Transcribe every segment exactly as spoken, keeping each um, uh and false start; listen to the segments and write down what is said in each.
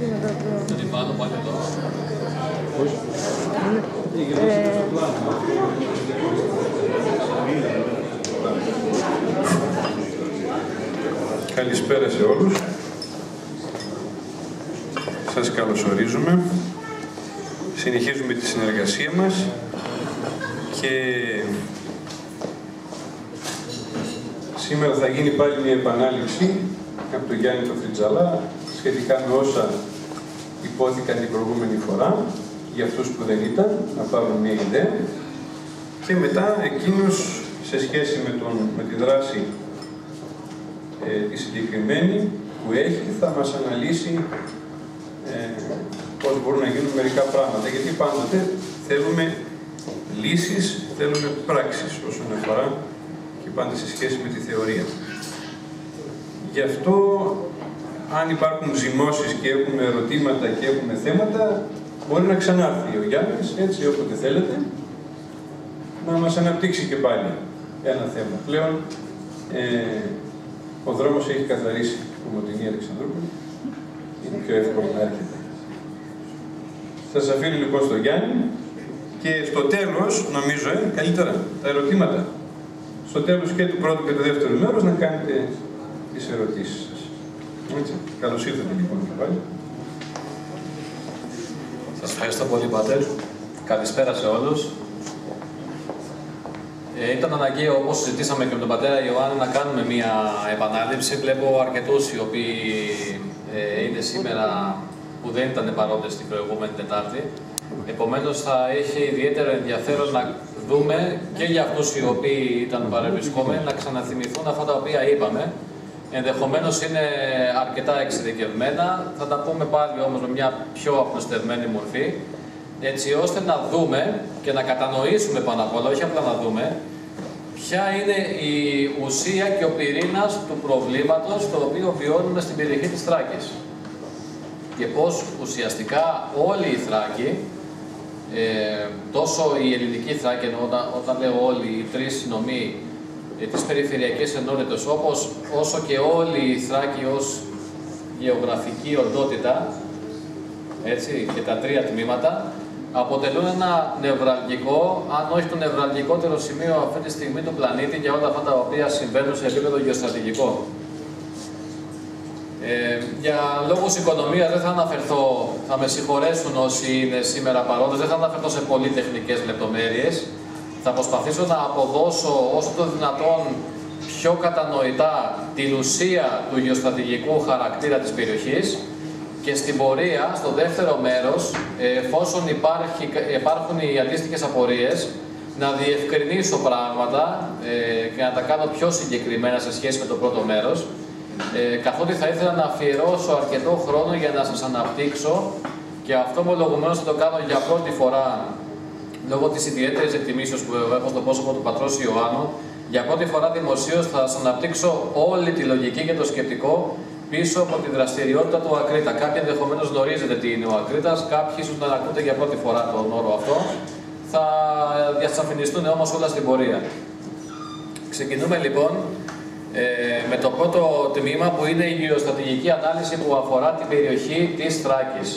Δεν πάνω πάλι εδώ. Καλησπέρα σε όλους. Σας καλωσορίζουμε. Συνεχίζουμε τη συνεργασία μας και σήμερα θα γίνει πάλι μια επανάληψη από τον Γιάννη τον Φριτζαλά σχετικά με όσα υπόθηκαν την προηγούμενη φορά για αυτούς που δεν ήταν, να πάρουν μια ιδέα και μετά εκείνος σε σχέση με, τον, με τη δράση ε, τη συγκεκριμένη που έχει θα μας αναλύσει ε, πώς μπορούν να γίνουν μερικά πράγματα, γιατί πάντοτε θέλουμε λύσεις, θέλουμε πράξεις όσον αφορά και πάντα σε σχέση με τη θεωρία. Γι' αυτό, αν υπάρχουν ζυμώσεις και έχουμε ερωτήματα και έχουμε θέματα, μπορεί να ξανάρθει ο Γιάννης, έτσι όποτε θέλετε, να μας αναπτύξει και πάλι ένα θέμα. Πλέον, ε, ο δρόμος έχει καθαρίσει από Μοτινή Αλεξανδρούπολη, είναι πιο εύκολο να έρχεται. Σας αφήνω λοιπόν στο Γιάννη και στο τέλος, νομίζω, ε, καλύτερα, τα ερωτήματα. Στο τέλος και του πρώτου και του δεύτερου μέρους να κάνετε τις ερωτήσεις σας. Έτσι. Καλώς ήρθατε λοιπόν και πάλι. Σας ευχαριστώ πολύ, Πάτερ. Καλησπέρα σε όλους. Ε, ήταν αναγκαίο, όπως συζητήσαμε και με τον πατέρα Ιωάννη, να κάνουμε μία επανάληψη. Βλέπω αρκετούς οι οποίοι ε, είναι σήμερα που δεν ήταν παρόντες την προηγούμενη Τετάρτη. Επομένως, θα έχει ιδιαίτερο ενδιαφέρον να δούμε και για αυτούς οι οποίοι ήταν παρευρισκόμενοι να ξαναθυμηθούν αυτά τα οποία είπαμε. Ενδεχομένως είναι αρκετά εξειδικευμένα, θα τα πούμε πάλι όμως με μια πιο απλουστευμένη μορφή, έτσι ώστε να δούμε και να κατανοήσουμε πάνω απ' όλα, όχι απλά να δούμε, ποια είναι η ουσία και ο πυρήνας του προβλήματος το οποίο βιώνουμε στην περιοχή της Θράκης. Και πώς ουσιαστικά όλοι οι Θράκοι, ε, τόσο η ελληνική Θράκη, όταν, όταν λέω όλοι οι τρεις νομοί, τις περιφερειακές ενότητες, όπως όσο και όλοι οι Θράκοι ως γεωγραφική οντότητα, έτσι, και τα τρία τμήματα, αποτελούν ένα νευραλγικό, αν όχι το νευραλγικότερο σημείο αυτή τη στιγμή του πλανήτη για όλα αυτά τα οποία συμβαίνουν σε επίπεδο γεωστρατηγικό. Ε, για λόγους οικονομίας δεν θα αναφερθώ, θα με συγχωρέσουν όσοι είναι σήμερα παρόντες, δεν θα αναφερθώ σε πολύ τεχνικές λεπτομέρειες. Θα προσπαθήσω να αποδώσω όσο το δυνατόν πιο κατανοητά την ουσία του γεωστρατηγικού χαρακτήρα της περιοχής και στην πορεία, στο δεύτερο μέρος, εφόσον υπάρχει, υπάρχουν οι αντίστοιχες απορίες, να διευκρινίσω πράγματα ε, και να τα κάνω πιο συγκεκριμένα σε σχέση με το πρώτο μέρος, ε, καθότι θα ήθελα να αφιερώσω αρκετό χρόνο για να σας αναπτύξω και αυτό ομολογουμένως θα το κάνω για πρώτη φορά λόγω της ιδιαίτερης εκτιμήσεως που έχω στο πρόσωπο του πατρός Ιωάννου, για πρώτη φορά δημοσίως θα σας αναπτύξω όλη τη λογική και το σκεπτικό πίσω από τη δραστηριότητα του Ακρίτα. Κάποιοι ενδεχομένως γνωρίζετε τι είναι ο Ακρίτας, κάποιοι ίσως να ακούτε για πρώτη φορά τον όρο αυτό. Θα διασαφινιστούν όμως όλα στην πορεία. Ξεκινούμε λοιπόν ε, με το πρώτο τμήμα που είναι η γεωστρατηγική ανάλυση που αφορά την περιοχή της Θράκης.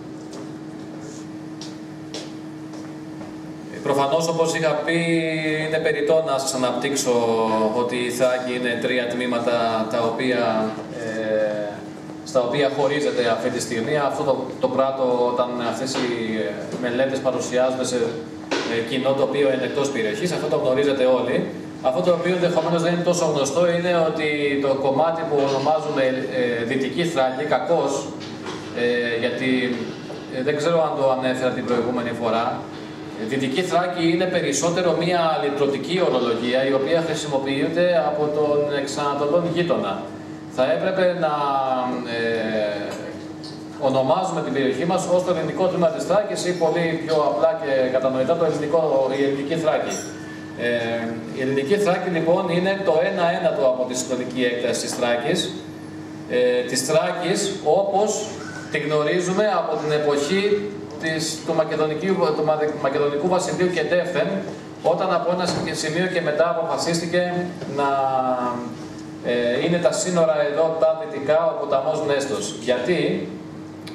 Προφανώς, όπως είχα πει, είναι περιττό να σας αναπτύξω ότι η Θράκη είναι τρία τμήματα τα οποία, ε, στα οποία χωρίζεται αυτή τη στιγμή. Αυτό το, το πράττω όταν αυτές οι μελέτες παρουσιάζονται σε ε, κοινό το οποίο είναι εκτός περιοχής. Αυτό το γνωρίζετε όλοι. Αυτό το οποίο ενδεχομένως δεν είναι τόσο γνωστό είναι ότι το κομμάτι που ονομάζουμε ε, Δυτική Θράκη, κακώς, ε, γιατί ε, δεν ξέρω αν το ανέφερα την προηγούμενη φορά, Δυτική Θράκη είναι περισσότερο μία λιτρωτική ορολογία η οποία χρησιμοποιείται από τον εξανατολών γείτονα. Θα έπρεπε να ε, ονομάζουμε την περιοχή μας ως το ελληνικό τμήμα της Θράκης ή πολύ πιο απλά και κατανοητά το ελληνικό, η ελληνική Θράκη. Ε, η ελληνική Θράκη λοιπόν είναι το ένα ένατο από τη συνολική έκταση της Θράκης, ε, της Θράκης όπως τη γνωρίζουμε από την εποχή Της, του, Μακεδονικού, του Μακεδονικού Βασιλείου και τεύθεν, όταν από ένα σημείο και μετά αποφασίστηκε να ε, είναι τα σύνορα εδώ τα δυτικά ο ποταμός Νέστος. Γιατί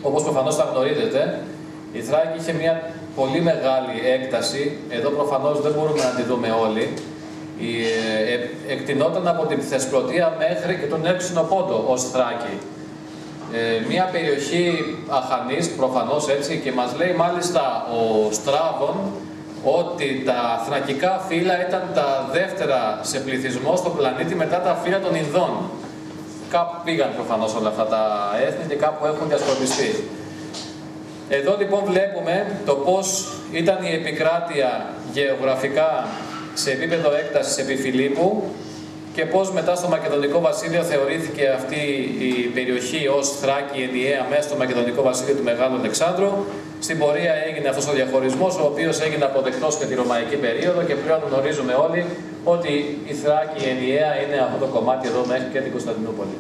όπως προφανώς θα γνωρίζετε, η Θράκη είχε μια πολύ μεγάλη έκταση. Εδώ προφανώς δεν μπορούμε να τη δούμε όλοι. Η, ε, εκτινόταν από την Θεσπρωτεία μέχρι και τον Εύξηνο Πόντο ως Θράκη. Ε, μια περιοχή αχανής, προφανώς έτσι, και μας λέει μάλιστα ο Στράβων ότι τα θρακικά φύλλα ήταν τα δεύτερα σε πληθυσμό στον πλανήτη μετά τα φύλλα των Ινδών. Κάπου πήγαν προφανώς όλα αυτά τα έθνη και κάπου έχουν διασκορπιστεί. Εδώ λοιπόν βλέπουμε το πώς ήταν η επικράτεια γεωγραφικά σε επίπεδο έκτασης επί Φιλίππου και πώς μετά στο Μακεδονικό Βασίλειο θεωρήθηκε αυτή η περιοχή ως Θράκη ενιαία μέσα στο Μακεδονικό Βασίλειο του Μεγάλου Αλεξάνδρου. Στην πορεία έγινε αυτός ο διαχωρισμός, ο οποίος έγινε αποδεκτός και τη Ρωμαϊκή περίοδο και πλέον γνωρίζουμε όλοι ότι η Θράκη ενιαία είναι αυτό το κομμάτι εδώ μέχρι και την Κωνσταντινούπολη.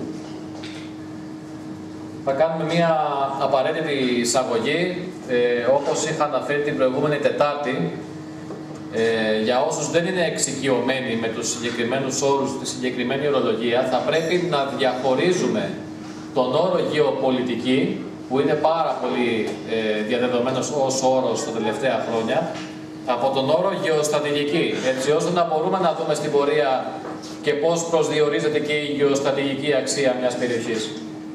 Θα κάνουμε μια απαραίτητη εισαγωγή, ε, όπως είχα αναφέρει την προηγούμενη Τετάρτη. Ε, για όσους δεν είναι εξοικειωμένοι με τους συγκεκριμένους όρους, τη συγκεκριμένη ορολογία, θα πρέπει να διαχωρίζουμε τον όρο γεωπολιτική, που είναι πάρα πολύ ε, διαδεδομένος ως όρος τα τελευταία χρόνια, από τον όρο γεωστρατηγική, έτσι ώστε να μπορούμε να δούμε στην πορεία και πώς προσδιορίζεται και η γεωστρατηγική αξία μιας περιοχής.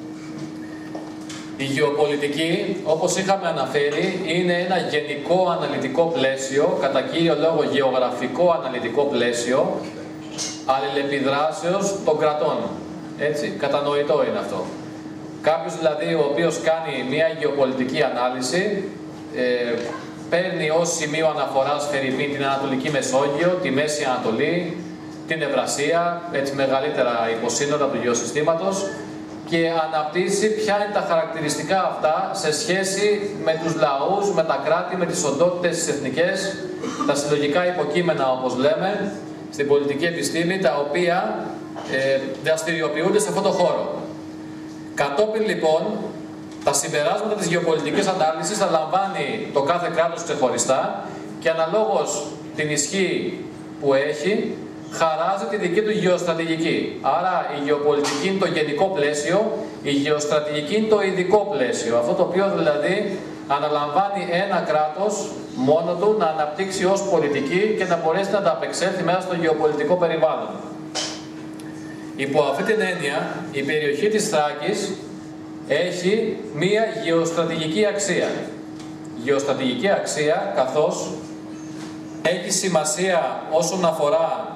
Η γεωπολιτική, όπως είχαμε αναφέρει, είναι ένα γενικό αναλυτικό πλαίσιο, κατά κύριο λόγο γεωγραφικό αναλυτικό πλαίσιο, αλληλεπιδράσεως των κρατών. Έτσι, κατανοητό είναι αυτό. Κάποιος δηλαδή ο οποίος κάνει μια γεωπολιτική ανάλυση, ε, παίρνει ως σημείο αναφοράς φερειπίν την Ανατολική Μεσόγειο, τη Μέση Ανατολή, την Ευρασία, έτσι μεγαλύτερα υποσύνολα του γεωσυστήματος, και αναπτύσσει ποια είναι τα χαρακτηριστικά αυτά σε σχέση με τους λαούς, με τα κράτη, με τις οντότητες, τις εθνικές, τα συλλογικά υποκείμενα, όπως λέμε, στην πολιτική επιστήμη, τα οποία ε, δραστηριοποιούνται σε αυτό το χώρο. Κατόπιν, λοιπόν, τα συμπεράσματα της γεωπολιτικής ανάλυσης θα λαμβάνει το κάθε κράτος ξεχωριστά και αναλόγως την ισχύ που έχει, χαράζει τη δική του γεωστρατηγική. Άρα η γεωπολιτική είναι το γενικό πλαίσιο, η γεωστρατηγική είναι το ειδικό πλαίσιο. Αυτό το οποίο δηλαδή αναλαμβάνει ένα κράτος μόνο του να αναπτύξει ως πολιτική και να μπορέσει να ανταπεξέλθει μέσα στο γεωπολιτικό περιβάλλον. Υπό αυτή την έννοια, η περιοχή της Θράκης έχει μία γεωστρατηγική αξία. Γεωστρατηγική αξία καθώς έχει σημασία όσον αφορά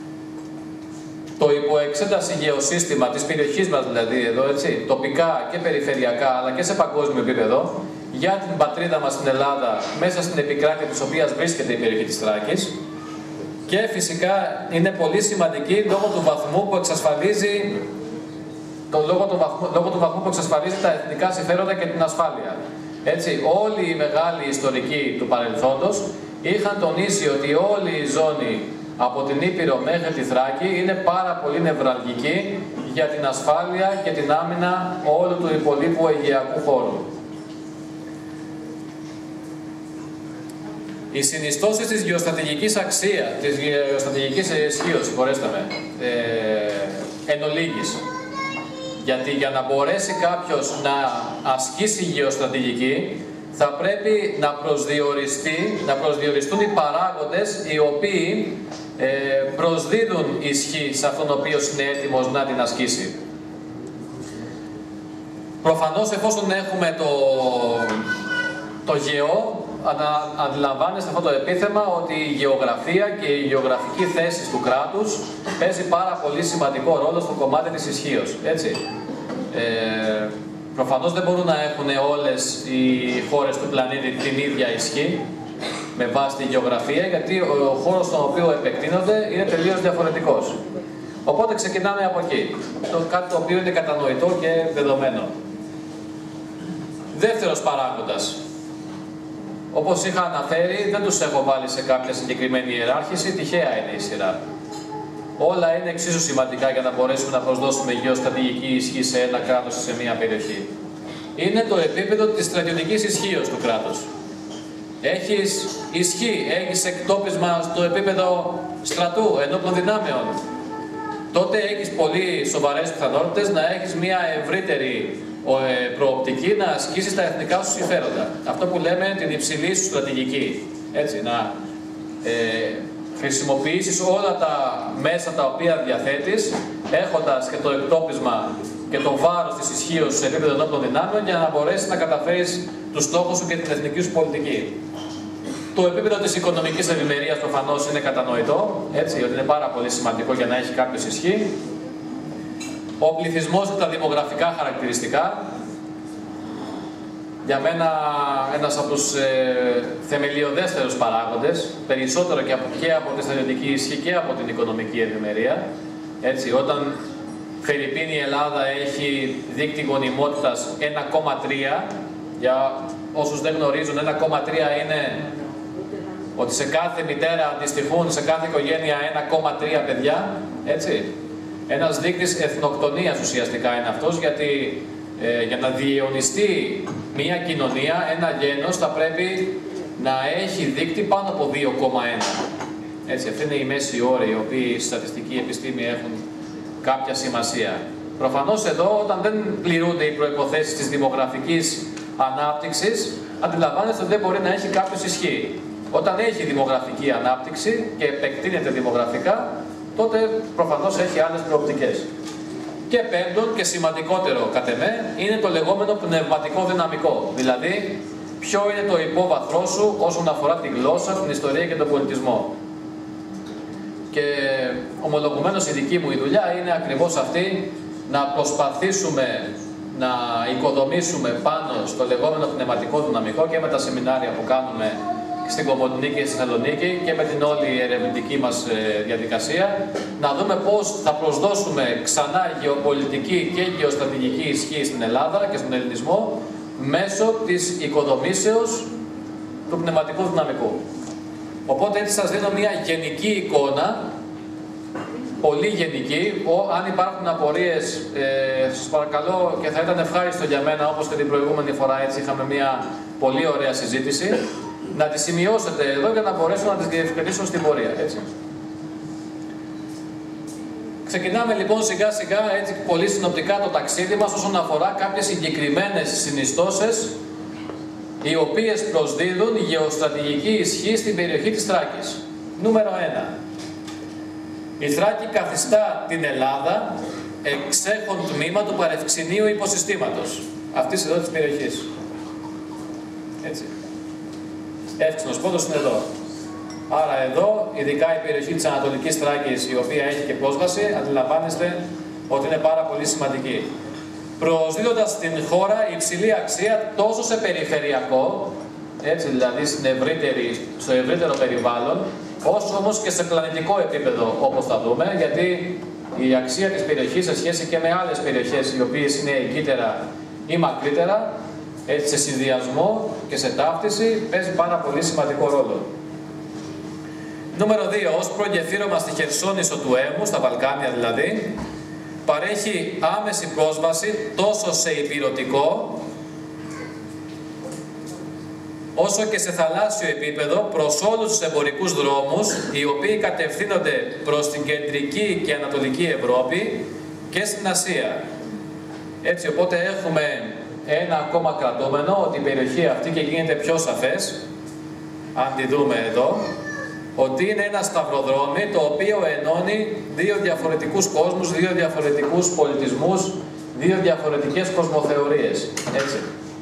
το υποεξέταση γεωσύστημα της περιοχής μας, δηλαδή εδώ, έτσι, τοπικά και περιφερειακά, αλλά και σε παγκόσμιο επίπεδο, για την πατρίδα μας στην Ελλάδα, μέσα στην επικράτεια της οποίας βρίσκεται η περιοχή της Θράκης. Και φυσικά είναι πολύ σημαντική λόγω του βαθμού που εξασφαλίζει, το, λόγω, του βαθμού, λόγω του βαθμού που εξασφαλίζει τα εθνικά συμφέροντα και την ασφάλεια. Έτσι, όλοι οι μεγάλοι ιστορικοί του παρελθόντος είχαν τονίσει ότι όλη η ζώνη από την Ήπειρο μέχρι τη Θράκη είναι πάρα πολύ νευραλγική για την ασφάλεια και την άμυνα όλου του υπολείπου αιγαιακού χώρου. Οι συνιστώσεις της γεωστρατηγικής αξίας, της γεωστρατηγικής ισχύως, συγχωρέστε με, ε, εν ολίγης. Γιατί για να μπορέσει κάποιος να ασκήσει γεωστρατηγική, θα πρέπει να προσδιοριστεί, να προσδιοριστούν οι παράγοντες οι οποίοι ε, προσδίδουν ισχύ σε αυτόν ο οποίος είναι έτοιμος να την ασκήσει. Προφανώς, εφόσον έχουμε το, το γεώ, ανα, αντιλαμβάνεστε αυτό το επίθεμα ότι η γεωγραφία και η γεωγραφική θέση του κράτους παίζει πάρα πολύ σημαντικό ρόλο στο κομμάτι της ισχύως, έτσι. Ε, προφανώς δεν μπορούν να έχουν όλες οι χώρες του πλανήτη την ίδια ισχύ με βάση τη γεωγραφία, γιατί ο χώρος στον οποίο επεκτείνονται είναι τελείως διαφορετικός. Οπότε ξεκινάμε από εκεί, το, κάτι το οποίο είναι κατανοητό και δεδομένο. Δεύτερος παράγοντας. Όπως είχα αναφέρει, δεν τους έχω βάλει σε κάποια συγκεκριμένη ιεράρχηση, τυχαία είναι η σειρά. Όλα είναι εξίσου σημαντικά για να μπορέσουμε να προσδώσουμε γεωστρατηγική ισχύ σε ένα κράτος ή σε μια περιοχή. Είναι το επίπεδο της στρατιωτικής ισχύως του κράτους. Έχεις ισχύ, έχεις εκτόπισμα στο επίπεδο στρατού, ενόπλων δυνάμεων. Τότε έχεις πολύ σοβαρές πιθανότητες να έχεις μια ευρύτερη προοπτική να ασκήσεις τα εθνικά σου συμφέροντα. Αυτό που λέμε την υψηλή σου στρατηγική. Έτσι, να ε, χρησιμοποιήσεις όλα τα μέσα τα οποία διαθέτεις, έχοντας και το εκτόπισμα και το βάρος της ισχύως σε επίπεδο ενόπλων δυνάμεων για να μπορέσεις να καταφέρεις τους στόχους σου και την εθνική σου πολιτική. Το επίπεδο της οικονομικής ευημερίας προφανώς είναι κατανοητό, έτσι, ότι είναι πάρα πολύ σημαντικό για να έχει κάποιος ισχύ. Ο πληθυσμός και τα δημογραφικά χαρακτηριστικά. Για μένα ένας από τους ε, θεμελιωδέστερους παράγοντες, περισσότερο και από, και από τη στρατιωτική ισχύ και από την οικονομική ευημερία. Έτσι, όταν φερειπίν η Ελλάδα έχει δείκτη γονιμότητας ένα κόμμα τρία, για όσους δεν γνωρίζουν, ένα κόμμα τρία είναι ότι σε κάθε μητέρα αντιστοιχούν, σε κάθε οικογένεια ένα κόμμα τρία παιδιά, έτσι. Ένας δείκτης εθνοκτονίας ουσιαστικά είναι αυτός, γιατί ε, για να διαιωνιστεί μια κοινωνία, ένα γένος θα πρέπει να έχει δείκτη πάνω από δύο κόμμα ένα. Έτσι, αυτή είναι η μέση όρη, οι οποίοι στη στατιστική επιστήμη έχουν κάποια σημασία. Προφανώς εδώ, όταν δεν πληρούνται οι προϋποθέσεις της δημογραφικής ανάπτυξης, αντιλαμβάνεστε ότι δεν μπορεί να έχει κάποιος ισχύ. Όταν έχει δημογραφική ανάπτυξη και επεκτείνεται δημογραφικά, τότε προφανώς έχει άλλες προοπτικές. Και πέμπτον και σημαντικότερο κατ' εμέ, είναι το λεγόμενο πνευματικό δυναμικό. Δηλαδή, ποιο είναι το υπόβαθρό σου όσον αφορά τη γλώσσα, την ιστορία και τον πολιτισμό. Και ομολογουμένως η δική μου η δουλειά είναι ακριβώς αυτή, να προσπαθήσουμε να οικοδομήσουμε πάνω στο λεγόμενο πνευματικό δυναμικό και με τα σεμινάρια που κάνουμε στην Κομοτηνή και στη Θεσσαλονίκη και με την όλη ερευνητική μας διαδικασία, να δούμε πώς θα προσδώσουμε ξανά γεωπολιτική και γεωστρατηγική ισχύ στην Ελλάδα και στον ελληνισμό μέσω της οικοδομήσεως του πνευματικού δυναμικού. Οπότε έτσι σας δίνω μια γενική εικόνα, πολύ γενική. Αν υπάρχουν απορίες, ε, σας παρακαλώ, και θα ήταν ευχάριστο για μένα, όπως και την προηγούμενη φορά, έτσι είχαμε μια πολύ ωραία συζήτηση, να τις σημειώσετε εδώ για να μπορέσω να τις διευκρινίσω στην πορεία. Έτσι. Ξεκινάμε λοιπόν σιγά σιγά, έτσι πολύ συνοπτικά, το ταξίδι μας όσον αφορά κάποιες συγκεκριμένες συνιστώσεις οι οποίες προσδίδουν γεωστρατηγική ισχύ στην περιοχή της Θράκης. Νούμερο ένα. Η Θράκη καθιστά την Ελλάδα εξέχον τμήμα του παρευξηνίου υποσυστήματος αυτής εδώ της περιοχής. Έτσι. Εύξηνος πόντος είναι εδώ. Άρα εδώ, ειδικά η περιοχή της Ανατολικής Θράκης, η οποία έχει και πρόσβαση, αντιλαμβάνεστε ότι είναι πάρα πολύ σημαντική. Προσδίδοντας στην χώρα υψηλή αξία τόσο σε περιφερειακό, έτσι δηλαδή στην ευρύτερη, στο ευρύτερο περιβάλλον, όσο όμως και σε πλανητικό επίπεδο, όπως θα δούμε, γιατί η αξία της περιοχής σε σχέση και με άλλες περιοχές οι οποίες είναι εγκύτερα ή μακρύτερα, έτσι, σε συνδυασμό και σε ταύτιση, παίζει πάρα πολύ σημαντικό ρόλο. Νούμερο δύο. Ως προγεφύρωμα στη Χερσόνησο του Έμμου, στα Βαλκάνια δηλαδή, παρέχει άμεση πρόσβαση τόσο σε υπηρετικό όσο και σε θαλάσσιο επίπεδο προς όλους τους εμπορικούς δρόμους, οι οποίοι κατευθύνονται προς την κεντρική και ανατολική Ευρώπη και στην Ασία. Έτσι, οπότε έχουμε ένα ακόμα κρατούμενο, ότι η περιοχή αυτή, και γίνεται πιο σαφές, αν τη δούμε εδώ, ότι είναι ένα σταυροδρόμι το οποίο ενώνει δύο διαφορετικούς κόσμους, δύο διαφορετικούς πολιτισμούς, δύο διαφορετικές κοσμοθεωρίες. Έτσι.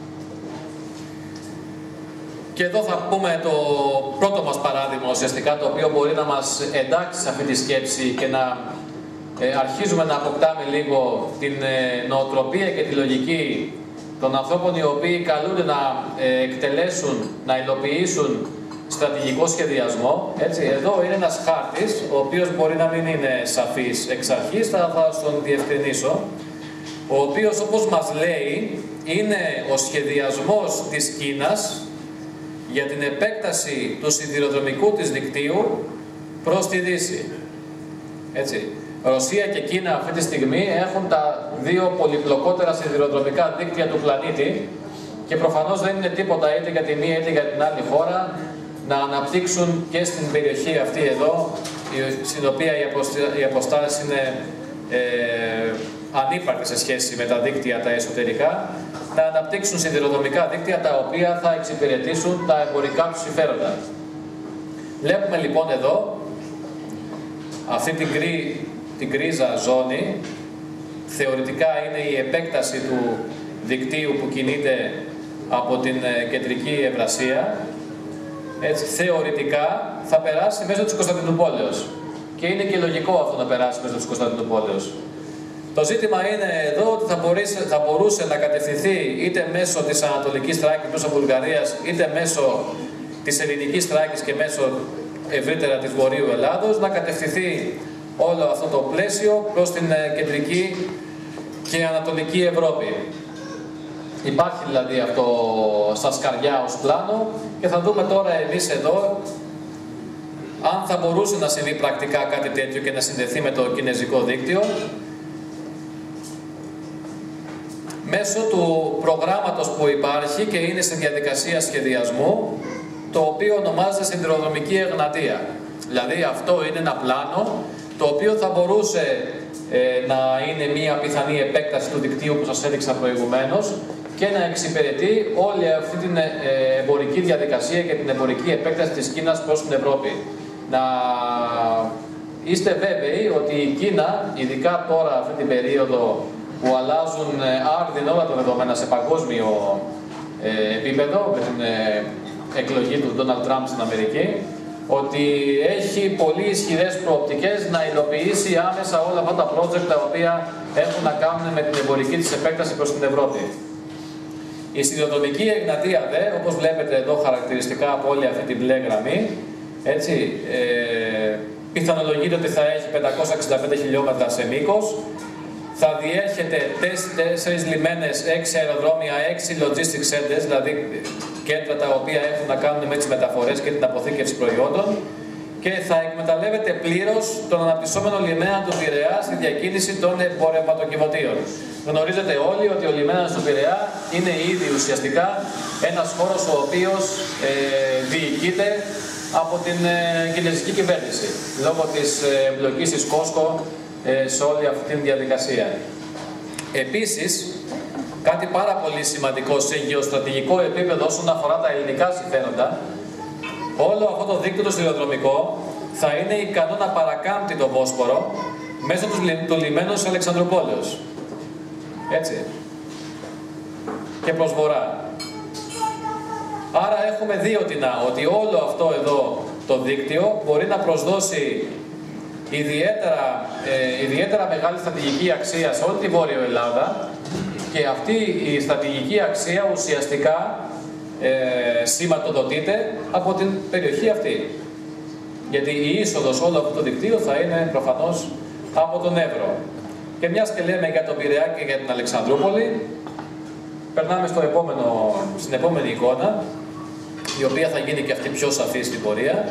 Και εδώ θα πούμε το πρώτο μας παράδειγμα ουσιαστικά, το οποίο μπορεί να μας εντάξει σε αυτή τη σκέψη και να ε, αρχίζουμε να αποκτάμε λίγο την ε, νοοτροπία και τη λογική των ανθρώπων οι οποίοι καλούνται να ε, εκτελέσουν, να υλοποιήσουν στρατηγικό σχεδιασμό. Έτσι, εδώ είναι ένας χάρτης, ο οποίος μπορεί να μην είναι σαφής εξ αρχής, θα, θα στον διευκρινίσω, ο οποίος, όπως μας λέει, είναι ο σχεδιασμός της Κίνας για την επέκταση του σιδηροδρομικού της δικτύου προς τη Δύση. Έτσι. Ρωσία και Κίνα αυτή τη στιγμή έχουν τα δύο πολυπλοκότερα σιδηροδρομικά δίκτυα του πλανήτη και προφανώς δεν είναι τίποτα είτε για τη μία είτε για την άλλη χώρα να αναπτύξουν και στην περιοχή αυτή εδώ, στην οποία οι αποστάσεις είναι ε, ανύπαρκτη σε σχέση με τα δίκτυα τα εσωτερικά, να αναπτύξουν σιδηροδρομικά δίκτυα τα οποία θα εξυπηρετήσουν τα εμπορικά τους συμφέροντα. Βλέπουμε λοιπόν εδώ αυτή την, κρύ, την κρίζα ζώνη, θεωρητικά είναι η επέκταση του δικτύου που κινείται από την κεντρική Ευρασία. Έτσι, θεωρητικά θα περάσει μέσω της Κωνσταντινούπολεως και είναι και λογικό αυτό να περάσει μέσω της Κωνσταντινούπολεως. Το ζήτημα είναι εδώ ότι θα, μπορείς, θα μπορούσε να κατευθυνθεί είτε μέσω της Ανατολικής Θράκης, μέσω Βουλγαρίας, είτε μέσω της Ελληνικής Θράκης και μέσω ευρύτερα της Βορείου Ελλάδος, να κατευθυνθεί όλο αυτό το πλαίσιο προς την κεντρική και ανατολική Ευρώπη. Υπάρχει δηλαδή αυτό στα σκαριά ως πλάνο και θα δούμε τώρα εμείς εδώ αν θα μπορούσε να συμβεί πρακτικά κάτι τέτοιο και να συνδεθεί με το κινέζικο δίκτυο μέσω του προγράμματος που υπάρχει και είναι σε διαδικασία σχεδιασμού, το οποίο ονομάζεται Σιδηροδρομική Εγνατία. Δηλαδή αυτό είναι ένα πλάνο το οποίο θα μπορούσε ε, να είναι μια πιθανή επέκταση του δικτύου που σας έδειξα προηγουμένως και να εξυπηρετεί όλη αυτή την ε, εμπορική διαδικασία και την εμπορική επέκταση της Κίνας προς την Ευρώπη. Να είστε βέβαιοι ότι η Κίνα, ειδικά τώρα αυτή την περίοδο που αλλάζουν άρδιν όλα τα δεδομένα σε παγκόσμιο ε, επίπεδο με την ε, εκλογή του Ντόναλντ Τραμπ στην Αμερική, ότι έχει πολύ ισχυρές προοπτικές να υλοποιήσει άμεσα όλα αυτά τα project τα οποία έχουν να κάνουν με την εμπορική της επέκταση προς την Ευρώπη. Η σιδηροδρομική Εγνατία δε, όπως βλέπετε εδώ χαρακτηριστικά από όλη αυτή την μπλε γραμμή, έτσι, ε, πιθανολογείται ότι θα έχει πεντακόσια εξήντα πέντε χιλιόμετρα σε μήκος, θα διέρχεται τέσσερις λιμένες, έξι αεροδρόμια, έξι logistics centers, δηλαδή κέντρα τα οποία έχουν να κάνουν με τις μεταφορές και την αποθήκευση προϊόντων, και θα εκμεταλλεύεται πλήρως τον αναπτυσσόμενο λιμένα του Πειραιά στη διακίνηση των εμπορευματοκιβωτίων. Γνωρίζετε όλοι ότι ο λιμένας του Πειραιά είναι ήδη ουσιαστικά ένας χώρος ο οποίος ε, διοικείται από την ε, κινέζικη κυβέρνηση, λόγω της ε, εμπλοκής της Κόσκο ε, σε όλη αυτή τη διαδικασία. Επίσης, κάτι πάρα πολύ σημαντικό σε γεωστρατηγικό επίπεδο όσον αφορά τα ελληνικά συμφέροντα, όλο αυτό το δίκτυο το σιδηροδρομικό θα είναι ικανό να παρακάμπτει τον Βόσπορο μέσω του, του λιμένου της Αλεξανδρουπόλεως. Έτσι. Και προς βορρά. Άρα έχουμε δει ότι, να, ότι όλο αυτό εδώ το δίκτυο μπορεί να προσδώσει ιδιαίτερα, ε, ιδιαίτερα μεγάλη στρατηγική αξία σε όλη τη Βόρειο Ελλάδα, και αυτή η στρατηγική αξία ουσιαστικά ε, σηματοδοτείται από την περιοχή αυτή. Γιατί η είσοδος όλου αυτού του δικτύου θα είναι προφανώς από τον Εύρο. Και μιας και λέμε για τον Πειραιά και για την Αλεξανδρούπολη, περνάμε στο επόμενο, στην επόμενη εικόνα, η οποία θα γίνει και αυτή πιο σαφή στην πορεία.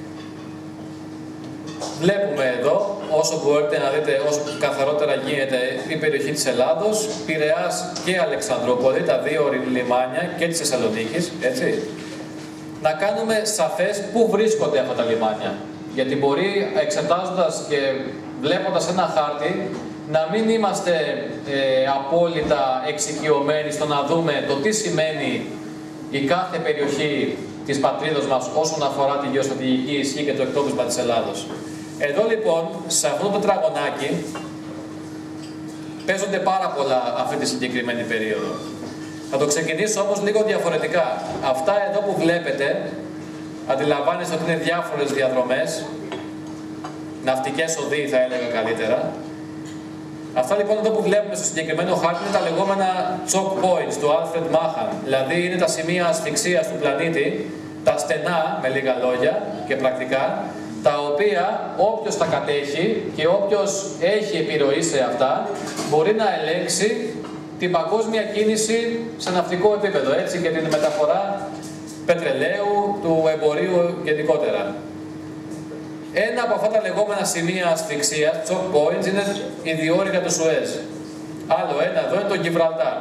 Βλέπουμε εδώ, όσο μπορείτε να δείτε, όσο καθαρότερα γίνεται η περιοχή της Ελλάδος, Πειραιάς και Αλεξανδρούπολη, τα δύο λιμάνια και της Θεσσαλονίκης, έτσι. Να κάνουμε σαφές πού βρίσκονται αυτά τα λιμάνια. Γιατί μπορεί, εξετάζοντας και βλέποντας ένα χάρτη, να μην είμαστε ε, απόλυτα εξοικειωμένοι στο να δούμε το τι σημαίνει η κάθε περιοχή της πατρίδος μας όσον αφορά τη γεωστρατηγική ισχύ και το εκτόπισμα της Ελλάδος. Εδώ λοιπόν, σε αυτό το τετραγωνάκι, παίζονται πάρα πολλά αυτή τη συγκεκριμένη περίοδο. Θα το ξεκινήσω όμως λίγο διαφορετικά. Αυτά εδώ που βλέπετε, αντιλαμβάνεστε ότι είναι διάφορες διαδρομές, ναυτικές οδοί θα έλεγα καλύτερα. Αυτά λοιπόν εδώ που βλέπουμε στο συγκεκριμένο χάρτη είναι τα λεγόμενα choke points του Alfred Mahan. Δηλαδή είναι τα σημεία ασφυξίας του πλανήτη, τα στενά με λίγα λόγια και πρακτικά, τα οποία όποιος τα κατέχει και όποιος έχει επιρροή σε αυτά μπορεί να ελέγξει την παγκόσμια κίνηση σε ναυτικό επίπεδο, έτσι, και την μεταφορά πετρελαίου, του εμπορίου γενικότερα. Ένα από αυτά τα λεγόμενα σημεία ασφυξίας, choke points, είναι η διόρυγα του Σουέζ. Άλλο ένα εδώ είναι το Γιβραλτάρ.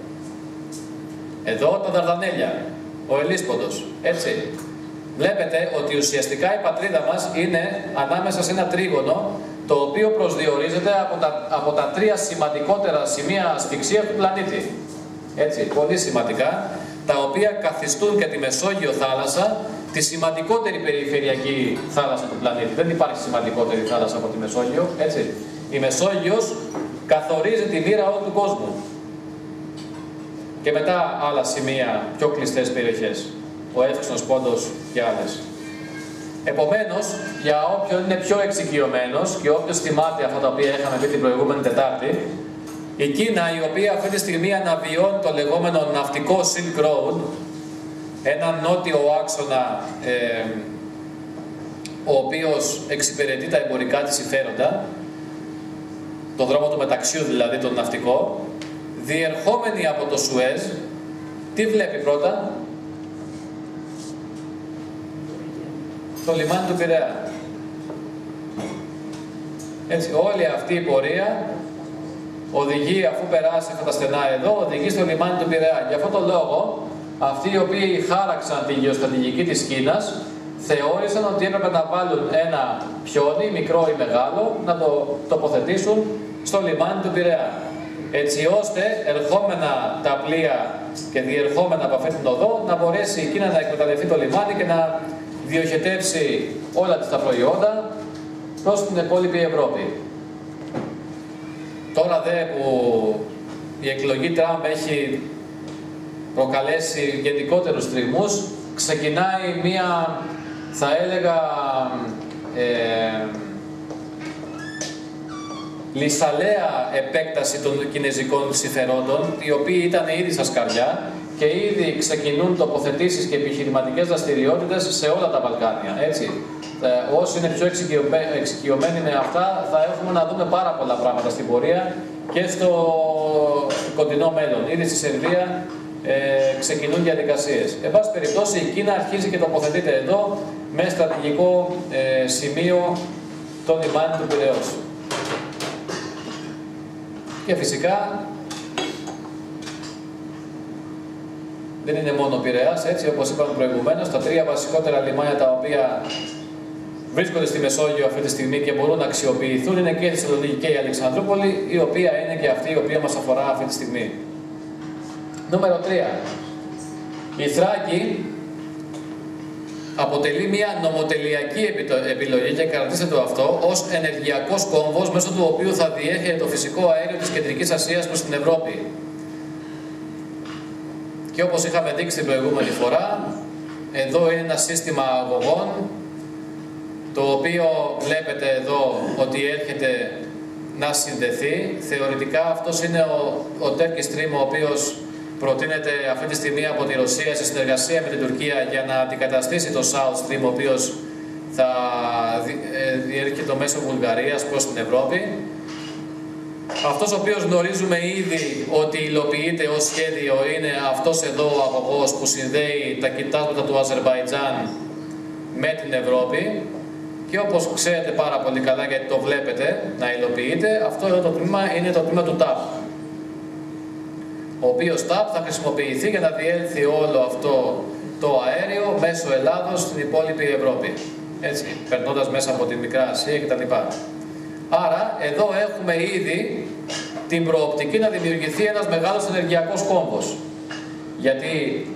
Εδώ τα Δαρδανέλια, ο Ελίσποντος, έτσι. Βλέπετε ότι ουσιαστικά η πατρίδα μας είναι ανάμεσα σε ένα τρίγωνο το οποίο προσδιορίζεται από τα, από τα τρία σημαντικότερα σημεία ασφυξίας του πλανήτη. Έτσι, πολύ σημαντικά, τα οποία καθιστούν και τη Μεσόγειο θάλασσα τη σημαντικότερη περιφερειακή θάλασσα του πλανήτη. Δεν υπάρχει σημαντικότερη θάλασσα από τη Μεσόγειο, έτσι. Η Μεσόγειος καθορίζει τη μοίρα όλου του κόσμου. Και μετά άλλα σημεία, πιο κλειστές περιοχές, ο Εύξηνος Πόντος και άλλες. Επομένως, για όποιον είναι πιο εξοικειωμένος και όποιος θυμάται αυτά τα οποία είχαμε πει την προηγούμενη Τετάρτη, η Κίνα, η οποία αυτή τη στιγμή αναβιώνει το λεγόμενο ναυτικό Silk Road, ένα νότιο άξονα ε, ο οποίος εξυπηρετεί τα εμπορικά της συμφέροντα, το δρόμο του μεταξιού δηλαδή, τον ναυτικό, διερχόμενη από το Σουέζ, τι βλέπει πρώτα? Το λιμάνι του Πειραιά. Έτσι, όλη αυτή η πορεία οδηγεί, αφού περάσει αυτά τα στενά εδώ, οδηγεί στο λιμάνι του Πειραιά. Γι' αυτό το λόγο, αυτοί οι οποίοι χάραξαν τη γεωστρατηγική της Κίνας, θεώρησαν ότι έπρεπε να βάλουν ένα πιόνι, μικρό ή μεγάλο, να το τοποθετήσουν στο λιμάνι του Πειραιά. Έτσι ώστε ερχόμενα τα πλοία και διερχόμενα από αυτή την οδό να μπορέσει η Κίνα να εκμεταλλευτεί το λιμάνι και να διοχετεύσει όλα τα προϊόντα προς την υπόλοιπη Ευρώπη. Τώρα δε που η εκλογή Τραμπ έχει προκαλέσει γενικότερους τριγμούς, ξεκινάει μία, θα έλεγα, ε, λυσαλέα επέκταση των κινέζικων συμφερόντων, οι οποίοι ήταν ήδη στα σκαριά και ήδη ξεκινούν τοποθετήσεις και επιχειρηματικές δραστηριότητες σε όλα τα Βαλκάνια. Έτσι. Ε, όσοι είναι πιο εξοικειωμένοι με αυτά, θα έχουμε να δούμε πάρα πολλά πράγματα στην πορεία και στο κοντινό μέλλον. Ήδη στη Σερβία ε, ξεκινούν διαδικασίες. Εν πάση περιπτώσει, η Κίνα αρχίζει και τοποθετείται εδώ με στρατηγικό ε, σημείο το λιμάνι του Πειραιώς. Και φυσικά δεν είναι μόνο ο Πειραιάς, έτσι όπως είπαμε προηγουμένως, τα τρία βασικότερα λιμάνια τα οποία βρίσκονται στη Μεσόγειο αυτή τη στιγμή και μπορούν να αξιοποιηθούν είναι και η Θεσσαλονίκη και η Αλεξανδρούπολη, η οποία είναι και αυτή η οποία μας αφορά αυτή τη στιγμή. Νούμερο τρία. Η Θράκη αποτελεί μια νομοτελειακή επιλογή και κρατήστε το αυτό ως ενεργειακός κόμβος μέσω του οποίου θα διέρχεται το φυσικό αέριο της Κεντρικής Ασίας προς την Ευρώπη. Και όπως είχαμε δείξει την προηγούμενη φορά, εδώ είναι ένα σύστημα αγωγών, το οποίο βλέπετε εδώ ότι έρχεται να συνδεθεί. Θεωρητικά αυτός είναι ο, ο Turkish Stream, ο οποίος προτείνεται αυτή τη στιγμή από τη Ρωσία σε συνεργασία με την Τουρκία για να αντικαταστήσει το South Stream, ο οποίος θα διέρχεται μέσω Βουλγαρίας προς την Ευρώπη. Αυτός ο οποίος γνωρίζουμε ήδη ότι υλοποιείται ως σχέδιο είναι αυτός εδώ ο αγωγός που συνδέει τα κοιτάσματα του Αζερβαϊτζάν με την Ευρώπη. Και όπως ξέρετε πάρα πολύ καλά, γιατί το βλέπετε να υλοποιείται, αυτό εδώ το τμήμα είναι το τμήμα του ΤΑΠ. Ο οποίος ΤΑΠ θα χρησιμοποιηθεί για να διέλθει όλο αυτό το αέριο μέσω Ελλάδος στην υπόλοιπη Ευρώπη. Έτσι, περνώντας μέσα από τη Μικρά Ασία κτλ. Άρα, εδώ έχουμε ήδη την προοπτική να δημιουργηθεί ένας μεγάλος ενεργειακός κόμβος. Γιατί,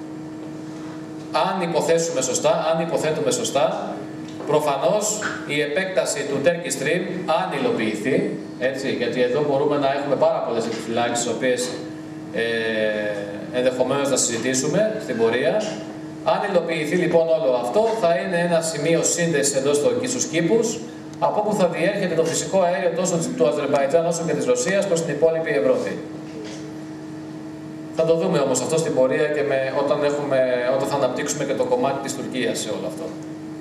αν υποθέσουμε σωστά, αν υποθέτουμε σωστά, προφανώς η επέκταση του Turkish Stream, αν υλοποιηθεί, έτσι, γιατί εδώ μπορούμε να έχουμε πάρα πολλές επιφυλάξεις, τις οποίες ε, ενδεχομένως να συζητήσουμε στην πορεία. Αν υλοποιηθεί λοιπόν όλο αυτό, θα είναι ένα σημείο σύνδεσης εδώ στους κήπους, από όπου θα διέρχεται το φυσικό αέριο τόσο του Αζερβαϊτζάν όσο και της Ρωσίας προς την υπόλοιπη Ευρώπη. Θα το δούμε όμως αυτό στην πορεία και με, όταν, έχουμε, όταν θα αναπτύξουμε και το κομμάτι της Τουρκίας σε όλο αυτό.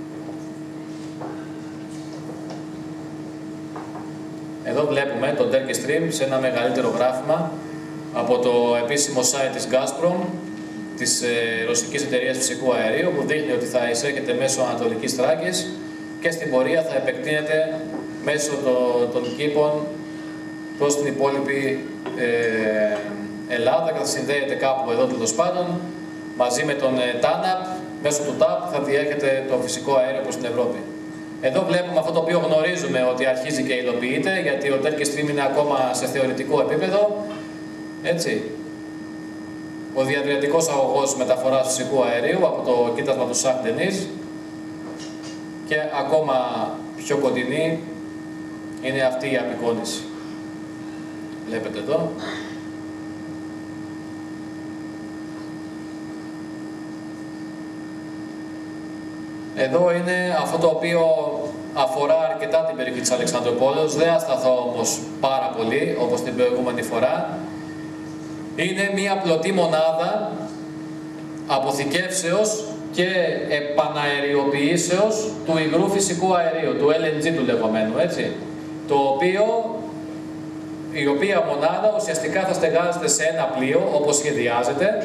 Εδώ βλέπουμε το Turkish Stream σε ένα μεγαλύτερο γράφημα από το επίσημο site της Gazprom, της ε, ρωσικής εταιρείας φυσικού αερίου, που δείχνει ότι θα εισέρχεται μέσω Ανατολικής Θράκης και στην πορεία θα επεκτείνεται μέσω το, των κήπων προς την υπόλοιπη ε, Ελλάδα και θα συνδέεται κάπου εδώ τέλος πάντων μαζί με τον ε, TANAP, μέσω του ΤΑΠ θα διέρχεται το φυσικό αέριο προς την Ευρώπη. Εδώ βλέπουμε αυτό το οποίο γνωρίζουμε ότι αρχίζει και υλοποιείται, γιατί ο Turkish Stream είναι ακόμα σε θεωρητικό επίπεδο. Έτσι. Ο διαδριατικός αγωγός μεταφοράς φυσικού αερίου από το κοίτασμα του Σαχ Ντενίζ. Και ακόμα πιο κοντινή είναι αυτή η απεικόνηση. Βλέπετε εδώ. Εδώ είναι αυτό το οποίο αφορά αρκετά την περιοχή της Αλεξανδρουπόλεως. Δεν θα σταθώ όμως πάρα πολύ, όπως την προηγούμενη φορά. Είναι μία πλωτή μονάδα αποθηκεύσεως και επαναεριοποιήσεως του υγρού φυσικού αερίου, του ελ εν τζι του λεγόμενου, έτσι. Το οποίο, η οποία μονάδα ουσιαστικά θα στεγάζεται σε ένα πλοίο, όπως σχεδιάζεται,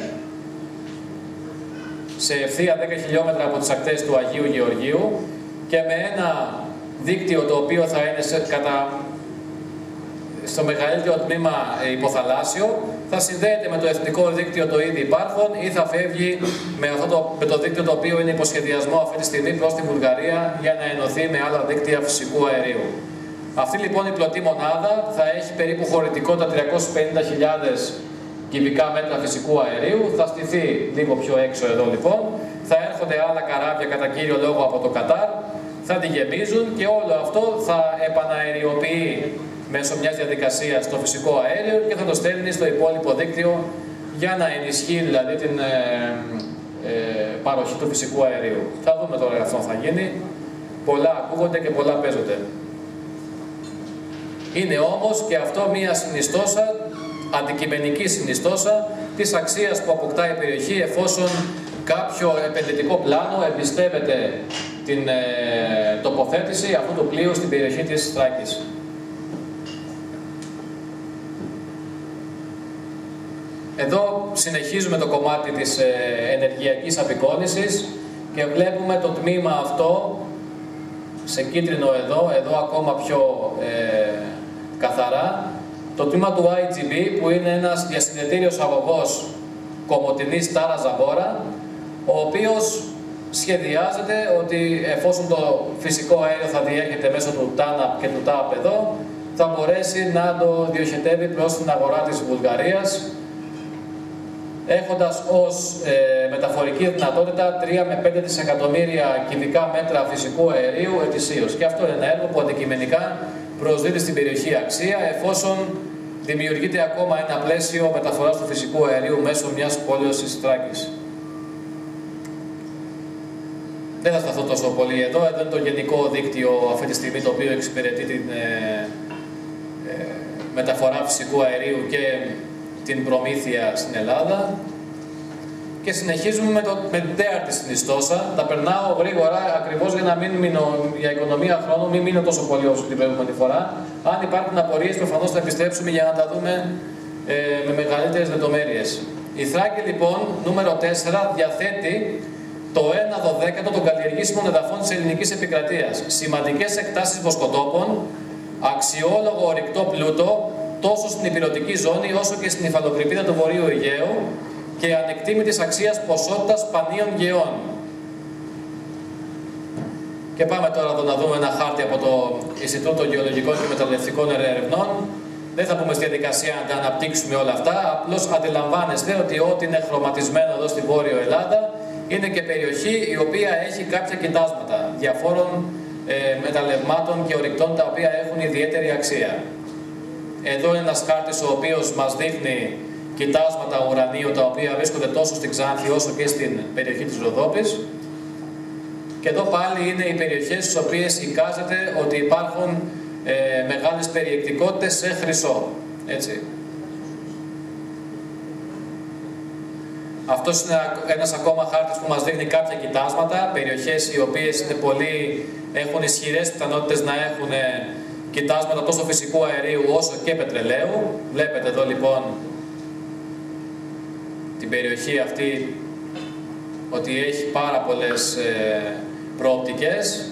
σε ευθεία δέκα χιλιόμετρα από τις ακτές του Αγίου Γεωργίου και με ένα δίκτυο το οποίο θα είναι σε, κατά, στο μεγαλύτερο τμήμα υποθαλάσσιο, θα συνδέεται με το εθνικό δίκτυο το ήδη υπάρχον ή θα φεύγει με, αυτό το, με το δίκτυο το οποίο είναι υποσχεδιασμό αυτή τη στιγμή προς τη Βουλγαρία για να ενωθεί με άλλα δίκτυα φυσικού αερίου. Αυτή λοιπόν η πλωτή μονάδα θα έχει περίπου χωρητικότητα τριακόσιες πενήντα χιλιάδες κυβικά μέτρα φυσικού αερίου, θα στηθεί λίγο πιο έξω εδώ λοιπόν, θα έρχονται άλλα καράβια κατά κύριο λόγο από το Κατάρ, θα τη γεμίζουν και όλο αυτό θα επαναεριοποιεί μέσω μιας διαδικασίας το φυσικό αέριο και θα το στέλνει στο υπόλοιπο δίκτυο για να ενισχύει δηλαδή την ε, ε, παροχή του φυσικού αερίου. Θα δούμε τώρα αυτό θα γίνει. Πολλά ακούγονται και πολλά παίζονται. Είναι όμως και αυτό μια συνιστόσα, αντικειμενική συνιστόσα της αξίας που αποκτά η περιοχή εφόσον κάποιο επενδυτικό πλάνο εμπιστεύεται την ε, τοποθέτηση αυτού του πλοίου στην περιοχή της Θράκης. Εδώ συνεχίζουμε το κομμάτι της ε, ενεργειακής απεικόνησης και βλέπουμε το τμήμα αυτό σε κίτρινο εδώ, εδώ ακόμα πιο ε, καθαρά, το τμήμα του άι τζι μπι που είναι ένας διασυνδετήριος αγωγός Κομοτηνής Τάρα Ζαμπόρα, ο οποίος σχεδιάζεται ότι εφόσον το φυσικό αέριο θα διέρχεται μέσω του ΤΑΝΑΠ και του ΤΑΠ εδώ, θα μπορέσει να το διοχετεύει προς την αγορά της Βουλγαρίας, έχοντας ως ε, μεταφορική δυνατότητα τρία με πέντε δισεκατομμύρια κυβικά μέτρα φυσικού αερίου ετησίως. Και αυτό είναι ένα έργο που αντικειμενικά προσδίδει στην περιοχή αξία, εφόσον δημιουργείται ακόμα ένα πλαίσιο μεταφοράς του φυσικού αερίου μέσω μιας πόλεως της Θράκης. Δεν θα σταθώ τόσο πολύ εδώ, εδώ είναι το γενικό δίκτυο αυτή τη στιγμή το οποίο εξυπηρετεί την ε, ε, μεταφορά φυσικού αερίου και την προμήθεια στην Ελλάδα. Και συνεχίζουμε με, το, με την τέταρτη συνιστόσα. Τα περνάω γρήγορα ακριβώς για να μην μείνω για οικονομία χρόνου, μην μείνω τόσο πολύ όσο την προηγούμενη φορά. Αν υπάρχουν απορίες, προφανώς θα επιστρέψουμε για να τα δούμε ε, με μεγαλύτερες λεπτομέρειες. Η Θράκη λοιπόν, νούμερο τέσσερα, διαθέτει το ένα δωδέκατο των καλλιεργήσιμων εδαφών της ελληνικής επικρατείας. Σημαντικές εκτάσεις βοσκοτόπων, αξιόλογο ορυκτό πλούτο, τόσο στην ηπειρωτική ζώνη όσο και στην υφαλοκρηπίδα του Βορείου Αιγαίου και ανεκτήμητης αξίας ποσότητας σπανίων γεών. Και πάμε τώρα εδώ να δούμε ένα χάρτη από το Ινστιτούτο Γεωλογικών και Μεταλλευτικών Ερευνών. Δεν θα πούμε στη διαδικασία να τα αναπτύξουμε όλα αυτά, απλώς αντιλαμβάνεστε ότι ό,τι είναι χρωματισμένο εδώ στη Βόρειο Ελλάδα είναι και περιοχή η οποία έχει κάποια κοιτάσματα διαφόρων ε, μεταλλευμάτων και ορυκτών τα οποία έχουν ιδιαίτερη αξία. Εδώ είναι ένας χάρτης ο οποίος μας δείχνει κοιτάσματα ουρανίου τα οποία βρίσκονται τόσο στην Ξάνθη όσο και στην περιοχή της Ροδόπης. Και εδώ πάλι είναι οι περιοχές στις οποίες εικάζεται ότι υπάρχουν ε, μεγάλες περιεκτικότητες σε χρυσό. Έτσι. Αυτός είναι ένας ακόμα χάρτης που μας δείχνει κάποια κοιτάσματα, περιοχές οι οποίες είναι πολύ, έχουν ισχυρές πιθανότητες να έχουν κοιτάσματα τόσο φυσικού αερίου όσο και πετρελαίου. Βλέπετε εδώ λοιπόν την περιοχή αυτή ότι έχει πάρα πολλές ε, προοπτικές.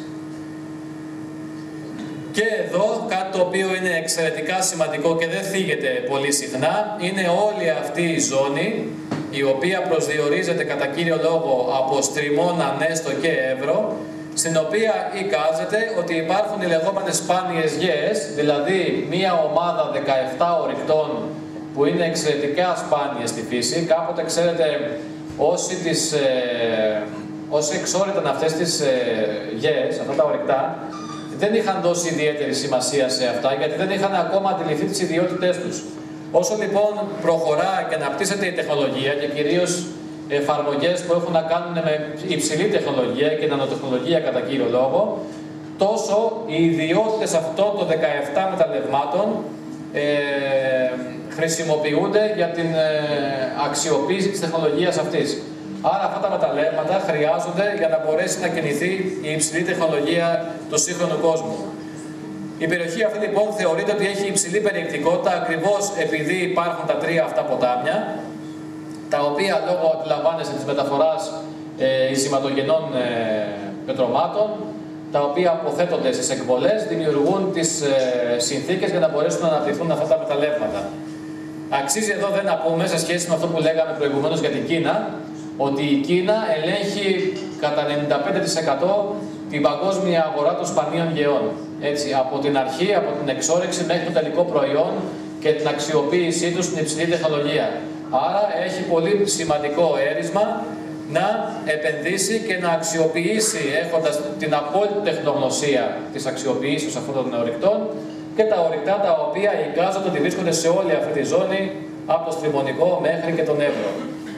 Και εδώ κάτι το οποίο είναι εξαιρετικά σημαντικό και δεν θίγεται πολύ συχνά είναι όλη αυτή η ζώνη η οποία προσδιορίζεται κατά κύριο λόγο από Στριμώνα, Νέστο και Εύρο, στην οποία εικάζεται ότι υπάρχουν οι λεγόμενες σπάνιες γέες, δηλαδή μία ομάδα δεκαεπτά ορυκτών που είναι εξαιρετικά σπάνιες στη φύση. Κάποτε, ξέρετε, όσοι, τις, ε, όσοι εξόρυταν αυτές τις ε, γέες, αυτά τα ορυκτά, δεν είχαν δώσει ιδιαίτερη σημασία σε αυτά, γιατί δεν είχαν ακόμα αντιληφθεί τις ιδιότητές τους. Όσο λοιπόν προχωρά και αναπτύσσεται η τεχνολογία και κυρίως εφαρμογές που έχουν να κάνουν με υψηλή τεχνολογία και νανοτεχνολογία κατά κύριο λόγο, τόσο οι ιδιότητες αυτών των δεκαεπτά μεταλλευμάτων ε, χρησιμοποιούνται για την ε, αξιοποίηση της τεχνολογίας αυτής. Άρα αυτά τα μεταλλεύματα χρειάζονται για να μπορέσει να κινηθεί η υψηλή τεχνολογία του σύγχρονου κόσμου. Η περιοχή αυτή λοιπόν θεωρείται ότι έχει υψηλή περιεκτικότητα ακριβώς επειδή υπάρχουν τα τρία αυτά ποτάμια, τα οποία λόγω, αντιλαμβάνεστε, της μεταφοράς ε, ειζηματογενών ε, πετρωμάτων, τα οποία αποθέτονται στις εκβολές, δημιουργούν τις ε, συνθήκες για να μπορέσουν να αναπτυχθούν αυτά τα μεταλλεύματα. Αξίζει εδώ δεν να πούμε, σε σχέση με αυτό που λέγαμε προηγουμένως για την Κίνα, ότι η Κίνα ελέγχει κατά ενενήντα πέντε τοις εκατό την παγκόσμια αγορά των σπανίων γεών. Έτσι, από την αρχή, από την εξόρυξη μέχρι το τελικό προϊόν και την αξιοποίησή του στην υψηλή τεχνολογία. Άρα έχει πολύ σημαντικό έρισμα να επενδύσει και να αξιοποιήσει, έχοντας την απόλυτη τεχνογνωσία της αξιοποίησης αυτών των ορυκτών και τα ορυκτά τα οποία εικάζονται ότι βρίσκονται σε όλη αυτή τη ζώνη, από το Στριμονικό μέχρι και τον Εύρο.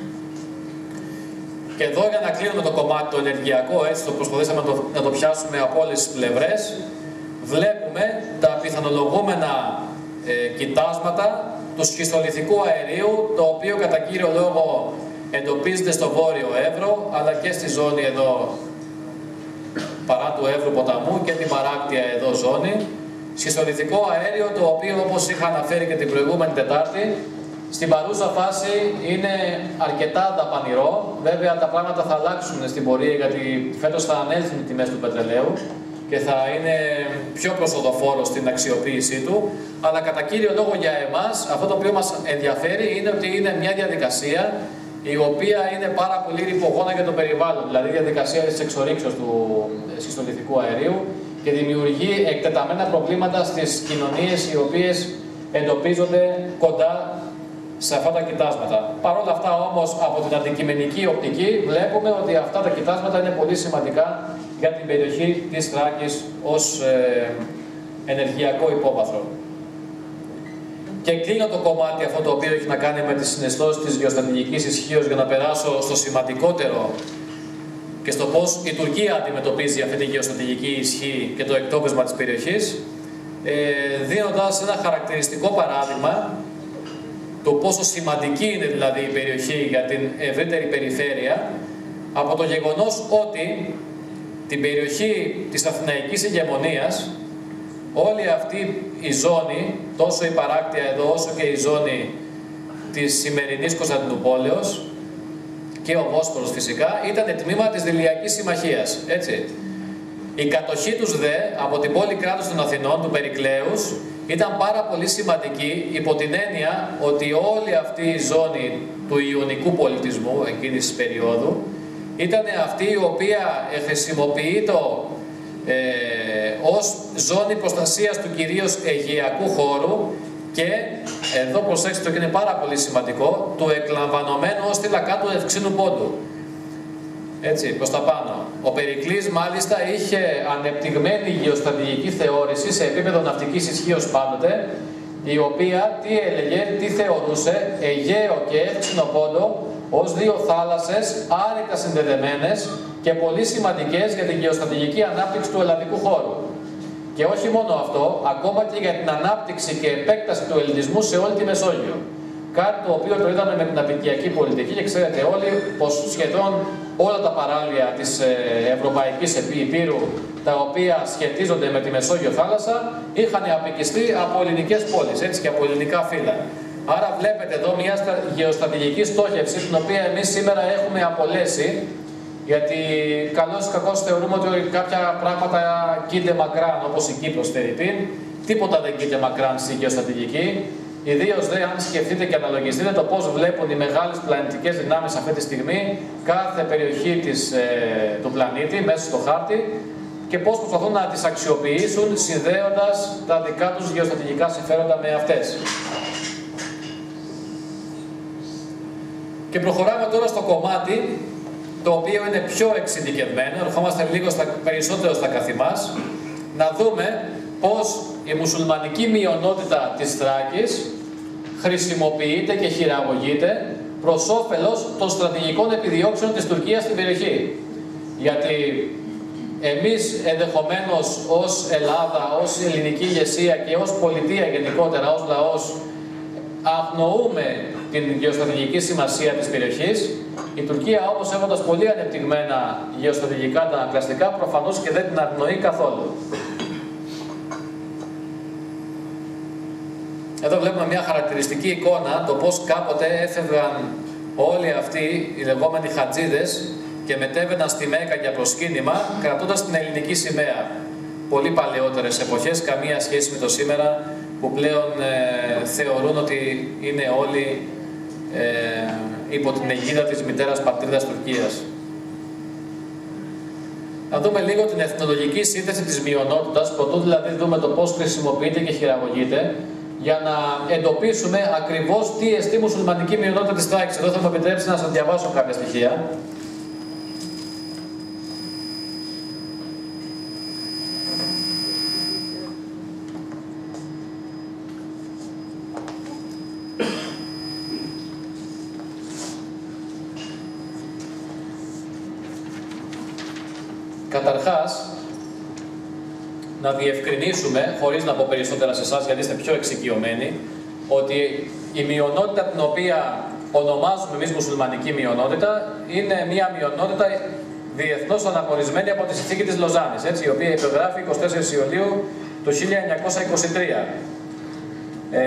Και εδώ, για να κλείνουμε το κομμάτι το ενεργειακό, έτσι το προσπαθήσαμε να το, να το πιάσουμε από όλες τις πλευρές, βλέπουμε τα πιθανολογούμενα ε, κοιτάσματα του σχιστολιθικού αερίου, το οποίο κατά κύριο λόγο εντοπίζεται στο βόρειο Εύρο, αλλά και στη ζώνη εδώ παρά του Εύρου ποταμού και την παράκτια εδώ ζώνη. Σχιστολιθικό αέριο, το οποίο, όπως είχα αναφέρει και την προηγούμενη Τετάρτη, στην παρούσα φάση είναι αρκετά δαπανηρό. Βέβαια τα πράγματα θα αλλάξουν στην πορεία, γιατί φέτος θα ανέλθουν οι τιμές του πετρελαίου και θα είναι πιο προσοδοφόρο στην αξιοποίησή του. Αλλά κατά κύριο λόγο για εμάς, αυτό το οποίο μας ενδιαφέρει είναι ότι είναι μια διαδικασία η οποία είναι πάρα πολύ ρηπογόνα για το περιβάλλον, δηλαδή η διαδικασία της εξορίξεως του σχιστολιθικού αερίου, και δημιουργεί εκτεταμένα προβλήματα στις κοινωνίες οι οποίες εντοπίζονται κοντά σε αυτά τα κοιτάσματα. Παρ' όλα αυτά όμως, από την αντικειμενική οπτική βλέπουμε ότι αυτά τα κοιτάσματα είναι πολύ σημαντικά για την περιοχή της Θράκης ως ε, ενεργειακό υπόβαθρο. Και κλείνω το κομμάτι αυτό το οποίο έχει να κάνει με τις συναισθώσεις της γεωστρατηγικής ισχύως, για να περάσω στο σημαντικότερο και στο πώς η Τουρκία αντιμετωπίζει αυτή τη γεωστρατηγική ισχύ και το εκτόπισμα της περιοχής, ε, δίνοντας ένα χαρακτηριστικό παράδειγμα το πόσο σημαντική είναι δηλαδή η περιοχή για την ευρύτερη περιφέρεια, από το γεγονός ότι την περιοχή της Αθηναϊκής ηγεμονίας, όλη αυτή η ζώνη, τόσο η παράκτια εδώ όσο και η ζώνη της σημερινής Κωνσταντινούπολεως και ο Βόσπορος φυσικά, ήταν τμήμα της Δειλιακής Συμμαχίας, έτσι. Η κατοχή τους δε από την πόλη κράτους των Αθηνών, του Περικλέους, ήταν πάρα πολύ σημαντική υπό την έννοια ότι όλη αυτή η ζώνη του Ιωνικού πολιτισμού εκείνης της περίοδου ήταν αυτή η οποία χρησιμοποιείται ε, ως ζώνη προστασίας του κυρίως αιγαιακού χώρου και, εδώ προσέξτε το και είναι πάρα πολύ σημαντικό, του εκλαμβανωμένου ως θύλακα του Ευξήνου Πόντου. Έτσι, προς τα πάνω. Ο Περικλής μάλιστα είχε ανεπτυγμένη γεωστρατηγική θεώρηση σε επίπεδο ναυτικής ισχύως πάντοτε, η οποία τι έλεγε, τι θεωρούσε Αιγαίο και Εύξηνο Πόντο ως δύο θάλασσες άρρηκτα συνδεδεμένες και πολύ σημαντικές για την γεωστρατηγική ανάπτυξη του ελλαδικού χώρου. Και όχι μόνο αυτό, ακόμα και για την ανάπτυξη και επέκταση του ελληνισμού σε όλη τη Μεσόγειο. Κάτι το οποίο το είδαμε με την απικιακή πολιτική και ξέρετε όλοι πως σχεδόν όλα τα παράλια της Ευρωπαϊκής Υπήρου, τα οποία σχετίζονται με τη Μεσόγειο θάλασσα, είχαν απικιστεί από ελληνικές πόλεις, έτσι, και από ελληνικά φύλλα. Άρα βλέπετε εδώ μια γεωστρατηγική στόχευση, την οποία εμείς σήμερα έχουμε απολέσει, γιατί καλώς ή κακώς θεωρούμε ότι κάποια πράγματα κοίται μακράν, όπως η Κύπρος φερειπίν, τίποτα δεν κοίται μακράν στη γεωστρατηγική. Ιδίως δε αν σκεφτείτε και αναλογιστείτε το πώς βλέπουν οι μεγάλες πλανητικές δυνάμεις αυτή τη στιγμή κάθε περιοχή της, ε, του πλανήτη μέσα στο χάρτη, και πώς προσπαθούν να τις αξιοποιήσουν συνδέοντας τα δικά τους γεωστρατηγικά συμφέροντα με αυτές. Και προχωράμε τώρα στο κομμάτι το οποίο είναι πιο εξειδικευμένο, ερχόμαστε λίγο στα, περισσότερο στα καθημάς, να δούμε πώς η μουσουλμανική μειονότητα της Θράκης χρησιμοποιείται και χειραγωγείται προς όφελος των στρατηγικών επιδιώξεων της Τουρκίας στην περιοχή. Γιατί εμείς ενδεχομένως ως Ελλάδα, ως ελληνική ηγεσία και ως πολιτεία γενικότερα, ως λαός, αγνοούμε την γεωστρατηγική σημασία της περιοχής. Η Τουρκία όμως, έχοντας πολύ ανεπτυγμένα γεωστρατηγικά τα ανακλαστικά, προφανώς και δεν την αγνοεί καθόλου. Εδώ βλέπουμε μια χαρακτηριστική εικόνα, το πώς κάποτε έφευγαν όλοι αυτοί οι λεγόμενοι χατζίδες και μετέβαιναν στη Μέκα για προσκύνημα, κρατώντας την ελληνική σημαία. Πολύ παλαιότερες εποχές, καμία σχέση με το σήμερα, που πλέον ε, θεωρούν ότι είναι όλοι ε, υπό την αιγίδα της μητέρας πατρίδας Τουρκίας. Να δούμε λίγο την εθνολογική σύνθεση της μειονότητας, προτού δηλαδή δούμε το πώς χρησιμοποιείται και χειραγωγείται, για να εντοπίσουμε ακριβώς τι εστί μουσουλμανική μειονότητα της Θράκης. Εδώ θα μου επιτρέψει να σας διαβάσω κάποια στοιχεία. Καταρχάς, να διευκρινίσουμε, χωρίς να πω περισσότερα σε εσάς γιατί είστε πιο εξοικειωμένοι, ότι η μειονότητα την οποία ονομάζουμε εμείς μουσουλμανική μειονότητα είναι μια μειονότητα διεθνώς αναγνωρισμένη από τη Συνθήκη της Λοζάνης, έτσι, η οποία υπεγράφει εικοστή τέταρτη Ιουλίου του χίλια εννιακόσια είκοσι τρία. Ε,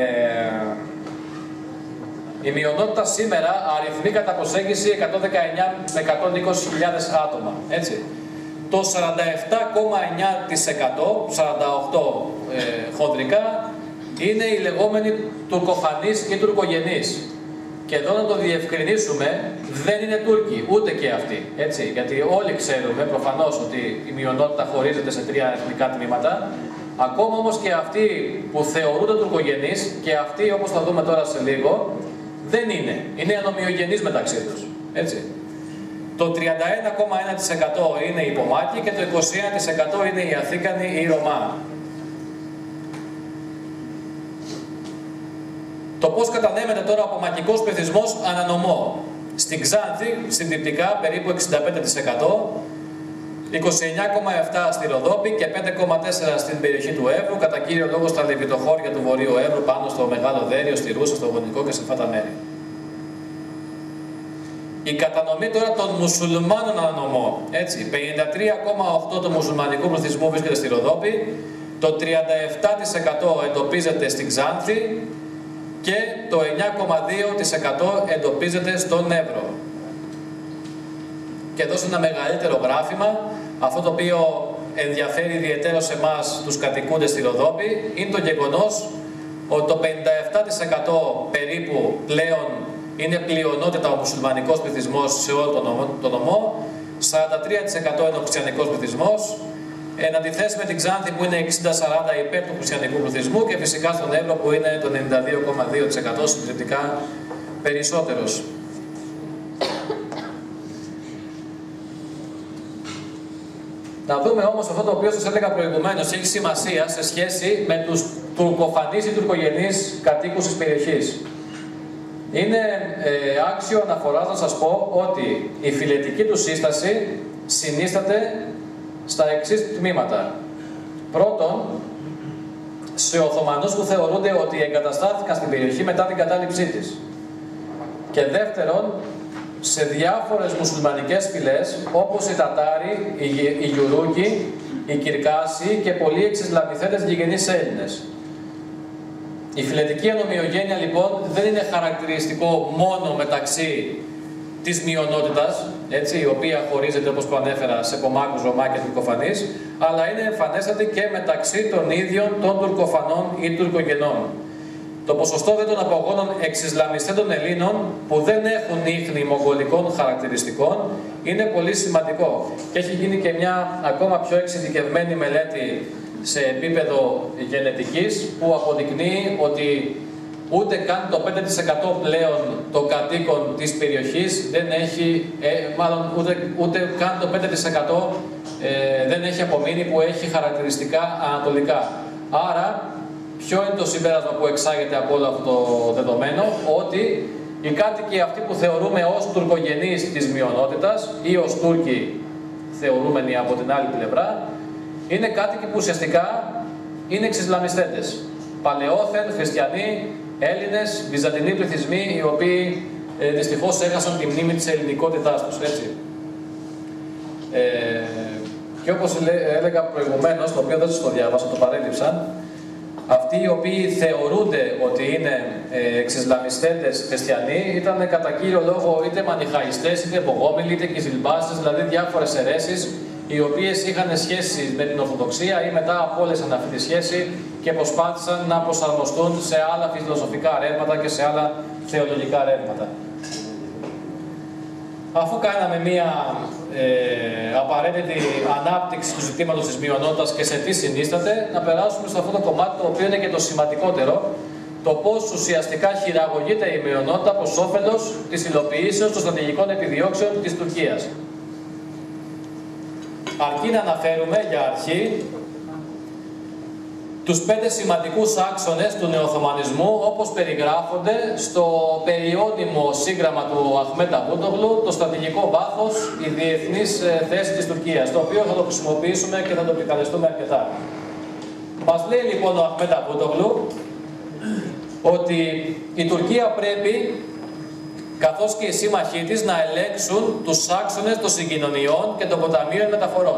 η μειονότητα σήμερα αριθμεί κατά προσέγγιση εκατόν δεκαεννιά με εκατόν είκοσι χιλιάδες άτομα, έτσι. Το σαράντα επτά κόμμα εννιά τοις εκατό, σαράντα οκτώ τοις εκατό ε, χοντρικά, είναι οι λεγόμενοι τουρκοφανείς ή τουρκογενείς. Και εδώ να το διευκρινίσουμε, δεν είναι Τούρκοι, ούτε και αυτοί. Έτσι, γιατί όλοι ξέρουμε προφανώς ότι η μειονότητα χωρίζεται σε τρία εθνικά τμήματα. Ακόμα όμως και αυτοί που θεωρούνται τουρκογενείς, και αυτοί, όπως θα δούμε τώρα σε λίγο, δεν είναι. Είναι ανομοιογενείς μεταξύ τους. Έτσι. Το τριάντα ένα κόμμα ένα τοις εκατό είναι οι Πομάκοι και το είκοσι ένα τοις εκατό είναι οι Αθήκανοι ή οι Ρωμά. Το πώς κατανέμεται τώρα ο πομακικός πληθυσμός ανανομό. Στην Ξάνθη, συντριπτικά, περίπου εξήντα πέντε τοις εκατό, είκοσι εννιά κόμμα επτά τοις εκατό στη Ροδόπη και πέντε κόμμα τέσσερα τοις εκατό στην περιοχή του Εύρου, κατά κύριο λόγο στα λεβιτοχώρια του Βορείου Εύρου, πάνω στο Μεγάλο Δέριο, στη Ρούσα, στο Γονικό και σε αυτά τα μέρη. Η κατανομή τώρα των μουσουλμάνων ανανομό, έτσι, πενήντα τρία κόμμα οκτώ τοις εκατό του μουσουλμανικού πληθυσμού βρίσκεται στη Ροδόπη, το τριάντα επτά τοις εκατό εντοπίζεται στην Ξάνθη και το εννιά κόμμα δύο τοις εκατό εντοπίζεται στον Εύρο. Και εδώ σε ένα μεγαλύτερο γράφημα, αυτό το οποίο ενδιαφέρει ιδιαίτερα σε εμάς τους κατοικούντες στη Ροδόπη, είναι το γεγονός ότι το πενήντα επτά τοις εκατό περίπου πλέον είναι πλειονότητα ο μουσουλμανικός πληθυσμός σε όλο τον νομό, σαράντα τρία τοις εκατό είναι ο χριστιανικός πληθυσμός, εν αντιθέσει με την Ξάνθη που είναι εξήντα σαράντα υπέρ του χριστιανικού πληθυσμού και φυσικά στον Εύρο που είναι το ενενήντα δύο κόμμα δύο τοις εκατό συντριπτικά περισσότερος. Να δούμε όμως αυτό το οποίο σας έλεγα προηγουμένως, έχει σημασία σε σχέση με τους τουρκοφανείς ή τουρκογενείς κατοίκους της περιοχής. Είναι ε, άξιο αναφοράς να σας πω ότι η φυλετική του σύσταση συνίσταται στα εξής τμήματα. Πρώτον, σε Οθωμανούς που θεωρούνται ότι εγκαταστάθηκαν στην περιοχή μετά την κατάληψή της. Και δεύτερον, σε διάφορες μουσουλμανικές φυλές, όπως οι Τατάροι, οι, οι Γιουρούκοι, οι Κυρκάσοι και πολλοί εξισλαμιθέντες γηγενείς Έλληνες. Η φυλετική ανομοιογένεια λοιπόν δεν είναι χαρακτηριστικό μόνο μεταξύ της μειονότητας, έτσι, η οποία χωρίζεται όπως προανέφερα σε Πομάκους, Ρωμά και Τουρκοφανείς, αλλά είναι εμφανέστατη και μεταξύ των ίδιων των Τουρκοφανών ή Τουρκογενών. το ποσοστό δε των απογόνων εξισλαμιστέντων Ελλήνων που δεν έχουν ίχνη μογγολικών χαρακτηριστικών είναι πολύ σημαντικό. Και έχει γίνει και μια ακόμα πιο εξειδικευμένη μελέτη σε επίπεδο γενετικής που αποδεικνύει ότι ούτε καν το πέντε τοις εκατό πλέον των κατοίκων της περιοχής δεν έχει, ε, μάλλον ούτε, ούτε καν το πέντε τοις εκατό ε, δεν έχει απομείνει που έχει χαρακτηριστικά ανατολικά. Άρα, ποιο είναι το συμπέρασμα που εξάγεται από όλο αυτό το δεδομένο? Ότι οι κάτοικοι αυτοί που θεωρούμε ως τουρκογενείς της μειονότητας ή ως Τούρκοι θεωρούμενοι από την άλλη πλευρά, είναι κάτοικοι που ουσιαστικά είναι εξισλαμιστέντες. Παλαιόθεν, χριστιανοί, Έλληνες, βυζαντινοί πληθυσμοί, οι οποίοι ε, δυστυχώς έχασαν τη μνήμη της ελληνικότητάς τους, έτσι. Ε, και όπως έλεγα προηγουμένως, το οποίο δεν σας το διάβασα, το παρέλειψα, αυτοί οι οποίοι θεωρούνται ότι είναι ε, εξισλαμιστέντες χριστιανοί ήταν κατά κύριο λόγο είτε μανιχαϊστές, είτε βογόμιλοι, είτε κιζιλμπάστες, δηλαδή διάφορες αιρέσεις οι οποίες είχαν σχέση με την Ορθοδοξία ή μετά απόλυσαν αυτή τη σχέση και προσπάθησαν να προσαρμοστούν σε άλλα φιλοσοφικά ρεύματα και σε άλλα θεολογικά ρεύματα. Αφού κάναμε μία ε, απαραίτητη ανάπτυξη του ζητήματος της μειονότητας και σε τι συνίσταται, να περάσουμε σε αυτό το κομμάτι το οποίο είναι και το σημαντικότερο, το πώς ουσιαστικά χειραγωγείται η μειονότητα προς όφελος της υλοποιήσεως των στρατηγικών επιδιώξεων της Τουρκίας. Αρκεί να αναφέρουμε για αρχή τους πέντε σημαντικούς άξονες του νεοοθωμανισμού όπως περιγράφονται στο περιόδημο σύγγραμμα του Αχμέτ Νταβούτογλου, το στρατηγικό βάθος, η διεθνής θέση της Τουρκίας, το οποίο θα το χρησιμοποιήσουμε και θα το επικαλεστούμε αρκετά. Μας λέει λοιπόν ο Αχμέτ Νταβούτογλου ότι η Τουρκία πρέπει, καθώς και οι σύμμαχοί της, να ελέγξουν τους άξονες των συγκοινωνιών και των ποταμίων μεταφορών.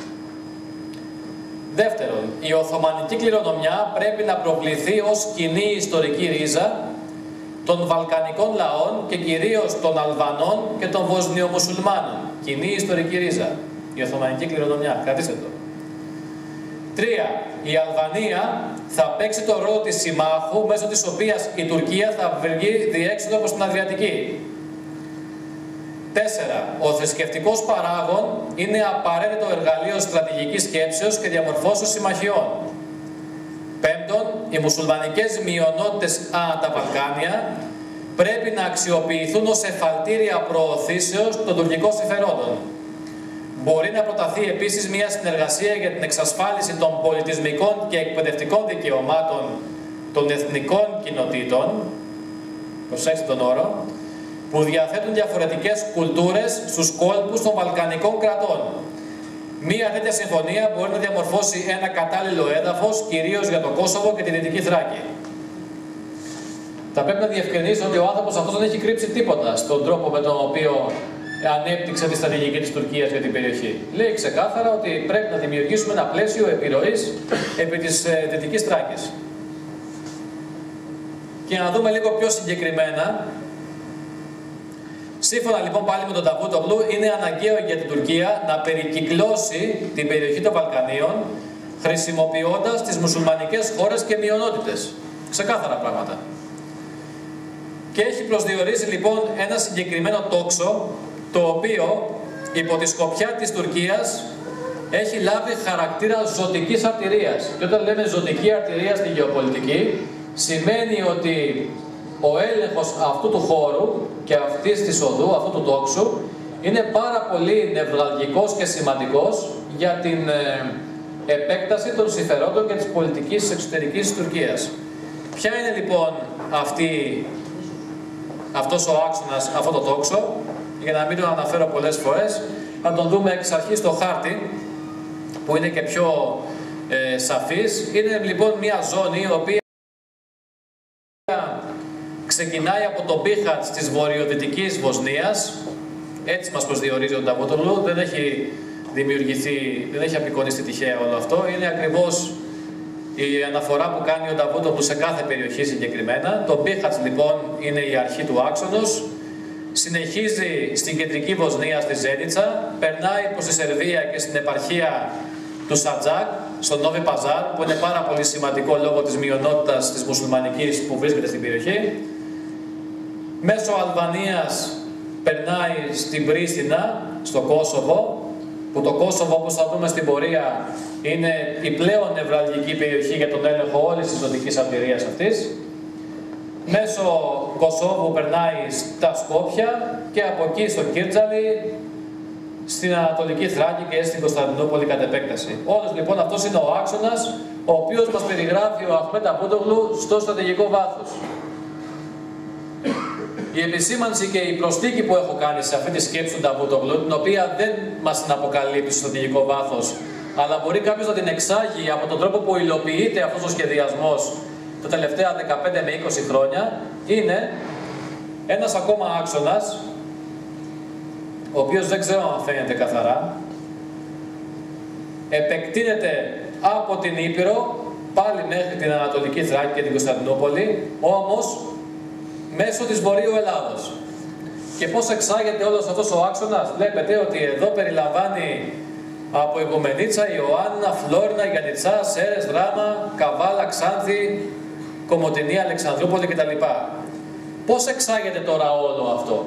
Δεύτερον, η Οθωμανική κληρονομιά πρέπει να προκληθεί ως κοινή ιστορική ρίζα των Βαλκανικών λαών και κυρίως των Αλβανών και των Βοσνιομουσουλμάνων. Κοινή ιστορική ρίζα. Η Οθωμανική κληρονομιά. Κρατήστε το. Τρία. Η Αλβανία θα παίξει το ρόλο της συμμάχου μέσω της οποίας η Τουρκία θα βγει διέξοδο προς την Αδριατική. Τέσσερα. Ο θρησκευτικός παράγων είναι απαραίτητο εργαλείο στρατηγικής σκέψεως και διαμορφώσεως συμμαχιών. Πέμπτον, οι μουσουλμανικές μειονότητες ανά τα Βαλκάνια πρέπει να αξιοποιηθούν ως εφαλτήρια προωθήσεως των τουρκικών συμφερόντων. Μπορεί να προταθεί επίσης μια συνεργασία για την εξασφάλιση των πολιτισμικών και εκπαιδευτικών δικαιωμάτων των εθνικών κοινοτήτων, προσέξτε τον όρο, που διαθέτουν διαφορετικές κουλτούρες στους κόλπους των Βαλκανικών κρατών. Μία τέτοια συμφωνία μπορεί να διαμορφώσει ένα κατάλληλο έδαφος, κυρίως για το Κόσοβο και τη Δυτική Θράκη. Θα πρέπει να διευκρινίσω ότι ο άνθρωπος αυτός δεν έχει κρύψει τίποτα στον τρόπο με τον οποίο ανέπτυξε τη στρατηγική της Τουρκίας για την περιοχή. Λέει ξεκάθαρα ότι πρέπει να δημιουργήσουμε ένα πλαίσιο επιρροής επί της ε, Δυτικής Θράκης. Και να δούμε λίγο πιο συγκεκριμένα. Σύμφωνα λοιπόν πάλι με τον Νταβούτογλου, είναι αναγκαίο για την Τουρκία να περικυκλώσει την περιοχή των Βαλκανίων χρησιμοποιώντας τις μουσουλμανικές χώρες και μειονότητες. Ξεκάθαρα πράγματα. Και έχει προσδιορίσει λοιπόν ένα συγκεκριμένο τόξο, το οποίο υπό τη σκοπιά της Τουρκίας έχει λάβει χαρακτήρα ζωτικής αρτηρίας. Και όταν λέμε ζωτική αρτηρία στη γεωπολιτική, σημαίνει ότι ο έλεγχος αυτού του χώρου και αυτής της οδού, αυτού του τόξου, είναι πάρα πολύ νευραλγικός και σημαντικός για την ε, επέκταση των συμφερόντων και της πολιτικής εξωτερικής της Τουρκίας. Ποια είναι λοιπόν αυτή, αυτός ο άξονας, αυτό το τόξο? Για να μην τον αναφέρω πολλές φορές, θα τον δούμε εξ αρχής στο χάρτη, που είναι και πιο ε, σαφής. Είναι λοιπόν μια ζώνη η οποία ξεκινάει από το Μπίχατς της βορειοδυτικής Βοσνίας, έτσι μας προσδιορίζει ο Νταβούτογλου, δεν έχει δημιουργηθεί, δεν έχει απεικονιστεί τυχαία όλο αυτό, είναι ακριβώς η αναφορά που κάνει ο Νταβούτογλου σε κάθε περιοχή συγκεκριμένα. Το Μπίχατς λοιπόν είναι η αρχή του άξονος, συνεχίζει στην κεντρική Βοσνία στη Ζένιτσα, περνάει προς τη Σερβία και στην επαρχία του Σατζάκ στο Νόβι Παζάρ, που είναι πάρα πολύ σημαντικό λόγω της μειονότητας της μουσουλμανικής που βρίσκεται στην περιοχή. Μέσω Αλβανίας περνάει στην Πρίστινα, στο Κόσοβο, που το Κόσοβο, όπως θα δούμε στην πορεία, είναι η πλέον νευραλγική περιοχή για τον έλεγχο όλης της δυτικής αρτηρίας αυτής. Μέσω Κωσόβου περνάει στα Σκόπια και από εκεί στο Κίρτζαλι, στην Ανατολική Θράκη και στην Κωνσταντινούπολη κατ' επέκταση. Όλος λοιπόν αυτός είναι ο άξονας, ο οποίος μας περιγράφει ο Αχμέτ Νταβούντογλου στο στρατηγικό βάθος. Η επισήμανση και η προσθήκη που έχω κάνει σε αυτή τη σκέψη του Νταβούντογλου, την οποία δεν μας την αποκαλύπτει στο στρατηγικό βάθος, αλλά μπορεί κάποιος να την εξάγει από τον τρόπο που υλοποιείται αυτός ο σχεδιασμός τα τελευταία δεκαπέντε με είκοσι χρόνια, είναι ένας ακόμα άξονας, ο οποίος δεν ξέρω αν φαίνεται καθαρά, επεκτείνεται από την Ήπειρο πάλι μέχρι την Ανατολική Θράκη και την Κωνσταντινούπολη, όμως μέσω της Βορείου Ελλάδος. Και πώς εξάγεται όλος αυτός ο άξονας? Βλέπετε ότι εδώ περιλαμβάνει από Ιγουμενίτσα, Ιωάννα, Φλόρινα, Γιαννιτσά, Σέρες, Δράμα, Καβάλα, Ξάνθη, Κομοτηνή, Αλεξανδρούπολη κτλ. Πώς εξάγεται τώρα όλο αυτό?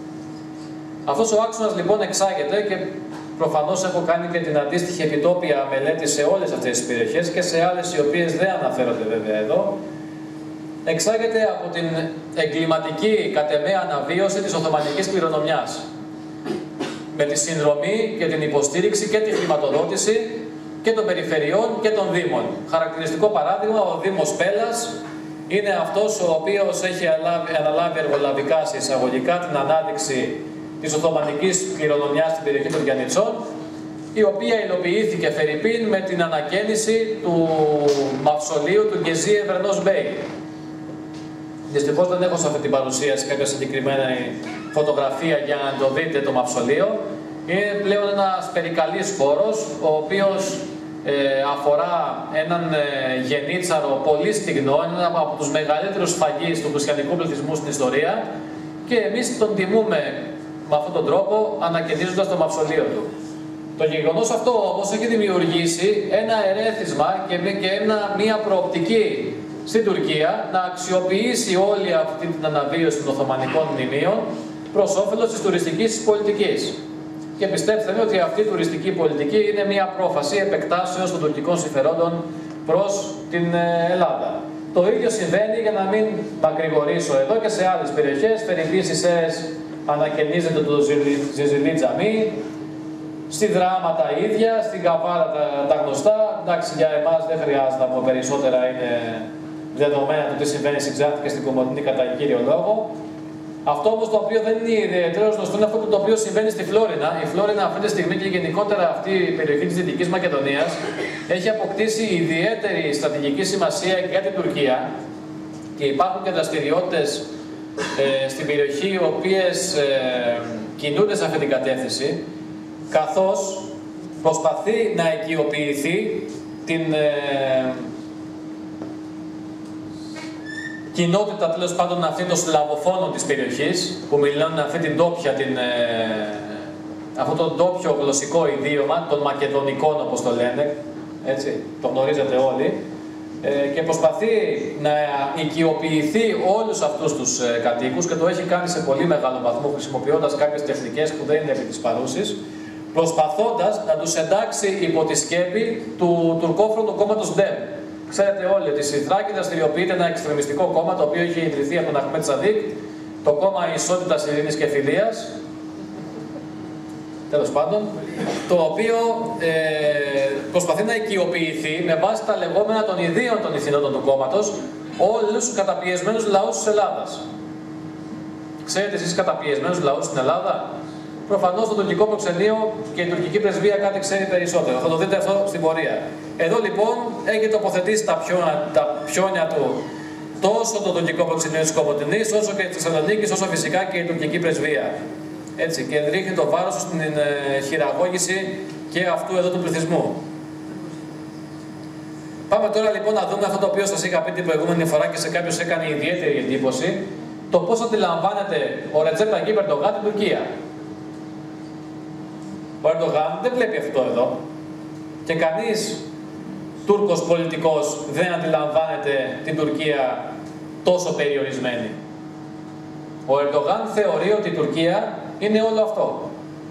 Αυτός ο άξονας λοιπόν εξάγεται, και προφανώς έχω κάνει και την αντίστοιχη επιτόπια μελέτη σε όλες αυτές τις περιοχές και σε άλλες οι οποίες δεν αναφέρονται βέβαια εδώ, εξάγεται από την εγκληματική κατ' εμέ αναβίωση της Οθωμανικής κληρονομιάς. Με τη συνδρομή και την υποστήριξη και τη χρηματοδότηση και των περιφερειών και των δήμων. Χαρακτηριστικό παράδειγμα, ο Δήμος Πέλλας είναι αυτός ο οποίος έχει αναλάβει εργολαβικά σε εισαγωγικά την ανάδειξη της Οθωμανικής κληρονομιάς στην περιοχή των Γιαννιτσών, η οποία υλοποιήθηκε φερειπίν με την ανακαίνιση του μαυσολείου του Γκεζί Ευρενός Μπέι. Δυστυχώς δεν έχω σε αυτή την παρουσίαση κάποια συγκεκριμένη φωτογραφία για να το δείτε το μαυσολείο. Είναι πλέον ένας περικαλής χώρος, ο οποίος ε, αφορά έναν ε, γενίτσαρο πολύ στιγνό, έναν από τους μεγαλύτερους σφαγείς του χριστιανικού πληθυσμού στην ιστορία, και εμείς τον τιμούμε με αυτόν τον τρόπο, ανακαινίζοντας το μαυσολείο του. Το γεγονός αυτό όμως έχει δημιουργήσει ένα ερέθισμα και, και ένα, μια προοπτική στην Τουρκία να αξιοποιήσει όλη αυτή την αναβίωση των Οθωμανικών μνημείων προς όφελος της τουριστικής πολιτικής. Και πιστέψτε με ότι αυτή η τουριστική πολιτική είναι μια πρόφαση επεκτάσεως των τουρκικών συμφερόντων προς την Ελλάδα. Το ίδιο συμβαίνει, για να μην μακρηγορήσω εδώ, και σε άλλες περιοχές. Φερειπίν στις Σέρρες ανακαινίζεται το Ζιζιλί Τζαμί, στη Δράμα τα ίδια, στην Καβάλα τα, τα γνωστά. Εντάξει, για εμάς δεν χρειάζεται να πω περισσότερα, είναι δεδομένα το τι συμβαίνει στην Ξάνθη και στην Κομοτηνή κατά κύριο λόγο. Αυτό όμως το οποίο δεν είναι ιδιαίτερο γνωστό είναι αυτό το οποίο συμβαίνει στη Φλόρινα. Η Φλόρινα αυτή τη στιγμή και γενικότερα αυτή η περιοχή της Δυτικής Μακεδονίας έχει αποκτήσει ιδιαίτερη στρατηγική σημασία για την Τουρκία, και υπάρχουν και δραστηριότητες ε, στην περιοχή οι οποίες ε, κινούνται σε αυτή την κατεύθυνση, καθώς προσπαθεί να οικειοποιηθεί την ε, κοινότητα, τέλος πάντων, αυτή των Σλαβοφώνων της περιοχής, που μιλάνε αυτή την τόπια, την, ε, αυτό το τόπιο γλωσσικό ιδίωμα των Μακεδονικών, όπως το λένε, έτσι, το γνωρίζετε όλοι, ε, και προσπαθεί να οικειοποιηθεί όλους αυτούς τους ε, κατοίκους, και το έχει κάνει σε πολύ μεγάλο βαθμό, χρησιμοποιώντας κάποιες τεχνικές που δεν είναι επί της παρούσης, προσπαθώντας να τους εντάξει υπό τη σκέπη του τουρκόφρονου κόμματος Ντέμ. Ξέρετε όλοι ότι στη Θράκη δραστηριοποιείται ένα εξτρεμιστικό κόμμα, το οποίο είχε ιδρυθεί από τον Αχμέτ Σαντίκ, το κόμμα Ισότητας, Ειρήνης και Φιλίας, τέλος πάντων, το οποίο ε, προσπαθεί να οικειοποιηθεί με βάση τα λεγόμενα των ιδίων των ηθινόντων του κόμματος όλους τους καταπιεσμένους λαούς της Ελλάδας. Ξέρετε εσείς καταπιεσμένους λαούς στην Ελλάδα? Προφανώς το τουρκικό προξενείο και η τουρκική πρεσβεία κάτι ξέρει περισσότερο. Θα το δείτε αυτό στην πορεία. Εδώ λοιπόν έχει τοποθετήσει τα πιόνια, τα πιόνια του τόσο το τουρκικό προξενείο της Κομοτηνής, όσο και της Θεσσαλονίκης, όσο φυσικά και η τουρκική πρεσβεία. Έτσι, και ρίχνει το βάρος στην ε, χειραγώγηση και αυτού εδώ του πληθυσμού. Πάμε τώρα λοιπόν να δούμε αυτό το οποίο σας είχα πει την προηγούμενη φορά και σε κάποιους έκανε ιδιαίτερη εντύπωση, το πώς αντιλαμβάνεται ο Ρετζέπ Ταγίπ Ερντογάν την Τουρκία. Ο Ερντογάν δεν βλέπει αυτό εδώ, και κανείς Τούρκος πολιτικός δεν αντιλαμβάνεται την Τουρκία τόσο περιορισμένη. Ο Ερντογάν θεωρεί ότι η Τουρκία είναι όλο αυτό.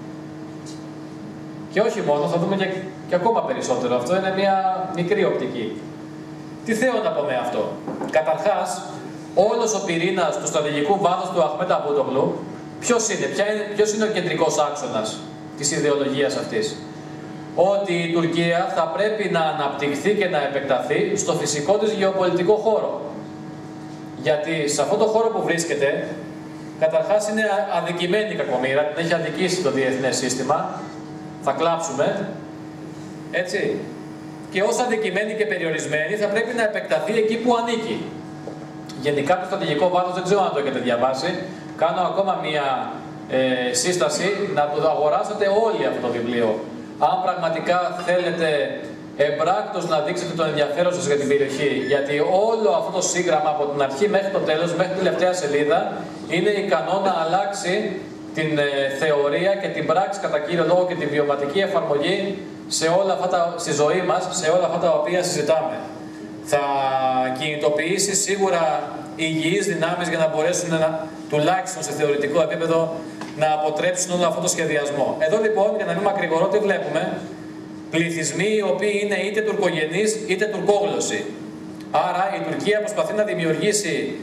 Και όχι μόνο, θα δούμε και, και ακόμα περισσότερο. Αυτό είναι μια μικρή οπτική. Τι θέλω να πω με αυτό? Καταρχάς, όλος ο πυρήνας του στρατηγικού βάθους του Αχμέντ Νταβούτογλου, ποιος είναι, ποια είναι, ποιος είναι ο κεντρικός άξονας της ιδεολογίας αυτής? Ότι η Τουρκία θα πρέπει να αναπτυχθεί και να επεκταθεί στο φυσικό της γεωπολιτικό χώρο. Γιατί σε αυτό το χώρο που βρίσκεται, καταρχάς είναι αδικημένη η κακομοίρα, την έχει αδικήσει το διεθνές σύστημα, θα κλάψουμε, έτσι. Και ως αδικημένη και περιορισμένη θα πρέπει να επεκταθεί εκεί που ανήκει. Γενικά το στρατηγικό βάθος δεν ξέρω αν το έχετε διαβάσει. Κάνω ακόμα μία ε, σύσταση να το αγοράσετε όλοι αυτό το βιβλίο. Αν πραγματικά θέλετε εμπράκτος να δείξετε τον ενδιαφέρον σας για την περιοχή, γιατί όλο αυτό το σύγγραμμα από την αρχή μέχρι το τέλος, μέχρι την τελευταία σελίδα, είναι ικανό να αλλάξει την ε, θεωρία και την πράξη κατά κύριο λόγο και τη βιωματική εφαρμογή σε όλα αυτά τα, στη ζωή μας, σε όλα αυτά τα οποία συζητάμε. Θα κινητοποιήσει σίγουρα υγιείς δυνάμεις για να μπορέσουν να, τουλάχιστον σε θεωρητικό επίπεδο, να αποτρέψουν όλο αυτό το σχεδιασμό. Εδώ λοιπόν, για να μην μακρηγορώ, τι βλέπουμε? Πληθυσμοί οι οποίοι είναι είτε τουρκογενείς είτε τουρκόγλωσσοι. Άρα η Τουρκία προσπαθεί να δημιουργήσει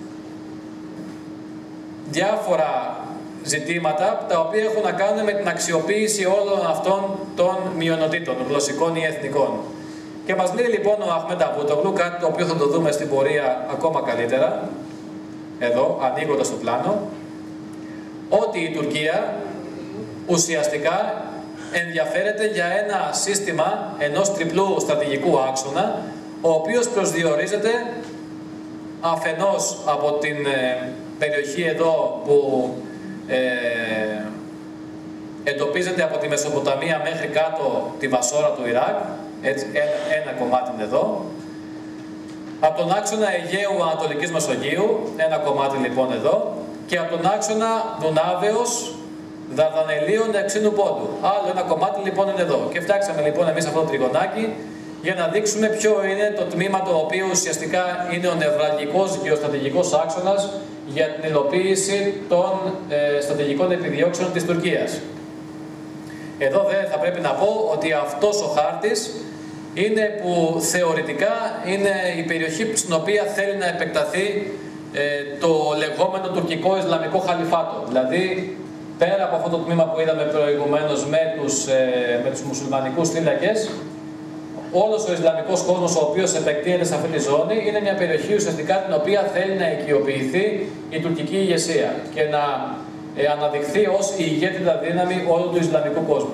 διάφορα ζητήματα τα οποία έχουν να κάνουν με την αξιοποίηση όλων αυτών των μειονοτήτων, γλωσσικών ή εθνικών. Και μας λέει λοιπόν ο Αχμέντ Νταβούτογλου κάτι το οποίο θα το δούμε στην πορεία ακόμα καλύτερα, εδώ ανοίγοντας το πλάνο, ότι η Τουρκία ουσιαστικά ενδιαφέρεται για ένα σύστημα ενός τριπλού στρατηγικού άξονα, ο οποίος προσδιορίζεται αφενός από την ε, περιοχή εδώ που ε, εντοπίζεται από τη Μεσοποταμία μέχρι κάτω τη Βασόρα του Ιράκ, έτσι, ένα, ένα κομμάτι είναι εδώ. Από τον άξονα Αιγαίου Ανατολικής Μεσογείου, ένα κομμάτι λοιπόν εδώ, και από τον άξονα Δουνάβεως Δαρδανελίων Ευξήνου Πόντου. Άλλο ένα κομμάτι λοιπόν είναι εδώ. Και φτιάξαμε λοιπόν εμείς αυτό το τριγωνάκι για να δείξουμε ποιο είναι το τμήμα το οποίο ουσιαστικά είναι ο νευραλγικός γεωστρατηγικός άξονας για την υλοποίηση των ε, στρατηγικών επιδιώξεων της Τουρκίας. Εδώ δε θα πρέπει να πω ότι αυτός ο χάρτης είναι που θεωρητικά είναι η περιοχή στην οποία θέλει να επεκταθεί ε, το λεγόμενο τουρκικό Ισλαμικό Χαλιφάτο. Δηλαδή, πέρα από αυτό το τμήμα που είδαμε προηγουμένως με τους, ε, με τους μουσουλμανικούς θύλακες, όλος ο Ισλαμικός κόσμος ο οποίος επεκτείνεται σε αυτή τη ζώνη είναι μια περιοχή ουσιαστικά την οποία θέλει να οικειοποιηθεί η τουρκική ηγεσία και να ε, αναδειχθεί ως η ηγέτητα δύναμη όλου του Ισλαμικού κόσμου.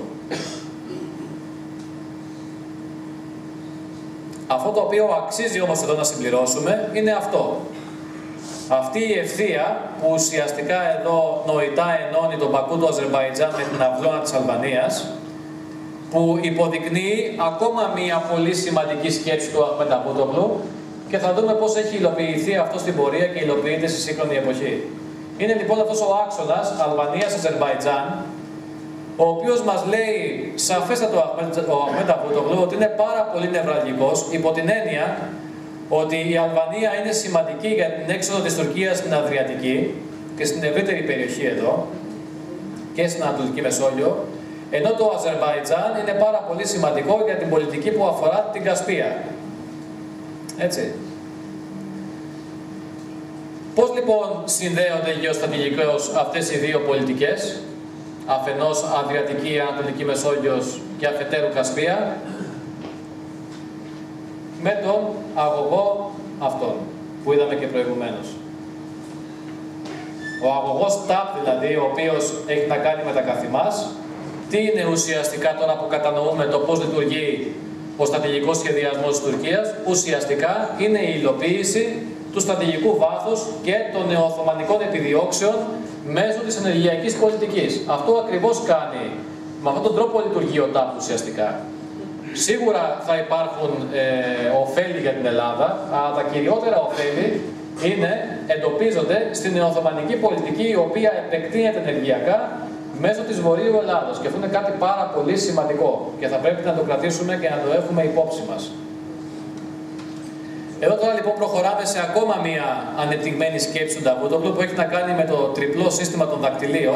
Αυτό το οποίο αξίζει όμως εδώ να συμπληρώσουμε είναι αυτό. Αυτή η ευθεία που ουσιαστικά εδώ νοητά ενώνει τον Μπακού του Αζερμπαϊτζάν με την αυλώνα της Αλβανίας, που υποδεικνύει ακόμα μία πολύ σημαντική σκέψη του Αχμέντ Νταβούτογλου και θα δούμε πώς έχει υλοποιηθεί αυτό στην πορεία και υλοποιείται στη σύγχρονη εποχή. Είναι λοιπόν αυτός ο άξονας Αλβανίας-Αζερμπαϊτζάν, ο οποίος μας λέει σαφέστατα ο Αχμέντ Νταβούτογλου ότι είναι πάρα πολύ νευραλγικός, υπό την έννοια ότι η Αλβανία είναι σημαντική για την έξοδο της Τουρκίας στην Αδριατική και στην ευρύτερη περιοχή εδώ και στην Ανατολική Μεσόγειο, ενώ το Αζερμπαϊτζάν είναι πάρα πολύ σημαντικό για την πολιτική που αφορά την Κασπία. Έτσι. Πώς λοιπόν συνδέονται γεωστρατηγικώς αυτές οι δύο πολιτικές, αφενός Αδριατική, Ανατολική Μεσόγειος και αφετέρου Κασπία, με τον αγωγό αυτόν που είδαμε και προηγουμένως. Ο αγωγός ΤΑΠ δηλαδή, ο οποίος έχει να κάνει με τα καθημάς, τι είναι ουσιαστικά τώρα που κατανοούμε το πώς λειτουργεί ο στρατηγικός σχεδιασμός της Τουρκίας? Ουσιαστικά είναι η υλοποίηση του στρατηγικού βάθους και των νεοοθωμανικών επιδιώξεων μέσω της ενεργειακής πολιτικής. Αυτό ακριβώς κάνει, με αυτόν τον τρόπο λειτουργεί ο ΤΑΠ ουσιαστικά. Σίγουρα θα υπάρχουν ε, ωφέλη για την Ελλάδα, αλλά τα κυριότερα ωφέλη είναι, εντοπίζονται στην νεοοθωμανική πολιτική, η οποία επεκτείνεται ενεργειακά μέσω της Βορείου Ελλάδος. Και αυτό είναι κάτι πάρα πολύ σημαντικό και θα πρέπει να το κρατήσουμε και να το έχουμε υπόψη μας. Εδώ τώρα λοιπόν προχωράμε σε ακόμα μία ανεπτυγμένη σκέψη του Νταβούτογλου που έχει να κάνει με το τριπλό σύστημα των δακτυλίων,